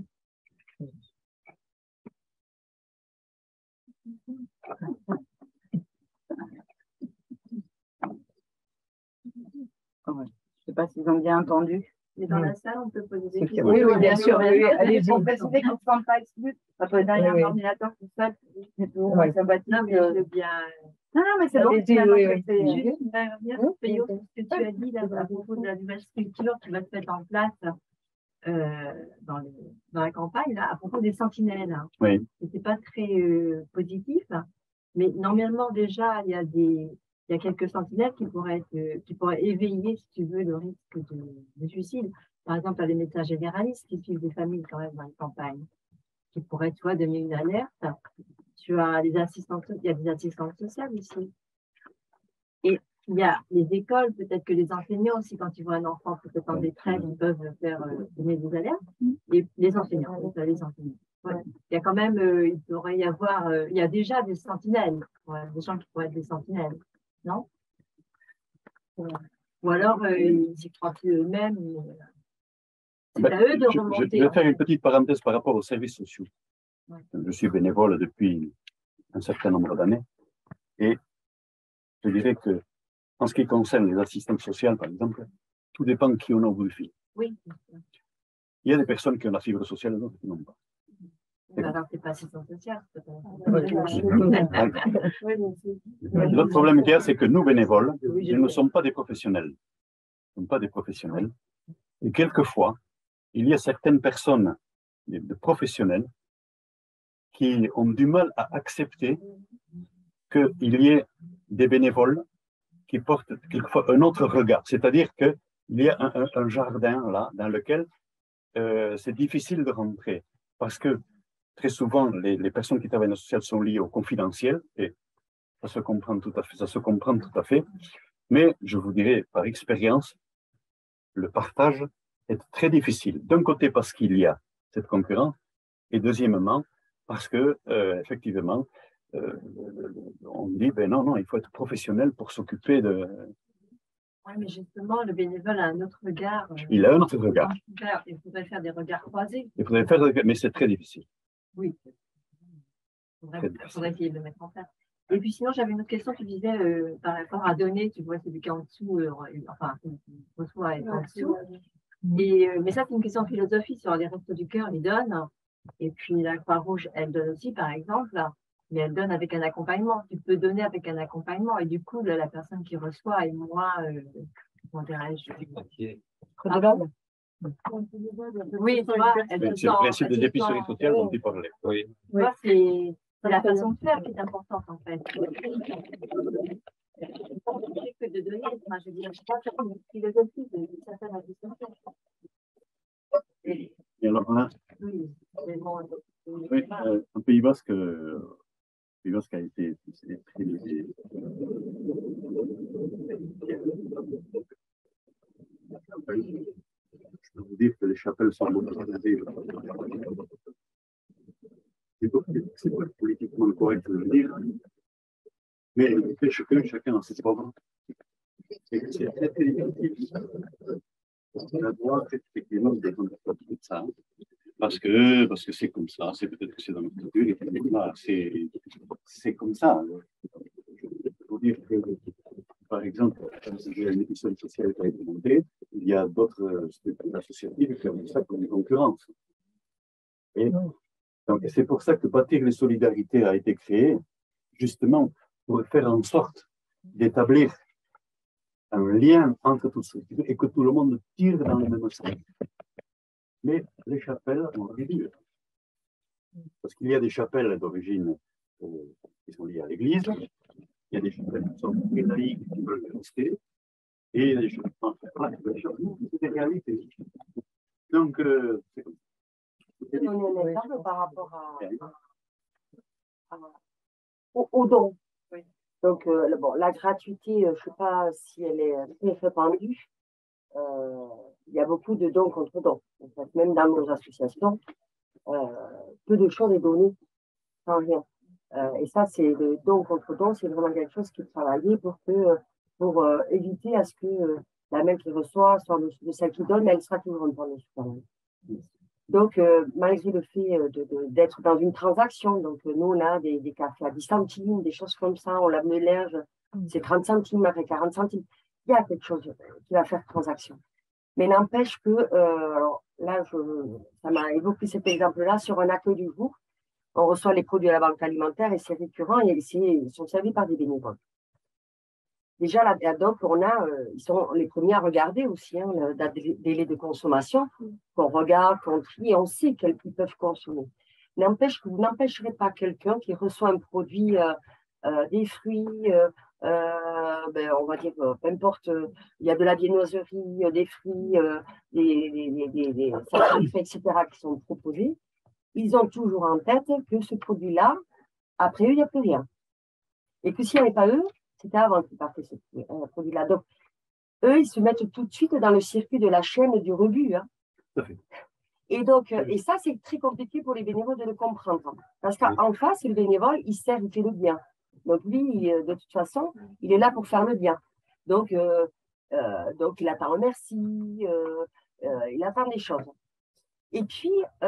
Je ne sais pas s'ils ont bien entendu. Et dans la salle, on peut poser des questions. Oui, bien sûr. Allez-y. On précise qu'on ne se sent pas exclu. Ça peut être derrière l'ordinateur tout seul. C'est tout sympathique. Non, mais je veux bien. Non, mais c'est bon. Juste Revenir sur ce que tu as dit là, à propos de la nouvelle structure qui va se mettre en place dans la campagne, là, à propos des sentinelles. Hein. Oui. C'était pas très positif, mais normalement déjà il y a quelques sentinelles qui pourraient éveiller, si tu veux, le risque de suicide. Par exemple, il y a des médecins généralistes qui suivent des familles quand même dans les campagnes, qui pourraient, tu vois, donner une alerte. Tu as il y a des assistantes sociales aussi. Et il y a les écoles, peut-être que les enseignants aussi, quand ils voient un enfant peut-être en détresse, ils peuvent faire donner des alertes. Et les enseignants, les enseignants. Ouais. Il y a quand même, il pourrait y avoir, il y a déjà des sentinelles, des gens qui pourraient être des sentinelles, non? Ou alors, ils y croient plus eux-mêmes. C'est à eux de remonter. Je vais faire une petite parenthèse par rapport aux services sociaux. Ouais. Je suis bénévole depuis un certain nombre d'années et je dirais que en ce qui concerne les assistantes sociales, par exemple, tout dépend de qui on a au bout du fil. Oui. Il y a des personnes qui ont la fibre sociale et d'autres qui n'ont pas. Alors, c'est pas assistante sociale. L'autre problème qu'il y a, c'est que nous, bénévoles, nous ne sommes pas des professionnels. Nous ne sommes pas des professionnels. Et quelquefois, il y a certaines personnes, de professionnels, qui ont du mal à accepter qu'il y ait des bénévoles qui portent quelquefois un autre regard. C'est-à-dire qu'il y a un jardin là dans lequel c'est difficile de rentrer parce que très souvent, les personnes qui travaillent en social sont liées au confidentiel et ça se comprend tout à fait. Mais je vous dirais par expérience, le partage est très difficile. D'un côté parce qu'il y a cette concurrence et deuxièmement parce que effectivement, on dit ben non, il faut être professionnel pour s'occuper de. Oui, mais justement, le bénévole a un autre regard. Il a un autre regard. Il faudrait faire des regards croisés. Mais c'est très difficile. Oui. Il faudrait essayer de le mettre en place. Et puis sinon, j'avais une autre question. Tu disais par rapport à donner, tu vois, celui qui est en dessous, enfin, reçoit est en dessous. Mais ça, c'est une question de philosophie sur les restos du cœur, ils donnent. Et puis la Croix-Rouge, elle donne aussi, par exemple, mais elle donne avec un accompagnement. Tu peux donner avec un accompagnement. Et du coup, la personne qui reçoit est moins, comment dirais-je, oui, tu vois, c'est le principe des épiceries sociales dont tu parlais. Oui. Tu vois, c'est la façon de faire qui est importante, en fait. Que de donner, moi, je veux dire, je crois que c'est une philosophie de certaines associations. Et alors là, oui, un Pays Basque a été très. Je peux vous dire que les chapelles sont modernisées. C'est pas politiquement correct de le dire, mais chacun a ses pauvres. C'est très difficile. On doit effectivement défendre tout ça. Parce que c'est comme ça, c'est peut-être que c'est dans notre culture, c'est comme ça. Je peux vous dire que, par exemple, il y a une émission sociale qui a été montée, il y a d'autres structures associatives qui ont ça comme une concurrence. Et donc, c'est pour ça que bâtir les solidarités a été créé, justement pour faire en sorte d'établir un lien entre toutes ces structures et que tout le monde tire dans le même sens. Mais les chapelles ont réduit. Parce qu'il y a des chapelles d'origine qui sont liées à l'Église, il y a des chapelles qui sont très laïques qui veulent rester, et il y a des chapelles c'est des réalités. Donc, c'est comme ça. On est exemple par rapport aux dons. Oui. Donc, bon, la gratuité, je ne sais pas si elle est très répandue. Il y a beaucoup de dons contre dons. En fait, même dans nos associations, peu de choses est donné sans rien. Et ça, c'est le don contre don, c'est vraiment quelque chose qui est travaillé pour éviter à ce que la main qui reçoit soit de celle qui donne, elle sera toujours en temps de. Donc, malgré le fait d'être dans une transaction, donc nous, on a des cafés à 10 centimes, des choses comme ça, on lave le linge, c'est 30 centimes après 40 centimes. Il y a quelque chose qui va faire transaction. Mais n'empêche que, alors là, ça m'a évoqué cet exemple-là sur un accueil du jour. On reçoit les produits à la banque alimentaire et c'est récurrent et ils sont servis par des bénévoles. Déjà, donc, ils sont les premiers à regarder aussi le délai de consommation, qu'on regarde, qu'on trie, et on sait qu'ils peuvent consommer. N'empêche que vous n'empêcherez pas quelqu'un qui reçoit un produit, des fruits, on va dire, peu importe, il y a de la viennoiserie, des fruits, des sacrifices, etc., qui sont proposés. Ils ont toujours en tête que ce produit-là, après eux, il n'y a plus rien. Et que s'il n'y avait pas eux, c'était avant qu'ils partaient ce produit-là. Donc, eux, ils se mettent tout de suite dans le circuit de la chaîne du rebut. Hein. Tout à fait. Et donc, et ça, c'est très compliqué pour les bénévoles de le comprendre. Parce qu'en face, le bénévole, il sert, il fait le bien. Donc, lui, de toute façon, il est là pour faire le bien. Donc il attend un merci, il attend des choses. Et puis,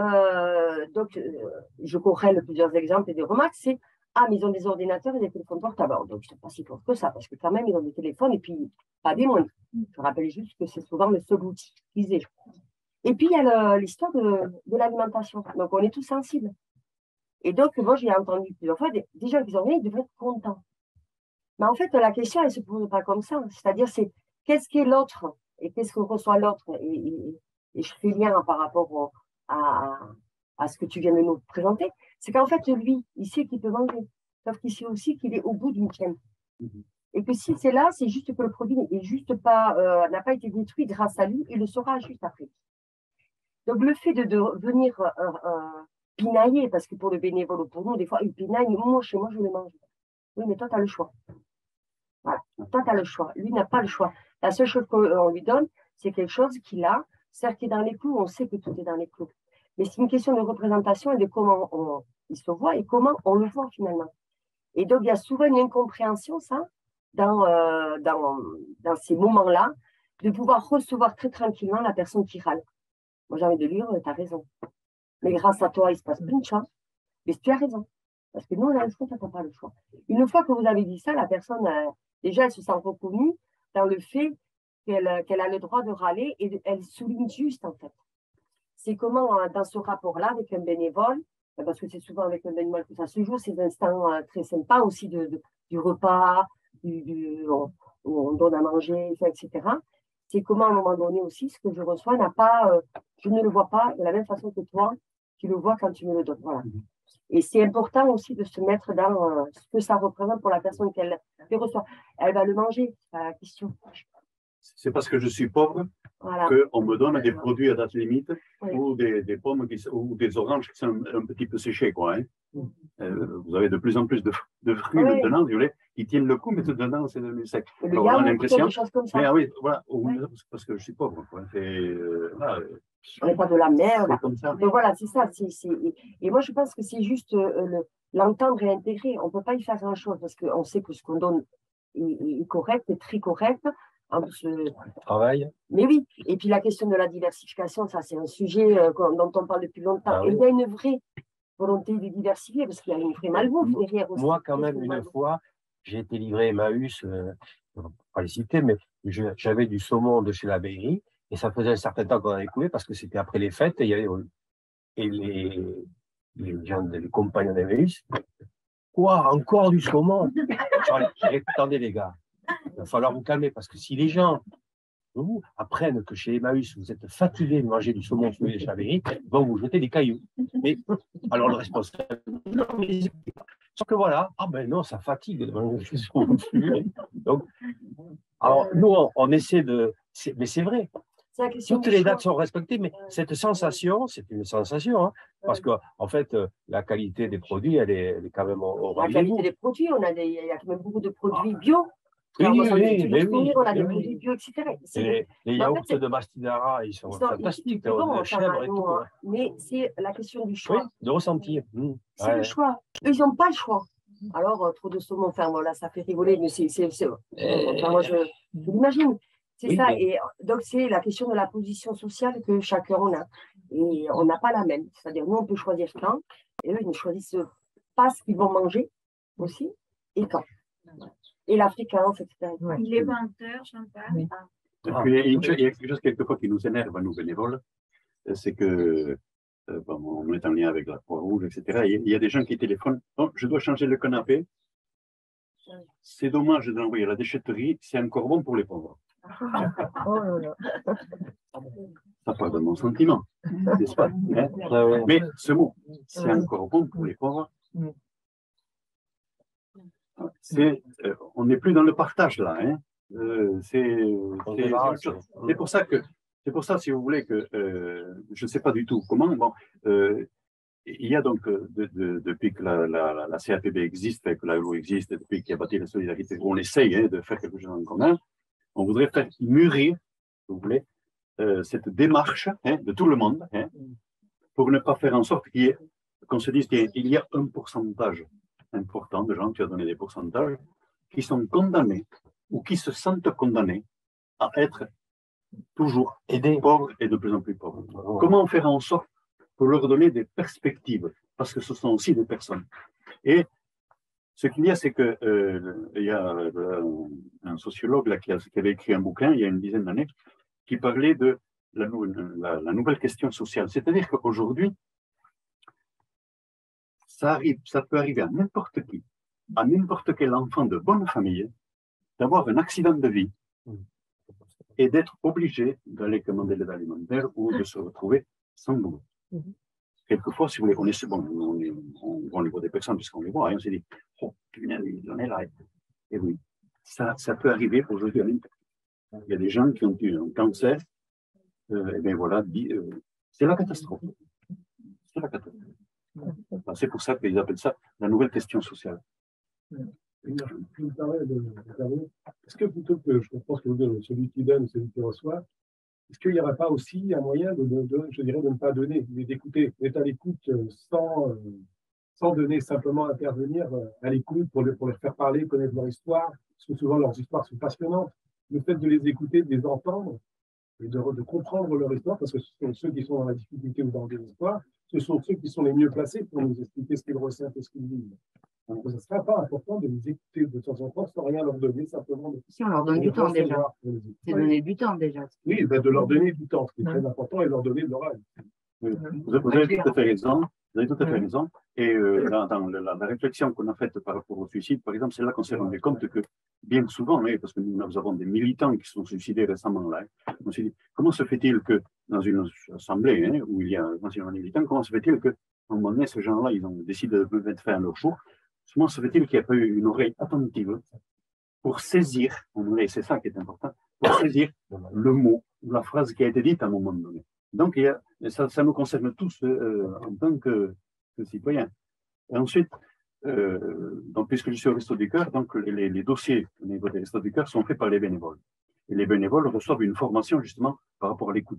je corrèle plusieurs exemples et des remarques, c'est « Ah, mais ils ont des ordinateurs et des téléphones portables. » Donc, je ne sais pas si fort que ça, parce que quand même, ils ont des téléphones et puis pas des moindres. Je rappelle juste que c'est souvent le seul outil utilisé. Et puis, il y a l'histoire de l'alimentation. Donc, on est tous sensibles. Et donc, moi, j'ai entendu plusieurs fois, des gens qui ont rien, ils devraient être contents. Mais en fait, la question, elle ne se pose pas comme ça. C'est-à-dire, c'est qu'est-ce qu'est l'autre et qu'est-ce que reçoit l'autre. Et je fais lien par rapport à ce que tu viens de nous présenter. C'est qu'en fait, lui, il sait qu'il peut manger. Sauf qu'il sait aussi qu'il est au bout d'une chaîne. Et que si c'est là, c'est juste que le produit n'a pas été détruit grâce à lui, il le saura juste après. Donc, le fait de venir pinailler, parce que pour le bénévole ou pour nous, des fois, il pinaille, moi, chez moi, je le mange. Oui, mais toi, tu as le choix. Voilà. Toi, tu as le choix. Lui n'a pas le choix. La seule chose qu'on lui donne, c'est quelque chose qu'il a, certes, qui est dans les clous, on sait que tout est dans les clous. Mais c'est une question de représentation et de comment il se voit et comment on le voit finalement. Et donc, il y a souvent une incompréhension, ça, dans ces moments-là, de pouvoir recevoir très tranquillement la personne qui râle. Moi, j'ai envie de lui dire, tu as raison. Mais grâce à toi, il se passe plein de choses. Mais tu as raison. Parce que nous, on a le choix, tu n'as pas le choix. Une fois que vous avez dit ça, la personne, déjà, elle se sent reconnue dans le fait qu'elle a le droit de râler et elle souligne juste, en fait. C'est comment, dans ce rapport-là, avec un bénévole, parce que c'est souvent avec un bénévole que ça se joue, ces instants très sympas aussi du repas, où on donne à manger, etc. C'est comment, à un moment donné aussi, ce que je reçois je ne le vois pas de la même façon que toi, tu le vois quand tu me le donnes. Voilà. Et c'est important aussi de se mettre dans ce que ça représente pour la personne qu'elle reçoit. Elle va le manger, c'est pas la question. C'est parce que je suis pauvre qu'on me donne des produits à date limite ou des pommes ou des oranges qui sont un petit peu séchées, quoi. Hein. Vous avez de plus en plus de fruits maintenant, qui tiennent le coup, mais tout dedans, c'est devenu sec. Alors, on a l'impression. Des choses comme ça. Mais oui, voilà, parce que je suis pauvre. Quoi. On n'est pas de la merde. Comme ça. Donc voilà, c'est ça. Et moi, je pense que c'est juste l'entendre et l'intégrer. On ne peut pas y faire grand-chose parce qu'on sait que ce qu'on donne est correct, est très correct. Travail. Mais oui, et puis la question de la diversification, ça c'est un sujet dont on parle depuis longtemps. Et il y a une vraie volonté de diversifier parce qu'il y a une vraie malbouffe derrière aussi. Moi, quand même, une fois, j'ai été livré Emmaüs, je ne vais pas les citer, mais j'avais du saumon de chez la Baillerie et ça faisait un certain temps qu'on avait coulé parce que c'était après les fêtes et il y avait les gens, les compagnons d'Emmaüs. Quoi, encore du saumon? Attendez les gars. Il va falloir vous calmer parce que si les gens vous apprennent que chez Emmaüs, vous êtes fatigué de manger du saumon fumé de Chaveri, ils vont vous jeter des cailloux. Mais alors le responsable, non, mais sauf que voilà, ah ben non, ça fatigue de manger du saumon fumé. Donc, alors nous, on essaie de. Mais c'est vrai. Toutes les dates sont respectées, mais cette sensation, c'est une sensation, hein, parce qu'en fait, la qualité des produits, elle est quand même au rendez-vous. La qualité des produits, il y a quand même beaucoup de produits bio. Oui, on a des produits bio, etc. Les yaourts de Bastidara, ils sont fantastiques. Mais c'est la question du choix. Oui, de ressentir. C'est le choix. Eux, ils n'ont pas le choix. Alors, trop de saumon, enfin, voilà, ça fait rigoler, mais enfin, moi, je l'imagine. C'est Oui, ça. mais- Et donc, c'est la question de la position sociale que chacun on a. Et on n'a pas la même. C'est-à-dire, nous, on peut choisir quand, et eux, ils ne choisissent pas ce qu'ils vont manger aussi, et quand. Et la fréquence, etc. Ouais. Il est 20 h, Chantal. Oui. Et puis, il y a quelque chose quelquefois qui nous énerve à nous bénévoles, c'est que, bon, on est en lien avec la Croix-Rouge, etc. Il y a des gens qui téléphonent, oh, je dois changer le canapé, c'est dommage de l'envoyer à la déchetterie, c'est encore bon pour les pauvres. Oh là là. Ça part de mon sentiment, n'est-ce pas? Hein? Ah ouais. Mais ce mot, c'est encore bon pour les pauvres. On n'est plus dans le partage là. Hein? débarrasse. C'est pour ça que, c'est pour ça, si vous voulez, que je ne sais pas du tout comment. Bon, il y a donc, depuis que la CAPB existe, que la loi existe, depuis qu'il y a bâti la solidarité, on essaye de faire quelque chose en commun. On voudrait faire mûrir, si vous voulez, cette démarche de tout le monde, pour ne pas faire en sorte qu'on se dise qu'il y a un pourcentage important de gens, tu as donné des pourcentages, qui sont condamnés ou qui se sentent condamnés à être toujours pauvres et de plus en plus pauvres. Comment faire en sorte pour leur donner des perspectives, parce que ce sont aussi des personnes. Et ce qu'il y a, c'est que il y a un sociologue là, qui avait écrit un bouquin il y a une dizaine d'années qui parlait de la nouvelle question sociale. C'est-à-dire qu'aujourd'hui, ça peut arriver à n'importe qui, à n'importe quel enfant de bonne famille, d'avoir un accident de vie et d'être obligé d'aller commander l'aide alimentaire ou de se retrouver sans boulot. Quelquefois, si vous voulez, on voit au niveau des personnes, puisqu'on les voit, et on s'est dit, oh, putain, il en est là. Et oui, ça peut arriver aujourd'hui à n'importe qui. Il y a des gens qui ont eu un cancer, et bien voilà, c'est la catastrophe. C'est la catastrophe. C'est pour ça qu'ils appellent ça la nouvelle question sociale. Je me permets est-ce que plutôt que, je comprends ce que vous dites, celui qui donne, celui qui reçoit, est-ce qu'il n'y aurait pas aussi un moyen je dirais, de ne pas donner, mais d'écouter, d'être à l'écoute sans donner, simplement intervenir à l'écoute pour les faire parler, connaître leur histoire, parce que souvent leurs histoires sont passionnantes. Le fait de les écouter, de les entendre et de comprendre leur histoire, parce que ce sont ceux qui sont dans la difficulté ou dans le désespoir, ce sont ceux qui sont les mieux placés pour nous expliquer ce qu'ils ressentent et ce qu'ils vivent. Donc, ce ne serait pas important de les écouter de temps en temps sans rien leur donner, simplement de. Si on leur donne du temps déjà. C'est donner du temps déjà. Oui, de leur donner du temps, ce qui est très important, et leur donner de l'oral. Vous avez tout à fait raison. Vous avez tout à fait raison. Et dans la réflexion qu'on a faite par rapport au suicide, par exemple, c'est là qu'on s'est rendu compte que bien souvent, parce que nous avons des militants qui se sont suicidés récemment là, on s'est dit, comment se fait-il que dans une assemblée où il y a essentiellement des militants, comment se fait-il qu'à un moment donné, ces gens-là, ils ont décidé de mettre fin à leur jour? Comment se fait-il qu'il n'y ait pas eu une oreille attentive pour saisir, c'est ça qui est important, pour saisir le mot ou la phrase qui a été dite à un moment donné. Donc, ça nous concerne tous en tant que citoyens. Et ensuite, donc, puisque je suis au Resto du Cœur, donc les dossiers au niveau des Restos du Cœur sont faits par les bénévoles. Et les bénévoles reçoivent une formation justement par rapport à l'écoute.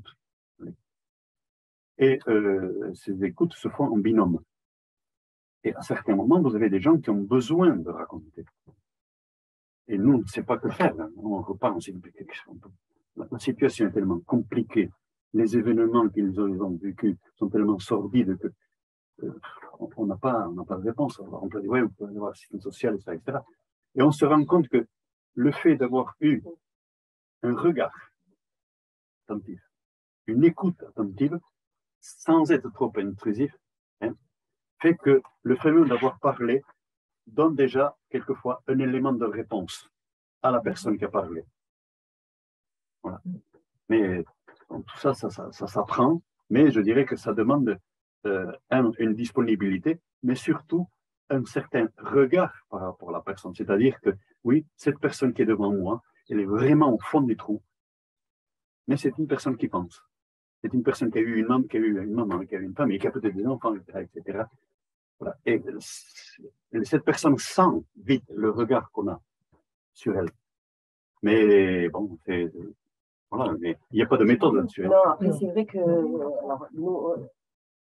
Et ces écoutes se font en binôme. Et à certains moments, vous avez des gens qui ont besoin de raconter. Et nous, on ne sait pas que faire. On repart, on s'est dit, la situation est tellement compliquée. Les événements qu'ils ont vécus sont tellement sordides que on n'a pas de réponse. On peut dire, oui, vous pouvez avoir un système social, etc. Et on se rend compte que le fait d'avoir eu un regard attentif, une écoute attentive, sans être trop intrusif, fait que le fait même d'avoir parlé donne déjà quelquefois un élément de réponse à la personne qui a parlé. Voilà. Mais tout ça s'apprend, mais je dirais que ça demande une disponibilité, mais surtout un certain regard par rapport à la personne. C'est-à-dire que, oui, cette personne qui est devant moi, elle est vraiment au fond du trou, mais c'est une personne qui pense. C'est une personne qui a eu une maman, qui a eu une femme, et qui a peut-être des enfants, etc. Voilà. Et cette personne sent vite le regard qu'on a sur elle. Mais bon, voilà, mais il n'y a pas de méthode là-dessus. Non, après, c'est vrai que alors, nous,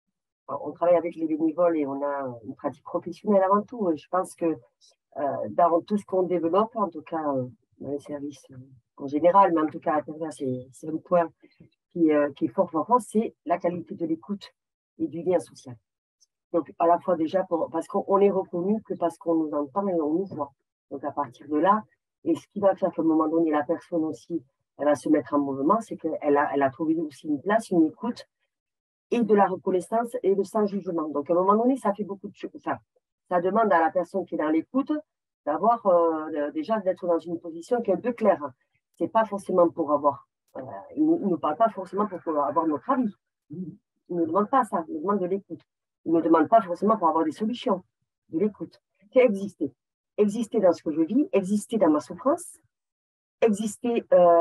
on travaille avec les bénévoles et on a une pratique professionnelle avant tout. Et je pense que dans tout ce qu'on développe, en tout cas dans les services en général, mais en tout cas à Pervers, c'est un point qui est fort, c'est la qualité de l'écoute et du lien social. Donc, à la fois déjà, parce qu'on est reconnu que parce qu'on nous entend et on nous voit. Donc, à partir de là, et ce qui va faire qu'à un moment donné, la personne aussi, elle va se mettre en mouvement, c'est qu'elle a trouvé aussi une place, une écoute, et de la reconnaissance et le sans jugement. Donc, à un moment donné, ça fait beaucoup de choses. Ça demande à la personne qui est dans l'écoute d'avoir déjà d'être dans une position qui est un peu claire. C'est pas forcément pour avoir. Il ne nous parle pas forcément pour avoir notre avis. Il ne demande pas ça. Il nous demande de l'écoute. Il ne demande pas forcément pour avoir des solutions. De l'écoute. C'est exister. Exister dans ce que je vis, exister dans ma souffrance, exister,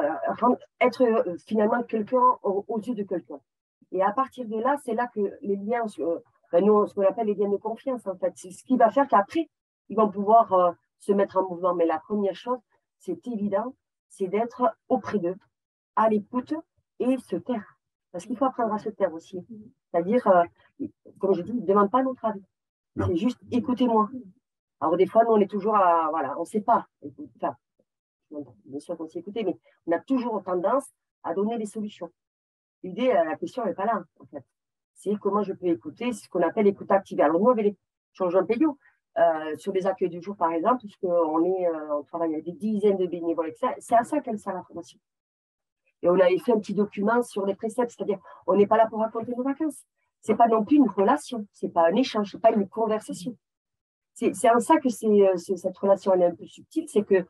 être finalement quelqu'un aux yeux de quelqu'un. Et à partir de là, c'est là que les liens, nous, ce qu'on appelle les liens de confiance, en fait, c'est ce qui va faire qu'après, ils vont pouvoir se mettre en mouvement. Mais la première chose, c'est évident, c'est d'être auprès d'eux, à l'écoute et se taire. Parce qu'il faut apprendre à se taire aussi. C'est-à-dire, comme je dis, ne demande pas notre avis. C'est juste écoutez-moi. Alors, des fois, nous, on est toujours à. Voilà, on ne sait pas. Enfin, bien sûr qu'on sait écouter, mais on a toujours tendance à donner des solutions. L'idée, la question n'est pas là, en fait. C'est comment je peux écouter, c'est ce qu'on appelle l'écoute active. Alors, nous, avec les Jean Payot, sur les accueils du jour, par exemple, puisqu'on travaille avec des dizaines de bénévoles, c'est à ça qu'elle sert la formation. Et on avait fait un petit document sur les préceptes, c'est-à-dire, on n'est pas là pour raconter nos vacances. Ce n'est pas non plus une relation, ce n'est pas un échange, ce n'est pas une conversation. C'est en ça que cette relation elle est un peu subtile, c'est que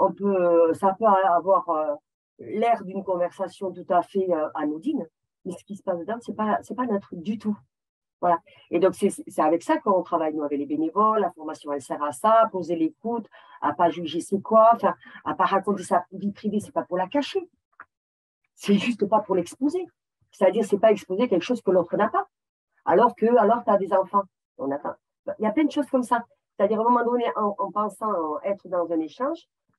ça peut avoir l'air d'une conversation tout à fait anodine, mais ce qui se passe dedans, c'est pas neutre du tout. Voilà. Et donc, c'est avec ça qu'on travaille, nous, avec les bénévoles. La formation, elle sert à ça, à poser l'écoute, à ne pas juger c'est quoi, enfin, à ne pas raconter sa vie privée, ce n'est pas pour la cacher. C'est juste pas pour l'exposer. C'est-à-dire, ce n'est pas exposer quelque chose que l'autre n'a pas. Alors tu as des enfants. Il y a plein de choses comme ça. C'est-à-dire, à un moment donné, en pensant être dans un échange,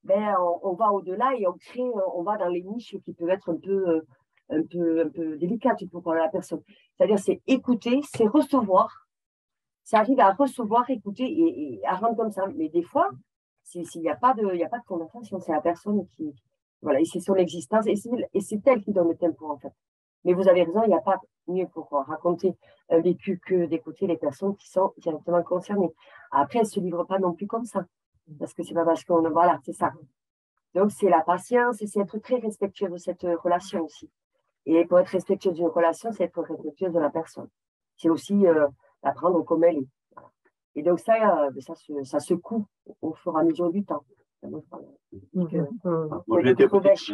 on va au-delà et on va dans les niches qui peuvent être un peu délicates pour la personne. C'est-à-dire, c'est écouter, c'est recevoir. Ça arrive à recevoir, écouter et à rendre comme ça. Mais des fois, s'il n'y a pas de conversation, c'est la personne qui. Voilà, et c'est son existence et c'est elle qui donne le tempo, en fait. Mais vous avez raison, il n'y a pas mieux pour raconter un vécu que d'écouter les personnes qui sont directement concernées. Après, elles ne se livrent pas non plus comme ça. Parce que c'est pas parce qu'on. Voilà, c'est ça. Donc, c'est la patience et c'est être très respectueux de cette relation aussi. Et pour être respectueux d'une relation, c'est être respectueux de la personne. C'est aussi la prendre comme elle est. Voilà. Et donc, ça se coud au fur et à mesure du temps. Moi, j'ai été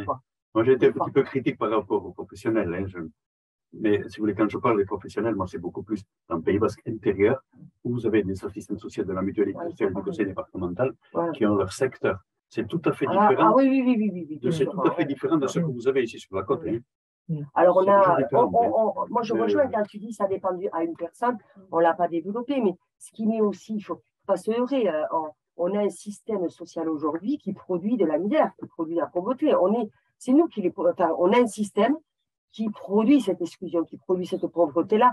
un petit peu critique par rapport aux professionnels. Mais si vous voulez, quand je parle des professionnels, moi, c'est beaucoup plus dans le Pays Basque intérieur, où vous avez des assistants sociaux de la mutualité sociale du conseil départemental qui ont leur secteur. C'est tout à fait différent. Oui. C'est tout à fait différent de ce que vous avez ici sur la côte. Alors, moi, je rejoins quand tu dis ça dépend à une personne, on ne l'a pas développé, mais ce qui met aussi, il ne faut pas se leurrer. On a un système social aujourd'hui qui produit de la misère, qui produit de la pauvreté. C'est nous qui on a un système qui produit cette exclusion, qui produit cette pauvreté-là.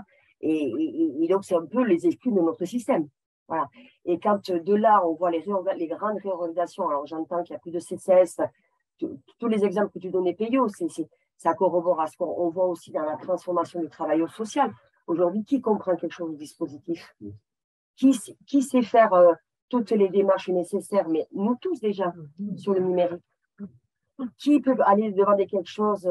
Et donc, c'est un peu les excuses de notre système. Voilà. Et quand de là, on voit les grandes réorganisations, alors j'entends qu'il n'y a plus de CCS, tous les exemples que tu donnais, Payot, ça corrobore à ce qu'on voit aussi dans la transformation du travail au social. Aujourd'hui, qui comprend quelque chose du dispositif? Qui sait faire toutes les démarches nécessaires, mais nous tous déjà, sur le numérique? Qui peut aller demander quelque chose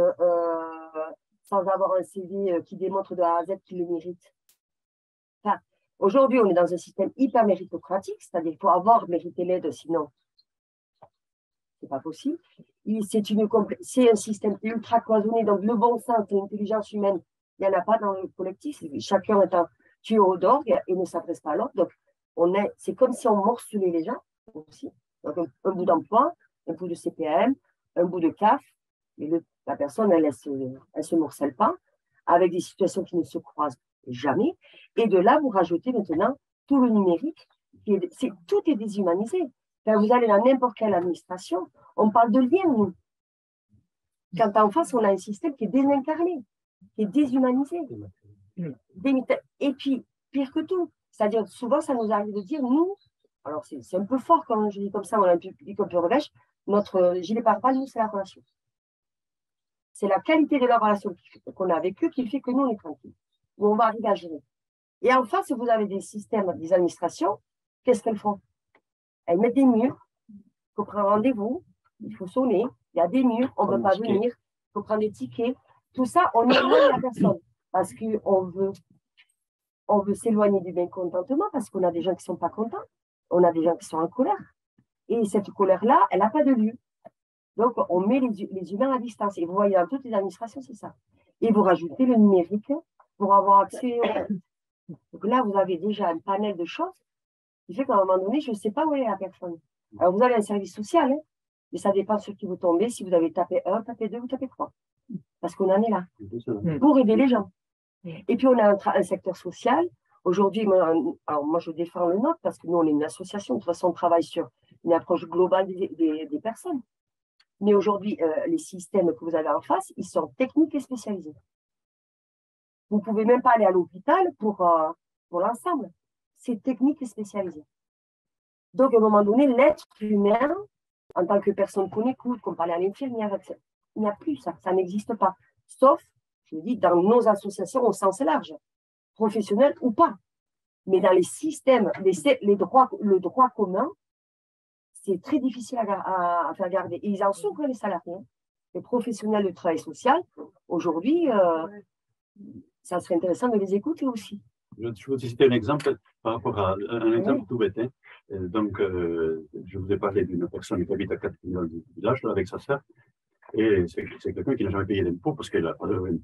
sans avoir un CV qui démontre de A à Z qu'il le mérite? Enfin, aujourd'hui, on est dans un système hyper méritocratique, c'est-à-dire qu'il faut avoir mérité l'aide, sinon, c'est pas possible. C'est un système ultra cloisonné, donc le bon sens, l'intelligence humaine, il n'y en a pas dans le collectif. Chacun est un tuyau d'orgue et ne s'adresse pas à l'autre. Donc, c'est comme si on morcelait les gens aussi. Donc, un bout d'emploi, un bout de CPM, un bout de CAF, et la personne, elle se morcelle pas, avec des situations qui ne se croisent jamais. Et de là, vous rajoutez maintenant tout le numérique. Tout est déshumanisé. Quand vous allez dans n'importe quelle administration, on parle de lien, nous. Quand en face, on a un système qui est désincarné, qui est déshumanisé. Et puis, pire que tout, c'est-à-dire souvent, ça nous arrive de dire, nous, alors c'est un peu fort quand je dis comme ça, on a un public un peu revêche, notre gilet pare-balles, nous, c'est la relation. C'est la qualité de la relation qu'on a avec eux qui fait que nous, on est tranquille, où on va arriver à gérer. Et en face, vous avez des systèmes, des administrations, qu'est-ce qu'elles font? Elles mettent des murs, il faut prendre rendez-vous, il faut sonner, il y a des murs, on ne peut pas venir, il faut prendre des tickets. Tout ça, on éloigne la personne parce qu'on veut s'éloigner du mécontentement parce qu'on a des gens qui ne sont pas contents, on a des gens qui sont en colère. Et cette colère-là, elle n'a pas de lieu. Donc, on met les humains à distance. Et vous voyez, dans toutes les administrations, c'est ça. Et vous rajoutez le numérique pour avoir accès au... Donc là, vous avez déjà un panel de choses qui fait qu'à un moment donné, je ne sais pas où est la personne. Alors, vous avez un service social, hein, mais ça dépend sur qui vous tombez. Si vous avez tapé 1, tapé 2 ou tapé 3. Parce qu'on en est là, pour aider les gens. Et puis, on a un secteur social. Aujourd'hui, moi, je défends le nôtre parce que nous, on est une association. De toute façon, on travaille sur une approche globale des personnes. Mais aujourd'hui, les systèmes que vous avez en face, ils sont techniques et spécialisés. Vous ne pouvez même pas aller à l'hôpital pour l'ensemble. C'est technique et spécialisé. Donc, à un moment donné, l'être humain, en tant que personne qu'on écoute, qu'on parlait à l'infirmière, il n'y a plus ça. Ça n'existe pas. Sauf, je dis, dans nos associations au sens large, professionnelles ou pas. Mais dans les systèmes, le droit commun, c'est très difficile à faire garder. Et ils en souffrent, les salariés. Les professionnels de travail social, aujourd'hui, ça serait intéressant de les écouter aussi. Je vous citer un exemple par rapport à un exemple tout bête. Hein. Donc, je vous ai parlé d'une personne qui habite à 4 km du village avec sa sœur. Et c'est quelqu'un qui n'a jamais payé d'impôts parce qu'il n'a pas de revenu.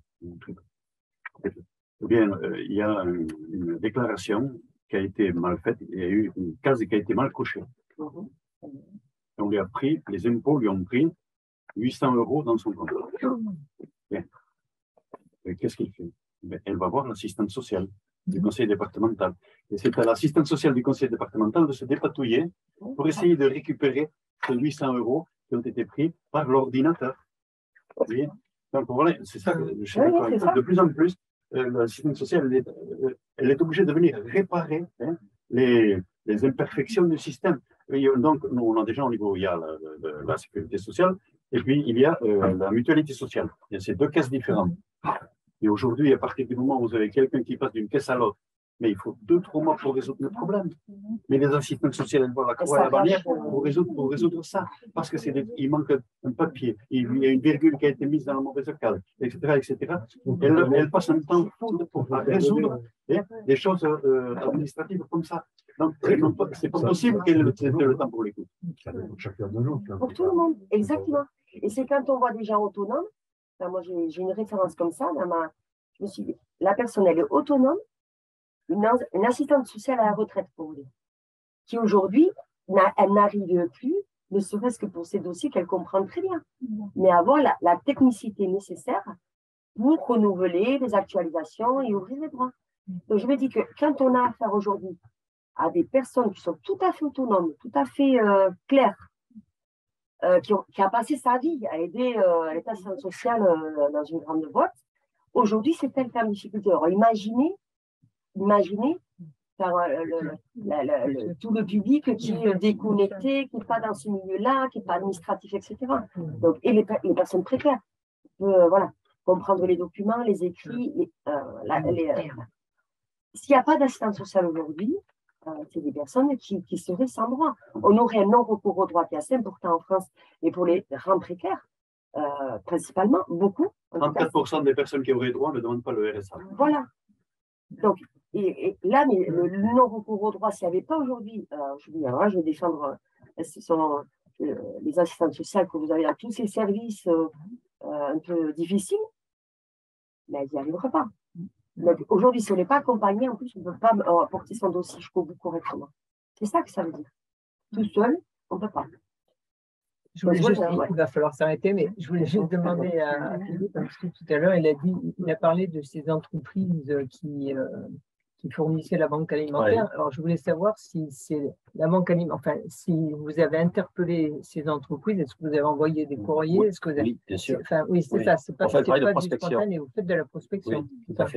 Eh bien, il y a une déclaration qui a été mal faite. Il y a eu une case qui a été mal cochée. On lui a pris, les impôts lui ont pris 800 € dans son compte. Bien. Qu'est-ce qu'il fait? Ben, elle va voir l'assistante sociale du conseil départemental. Et c'est à l'assistante sociale du conseil départemental de se dépatouiller pour essayer de récupérer ces 800 € qui ont été pris par l'ordinateur. Donc voilà, c'est ça que je sais pas, de plus en plus, l'assistante sociale, elle est obligée de venir réparer les imperfections du système. Et donc, nous, on a déjà au niveau, il y a la sécurité sociale, et puis il y a la mutualité sociale. Il y a ces deux caisses différentes. Et aujourd'hui, à partir du moment où vous avez quelqu'un qui passe d'une caisse à l'autre, mais il faut 2-3 mois pour résoudre le problème. Mais les assistantes sociales, elles vont la bannière pour résoudre ça. Parce qu'il manque un papier, il y a une virgule qui a été mise dans la mauvaise case, etc. etc. Elles passent un temps fou pour résoudre des choses administratives comme ça. Donc, c'est pas possible qu'elle ait le temps pour l'écoute. Pour tout le monde, exactement. Et c'est quand on voit des gens autonomes, enfin, moi j'ai une référence comme ça, je me suis dit, la personne elle est autonome, une assistante sociale à la retraite, pour vous dire, qui aujourd'hui, elle n'arrive plus, ne serait-ce que pour ces dossiers qu'elle comprend très bien, mais avoir la technicité nécessaire pour renouveler les actualisations et ouvrir les droits. Donc je me dis que quand on a affaire aujourd'hui à des personnes qui sont tout à fait autonomes, tout à fait claires, qui a passé sa vie à aider l'état social dans une grande boîte, aujourd'hui c'est elle qui est en difficulté. Alors imaginez tout le public qui est déconnecté, qui n'est pas dans ce milieu-là, qui n'est pas administratif, etc. Donc, et les personnes précaires, voilà, comprendre les documents, les écrits. S'il n'y a pas d'assistance sociale aujourd'hui, c'est des personnes qui seraient sans droit. On aurait un non-recours au droit qui est assez important en France, et pour les rangs précaires, principalement, beaucoup. 34% des personnes qui auraient droit ne demandent pas le RSA. Voilà. Donc, et là, mais le non-recours au droit, s'il n'y avait pas aujourd'hui, je vais défendre les assistantes sociales que vous avez dans tous ces services un peu difficiles, mais elles n'y arriveraient pas. Donc, aujourd'hui, si on n'est pas accompagné, en plus, on ne peut pas porter son dossier jusqu'au bout correctement. C'est ça que ça veut dire. Tout seul, on ne peut pas. Il va falloir s'arrêter, mais je voulais juste demander à Philippe, parce que tout à l'heure, il a parlé de ces entreprises qui fournissaient la banque alimentaire. Ouais. Alors, je voulais savoir si c'est la banque alimentaire, enfin, si vous avez interpellé ces entreprises, est-ce que vous avez envoyé des courriers? Est-ce que vous avez... Oui, bien sûr. Enfin, oui, c'est ça, c'est pas, pas du spontané, vous faites de la prospection. Oui, tout à fait.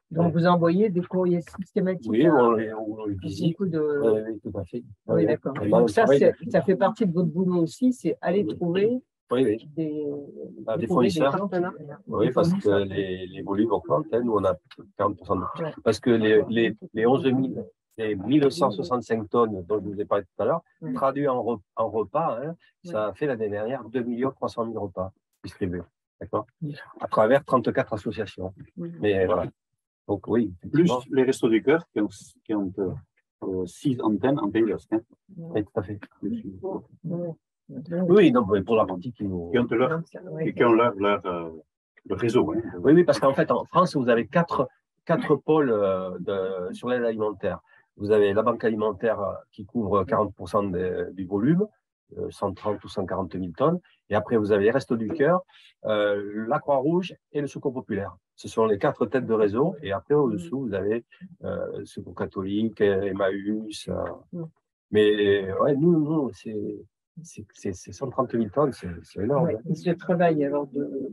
Donc, vous envoyez des courriers systématiques. Oui, on les visite. Beaucoup de... Oui, tout à fait. Oui, d'accord. Et là, on Donc, ça travaille- ça fait partie de votre boulot aussi, c'est aller trouver Oui. des Des trouver fournisseurs. gens qui- Oui, des parce que fournisseurs. les volumes augmentent. Nous, on a 40% de... Ouais. Parce que les 11 000, les 1165 tonnes dont je vous ai parlé tout à l'heure, Ouais. traduits en repas, hein, Ouais. ça a fait l'année dernière 2 300 000 repas distribués. D'accord? Oui. À travers 34 associations. Oui. Mais voilà. Donc, oui. Plus effectivement. les Restos du Cœur qui ont 6 antennes en Pays Basque. Hein. Oui, tout à fait. Ouais. Oui, donc, pour la partie qui nous. Qui ont leur, Ouais. et qui ont le réseau. Hein. Oui, oui, parce qu'en fait, en France, vous avez quatre pôles sur l'aide alimentaire. Vous avez la banque alimentaire qui couvre 40% du volume, 130 ou 140 000 tonnes. Et après, vous avez les Restos du Cœur, la Croix-Rouge et le Secours populaire. Ce sont les 4 têtes de réseau. Et après, au-dessous, vous avez le Secours catholique, Emmaüs. Mais ouais, nous c'est 130 000 tonnes, c'est énorme. Ouais. Et ce travail alors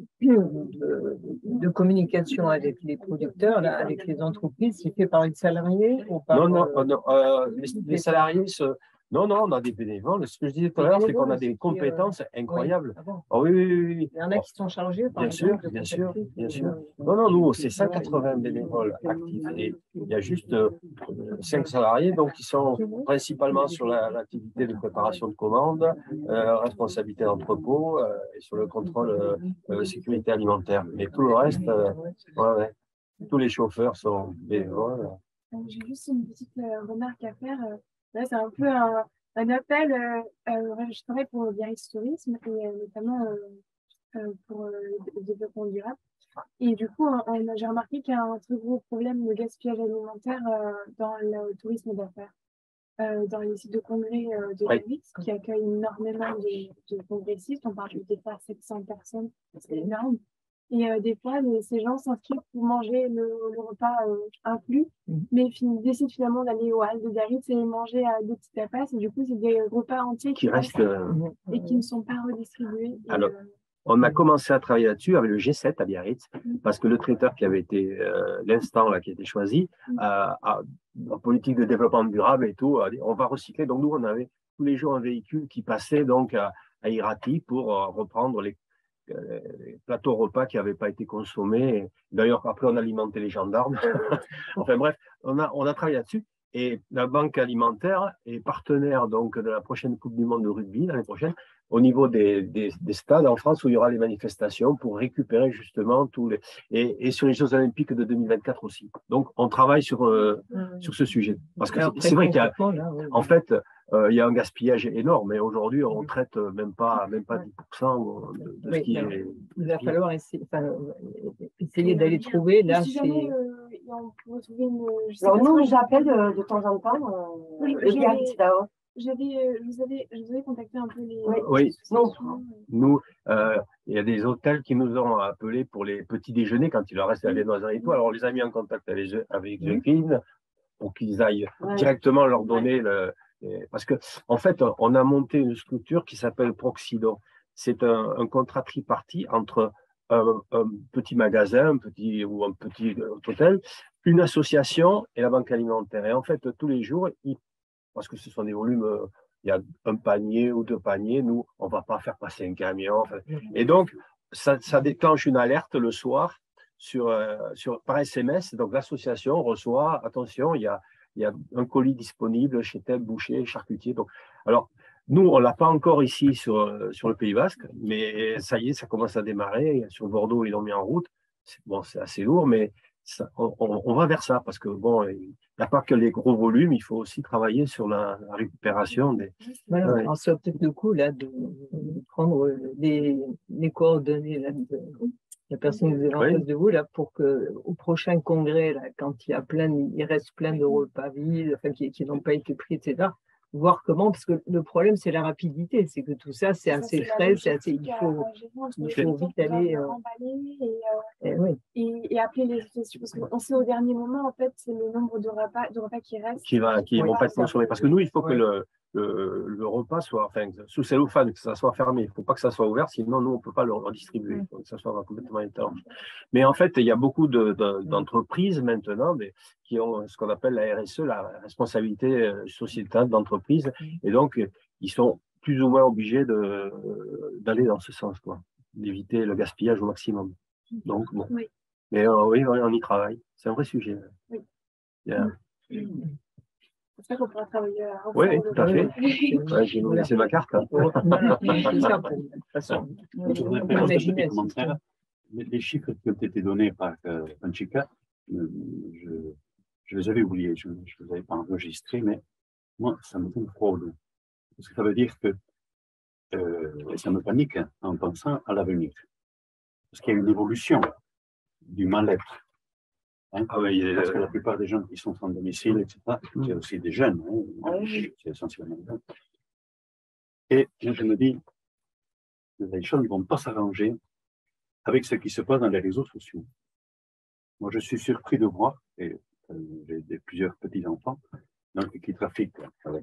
de communication avec les producteurs, là, avec les entreprises, c'est fait par les salariés ou par Non, les salariés, non, on a des bénévoles. Ce que je disais tout à l'heure, c'est qu'on a des compétences incroyables. Ah bon. Oh, oui. Il y en a qui sont chargés, par Bien sûr, exemple, de bien sûr, contacter bien les sûr. gens. Non, nous, c'est 180 bénévoles actifs et il y a juste 5 salariés, donc qui sont principalement sur l'activité de préparation de commandes, responsabilité d'entrepôt et sur le contrôle sécurité alimentaire. Mais tout le reste, ouais. Tous les chauffeurs sont bénévoles. J'ai juste une petite remarque à faire. Là, c'est un peu un appel. Je travaille pour Biarritz Tourisme et notamment pour le développement durable. Et du coup, j'ai remarqué qu'il y a un très gros problème de gaspillage alimentaire dans le tourisme d'affaires. Dans les sites de congrès de Biarritz, qui accueillent énormément de congressistes. On parle de faire 700 personnes, c'est énorme. Et des fois, ces gens s'inscrivent pour manger le repas inclus, mais décident finalement d'aller au hall de Biarritz et manger des petits tapas. Et du coup, c'est des repas entiers qui restent et qui ne sont pas redistribués. Alors, on a commencé à travailler là-dessus avec le G7 à Biarritz, parce que le traiteur qui avait été, l'instant qui a été choisi, en politique de développement durable et tout, a dit, on va recycler. Donc, nous, on avait tous les jours un véhicule qui passait donc à Irati pour reprendre les plateaux repas qui n'avaient pas été consommés. D'ailleurs, après, on alimentait les gendarmes. Enfin bref, on a travaillé là-dessus. Et la Banque alimentaire est partenaire donc, de la prochaine Coupe du Monde de rugby l'année prochaine au niveau des stades en France où il y aura les manifestations pour récupérer justement tous les… Et sur les Jeux Olympiques de 2024 aussi. Donc, on travaille sur ce sujet. Parce que c'est vrai qu'il y a… En fait, il y a un gaspillage énorme, mais aujourd'hui, on ne traite même pas 10% de ce qui est… Il va falloir essayer d'aller trouver. Là, si jamais on pourrait trouver une… Alors, nous, j'appelle de temps en temps le Biarritz d'abord. Je vous avais contacté un peu les… Oui, nous, il y a des hôtels qui nous ont appelés pour les petits déjeuners quand il leur reste à viennoiserie et tout. Alors, on les a mis en contact avec Jacqueline pour qu'ils aillent directement leur donner parce que, en fait, on a monté une structure qui s'appelle Proxido. C'est un contrat tripartite entre un petit magasin, ou un petit hôtel, une association et la banque alimentaire. Et en fait, tous les jours, parce que ce sont des volumes, il y a un panier ou 2 paniers, nous, on ne va pas faire passer un camion. Et donc, ça déclenche une alerte le soir par SMS. Donc, l'association reçoit, attention, il y a un colis disponible chez tel boucher, charcutier. Donc, alors, nous, on ne l'a pas encore ici sur le Pays Basque, mais ça y est, ça commence à démarrer. Sur Bordeaux, ils l'ont mis en route. C'est assez lourd, mais on va vers ça, parce que bon, il n'y a pas que les gros volumes, il faut aussi travailler sur la récupération des… Voilà, alors ça peut-être le coup là, de prendre les coordonnées là, de la personne que vous avez en face de vous là, pour qu'au prochain congrès, là, quand il reste plein de repas vides, enfin, qui n'ont pas été pris, etc., voir comment, parce que le problème, c'est la rapidité, c'est que tout ça, c'est assez frais, il faut vite aller… Et appeler les associations, parce qu'on sait au dernier moment, en fait, c'est le nombre de repas qui restent. Qui ne vont pas être consommés. Parce que nous, il faut que le repas soit, enfin, sous cellophane, que ça soit fermé. Il ne faut pas que ça soit ouvert, sinon nous, on ne peut pas le redistribuer. Il faut que ça soit complètement étanche. Mais en fait, il y a beaucoup d'entreprises maintenant qui ont ce qu'on appelle la RSE, la responsabilité sociétale d'entreprise. Et donc, ils sont plus ou moins obligés d'aller dans ce sens, quoi, d'éviter le gaspillage au maximum. Donc, bon. Oui. Mais oui, on y travaille. C'est un vrai sujet. Oui. Yeah. J'espère qu'on pourra travailler ensemble. Oui, tout à fait. Ouais, je vais vous laisser ma carte. C'est ça, de toute façon. Je voudrais faire un petit commentaire. Les chiffres qui ont été donnés par Panchika, je les avais oubliés, je ne les avais pas enregistrés, mais moi, ça me donne froid au dos. Parce que ça veut dire que ça me panique en pensant à l'avenir. Parce qu'il y a une évolution du mal-être. Hein, parce que la plupart des gens qui sont sans domicile, etc., c'est aussi des jeunes, hein, c'est essentiellement des jeunes. Et je me dis, les choses ne vont pas s'arranger avec ce qui se passe dans les réseaux sociaux. Moi, je suis surpris de voir, et j'ai plusieurs petits-enfants, donc qui trafiquent avec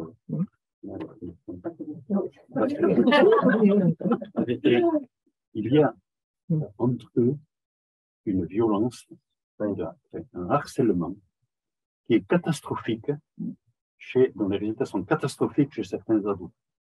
et il y a entre eux une violence, un harcèlement qui est catastrophique, dont les résultats sont catastrophiques chez certains ados.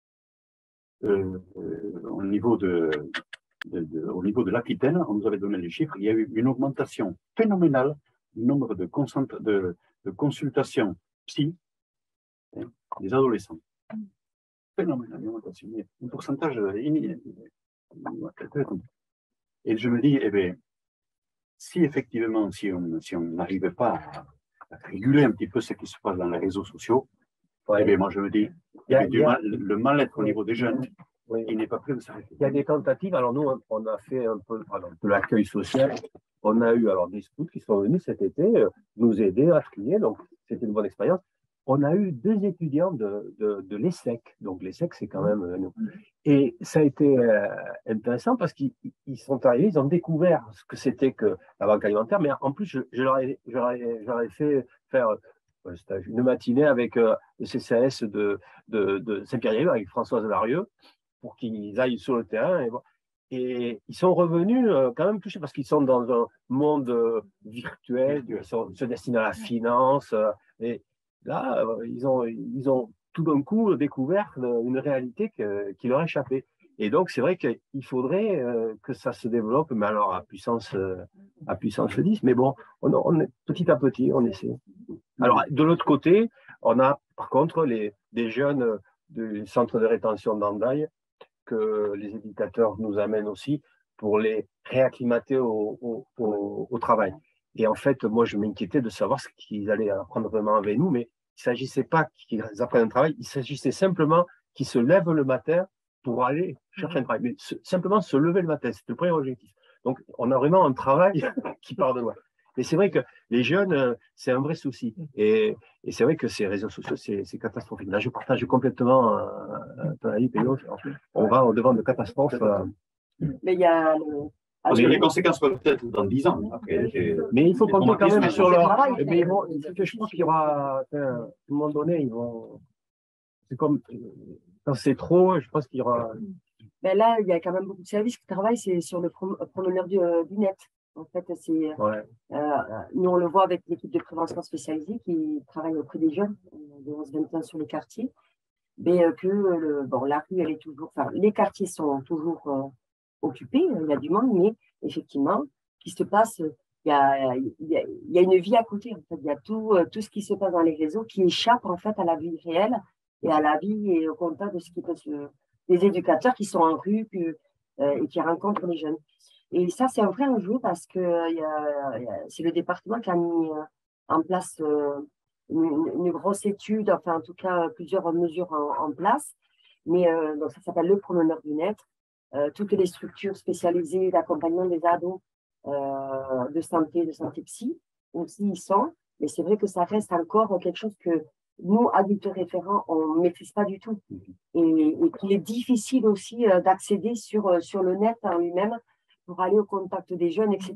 Au niveau de l'Aquitaine, on nous avait donné les chiffres, il y a eu une augmentation phénoménale du nombre de consultations psy des adolescents. Phénoménal, une augmentation, un pourcentage et je me dis, eh bien, si effectivement, si on n'arrivait pas à réguler un petit peu ce qui se passe dans les réseaux sociaux, eh bien, moi je me dis, le mal-être au niveau des jeunes, il n'est pas prêt de s'arrêter. Il y a des tentatives. Alors nous, on a fait un peu de l'accueil social. On a eu alors des scouts qui sont venus cet été nous aider à trier, donc c'était une bonne expérience. On a eu 2 étudiants de l'ESSEC. Donc l'ESSEC, c'est quand même nous. Et ça a été intéressant parce qu'ils sont arrivés, ils ont découvert ce que c'était que la banque alimentaire. Mais en plus, je leur ai fait faire un stage, une matinée avec le CCAS de Saint-Pierre, avec Françoise Larieux, pour qu'ils aillent sur le terrain. Et ils sont revenus quand même touchés parce qu'ils sont dans un monde virtuel, ils se destinent à la finance. Et là, ils ont tout d'un coup découvert une réalité qui leur échappait. Et donc, c'est vrai qu'il faudrait que ça se développe, mais alors à puissance 10. Mais bon, on est, petit à petit, on essaie. Alors, de l'autre côté, on a par contre des jeunes du centre de rétention d'Andaille que les éducateurs nous amènent aussi pour les réacclimater au travail. Et en fait, moi, je m'inquiétais de savoir ce qu'ils allaient apprendre vraiment avec nous, mais il ne s'agissait pas qu'ils apprennent un travail, il s'agissait simplement qu'ils se lèvent le matin pour aller chercher un travail. Mais simplement se lever le matin, c'est le premier objectif. Donc, on a vraiment un travail qui part de loin. Mais c'est vrai que les jeunes, c'est un vrai souci. Et c'est vrai que ces réseaux sociaux, c'est catastrophique. Là, je partage complètement ton avis, Pélo. On va au-devant de catastrophes. Mais il y a parce que les conséquences peuvent être dans 10 ans. Après, mais il faut compter quand même sur leur. Mais bon, je pense qu'il y aura, à un moment donné, ils vont. C'est comme quand c'est trop, je pense qu'il y aura. Mais là, il y a quand même beaucoup de services qui travaillent, c'est sur le promeneur du net. En fait, c'est nous on le voit avec l'équipe de prévention spécialisée qui travaille auprès des jeunes de 11-20 ans sur les quartiers, mais que la rue elle est toujours, enfin les quartiers sont toujours occupés, il y a du monde, mais effectivement, ce qui se passe, il y a une vie à côté. En fait, il y a tout ce qui se passe dans les réseaux qui échappe en fait à la vie réelle et à la vie et au contact de ce qui peut des éducateurs qui sont en rue et qui rencontrent les jeunes. Et ça, c'est un vrai enjeu parce que c'est le département qui a mis en place une grosse étude, enfin en tout cas plusieurs mesures en place. Mais donc ça s'appelle le promeneur du net. Toutes les structures spécialisées d'accompagnement des ados de santé psy aussi y sont. Mais c'est vrai que ça reste encore quelque chose que nous, adultes référents, on ne maîtrise pas du tout. Et qu'il est difficile aussi d'accéder sur le net en lui-même pour aller au contact des jeunes, etc.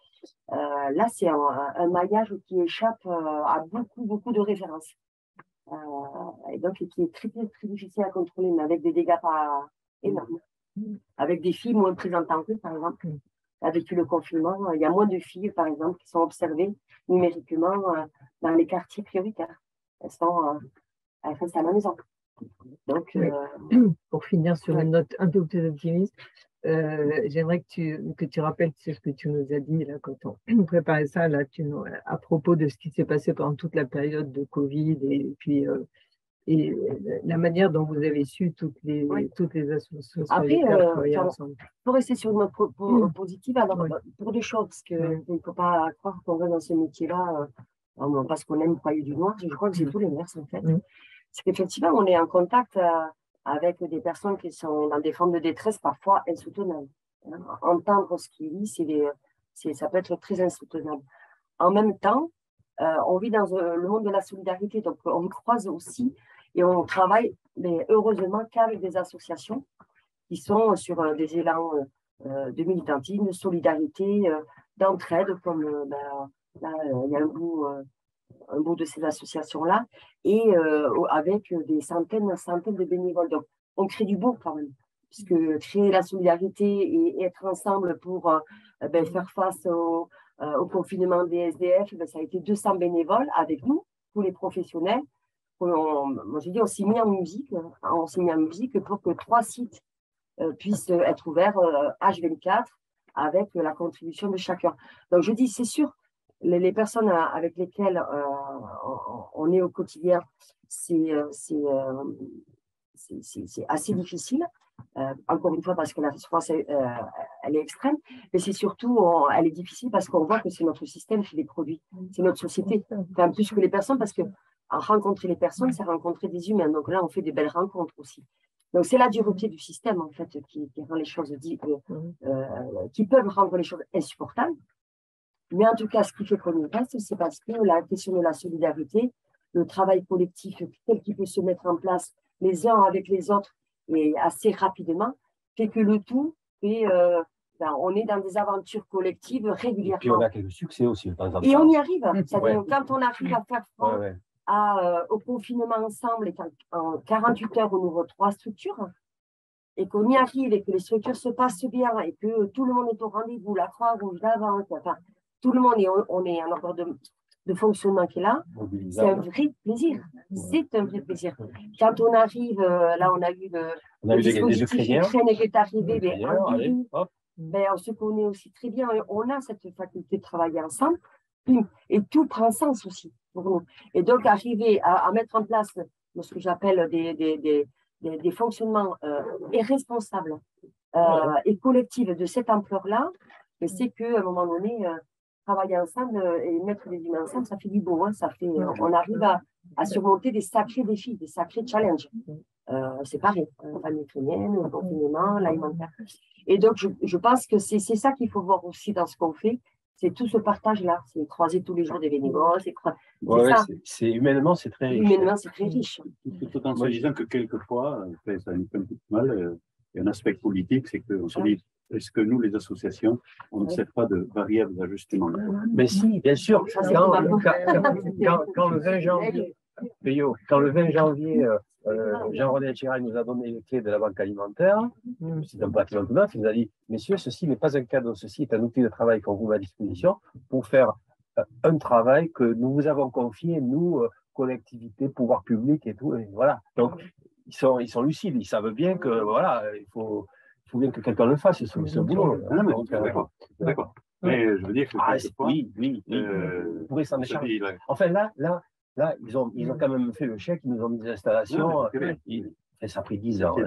Là, c'est un maillage qui échappe à beaucoup de références. et donc qui est très, très difficile à contrôler, mais avec des dégâts pas énormes. Avec des filles moins présentes en rue, par exemple. Avec le confinement, il y a moins de filles, par exemple, qui sont observées numériquement dans les quartiers prioritaires. Elles restent à la maison. Donc, pour finir sur une note un peu plus optimiste, j'aimerais que tu rappelles ce que tu nous as dit là, quand on préparait ça, là, à propos de ce qui s'est passé pendant toute la période de Covid et puis et la manière dont vous avez su toutes les associations travailler ensemble. Pour rester sur une note positive, alors pour des choses, parce qu'il ne faut pas croire qu'on va dans ce métier-là parce qu'on aime broyer du noir, je crois que c'est tout l'inverse en fait. C'est qu'effectivement, on est en contact avec des personnes qui sont dans des formes de détresse parfois insoutenables. Entendre ce qu'ils disent, ça peut être très insoutenable. En même temps, on vit dans le monde de la solidarité, donc on croise aussi et on travaille, mais heureusement qu'avec des associations qui sont sur des élans de militantisme, de solidarité, d'entraide, comme là, il y a un bout de ces associations-là, et avec des centaines de bénévoles. Donc, on crée du beau quand même, puisque créer la solidarité et être ensemble pour faire face au confinement des SDF, ça a été 200 bénévoles avec nous, tous les professionnels. Moi, j'ai dit, on s'est mis en musique pour que 3 sites puissent être ouverts H24 avec la contribution de chacun. Donc, je dis, c'est sûr, les personnes avec lesquelles on est au quotidien, c'est assez difficile. Encore une fois, parce que la souffrance, elle est extrême, mais c'est surtout, elle est difficile parce qu'on voit que c'est notre système qui les produit, c'est notre société, enfin, plus que les personnes, parce que rencontrer les personnes, c'est rencontrer des humains. Donc là, on fait des belles rencontres aussi. Donc c'est la dureté du système, en fait, qui rend les choses, qui peuvent rendre les choses insupportables. Mais en tout cas, ce qui fait qu'on y reste, c'est parce que la question de la solidarité, le travail collectif tel qu'il peut se mettre en place les uns avec les autres et assez rapidement, fait que le tout fait, on est dans des aventures collectives régulièrement. Et puis on a quelques succès aussi de temps en temps. Et on y arrive. C'est-à-dire quand on arrive à faire front au confinement ensemble et qu'en 48 heures, on ouvre 3 structures et qu'on y arrive et que les structures se passent bien et que tout le monde est au rendez-vous, la Croix-Rouge, l'Avance, enfin, tout le monde, on est en ordre de fonctionnement qui est là, c'est un vrai plaisir. C'est un vrai plaisir. Quand on arrive, là, on a eu le dispositif Ukraine qui est arrivé, on se connaît aussi très bien. On a cette faculté de travailler ensemble et tout prend sens aussi pour nous. Et donc, arriver à mettre en place ce que j'appelle des fonctionnements irresponsables et collectifs de cette ampleur-là, c'est qu'à un moment donné, travailler ensemble et mettre les humains ensemble, ça fait du beau. Hein, on arrive à surmonter des sacrés défis, des sacrés challenges. C'est pareil, la famille ukrainienne, le confinement, l'alimentaire. Et donc, je pense que c'est ça qu'il faut voir aussi dans ce qu'on fait. C'est tout ce partage-là. C'est croiser tous les jours des bénévoles. Humainement, c'est très riche. Humainement, c'est très riche. Tout en se disant que quelquefois, ça nous fait un peu mal, il y a un aspect politique, c'est qu'on se dit, est-ce que nous, les associations, on ne sert pas de variable d'ajustement? Mais si, bien sûr. Quand le 20 janvier, Jean-René Chiral nous a donné les clés de la banque alimentaire, c'est un bâtiment tout neuf, il nous a dit, messieurs, ceci n'est pas un cadeau, ceci est un outil de travail qu'on vous met à disposition pour faire un travail que nous vous avons confié, nous, collectivités, pouvoir public et tout, et voilà. Donc, ils sont lucides, ils savent bien que, voilà, il faut bien que quelqu'un le fasse, ce boulot. D'accord. Mais je veux dire que oui. Vous pourrez s'en écharger. Enfin, là, ils ont quand même fait le chèque, ils nous ont mis des installations. Ça a pris 10 ans.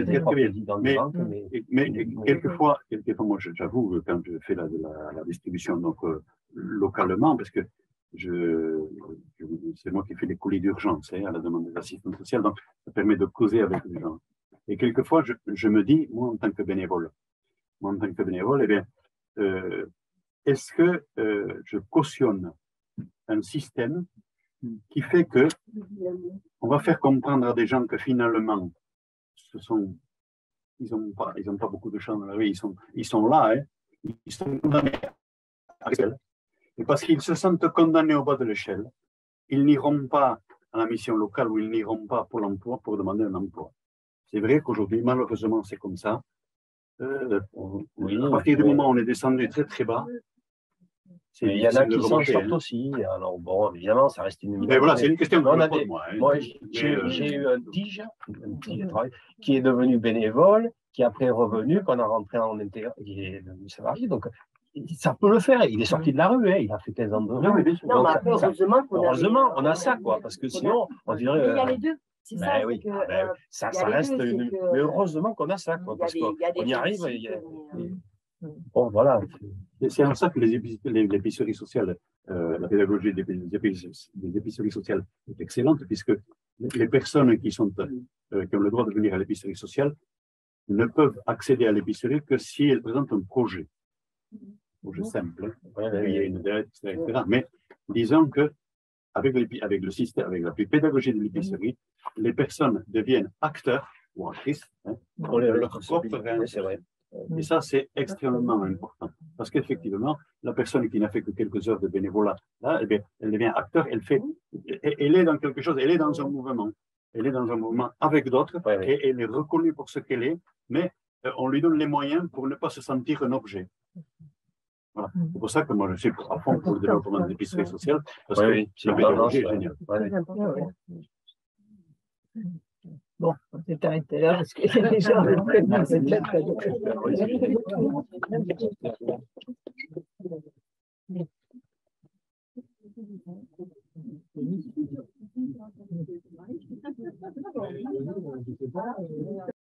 Mais quelquefois, moi, j'avoue, quand je fais la distribution donc, localement, parce que c'est moi qui fais les colis d'urgence à la demande des assistants sociaux, donc ça permet de causer avec les gens. Et quelquefois, je me dis, moi, en tant que bénévole, eh bien, est-ce que je cautionne un système qui fait que on va faire comprendre à des gens que finalement, ils n'ont pas beaucoup de chance dans la vie, ils sont là, ils sont condamnés à l'échelle. Et parce qu'ils se sentent condamnés au bas de l'échelle, ils n'iront pas à la mission locale où ils n'iront pas pour l'emploi pour demander un emploi. C'est vrai qu'aujourd'hui, malheureusement, c'est comme ça. À partir du moment où on est descendu très très bas, il y en a qui s'en sortent aussi. Alors bon, évidemment, ça reste une minorité. Mais voilà, c'est une question que moi, j'ai eu un tige qui est devenu bénévole, qui après est revenu, qu'on a rentré en intérieur, qui est devenu salarié. Donc, ça peut le faire. Il est sorti de la rue, hein. Il a fait 15 ans de rue. Non, mais après, heureusement, on a ça, quoi, parce que sinon, on dirait. Il y a les deux. C'est ça, oui, que, ça reste une. Mais heureusement qu'on a ça, quoi, parce qu'on y arrive. Bon, voilà. C'est en ça que les épiceries sociales, la pédagogie des épiceries sociales est excellente, puisque les personnes qui ont le droit de venir à l'épicerie sociale ne peuvent accéder à l'épicerie que si elles présentent un projet. Projet simple, il y a une dette, etc. Mais disons que avec le système, avec la pédagogie de l'épicerie, les personnes deviennent acteurs ou actrices de leur propre réalité. Et ça, c'est extrêmement important. Parce qu'effectivement, la personne qui n'a fait que quelques heures de bénévolat, là, eh bien, elle devient acteur, elle est dans quelque chose, elle est dans un mouvement. Elle est dans un mouvement avec d'autres, et elle est reconnue pour ce qu'elle est, mais on lui donne les moyens pour ne pas se sentir un objet. Voilà. C'est pour ça que moi, je suis à fond pour le développement de l'épicerie sociale, parce que la pédagogie est géniale. Bon, on s'est arrêté là parce que les gens peut-être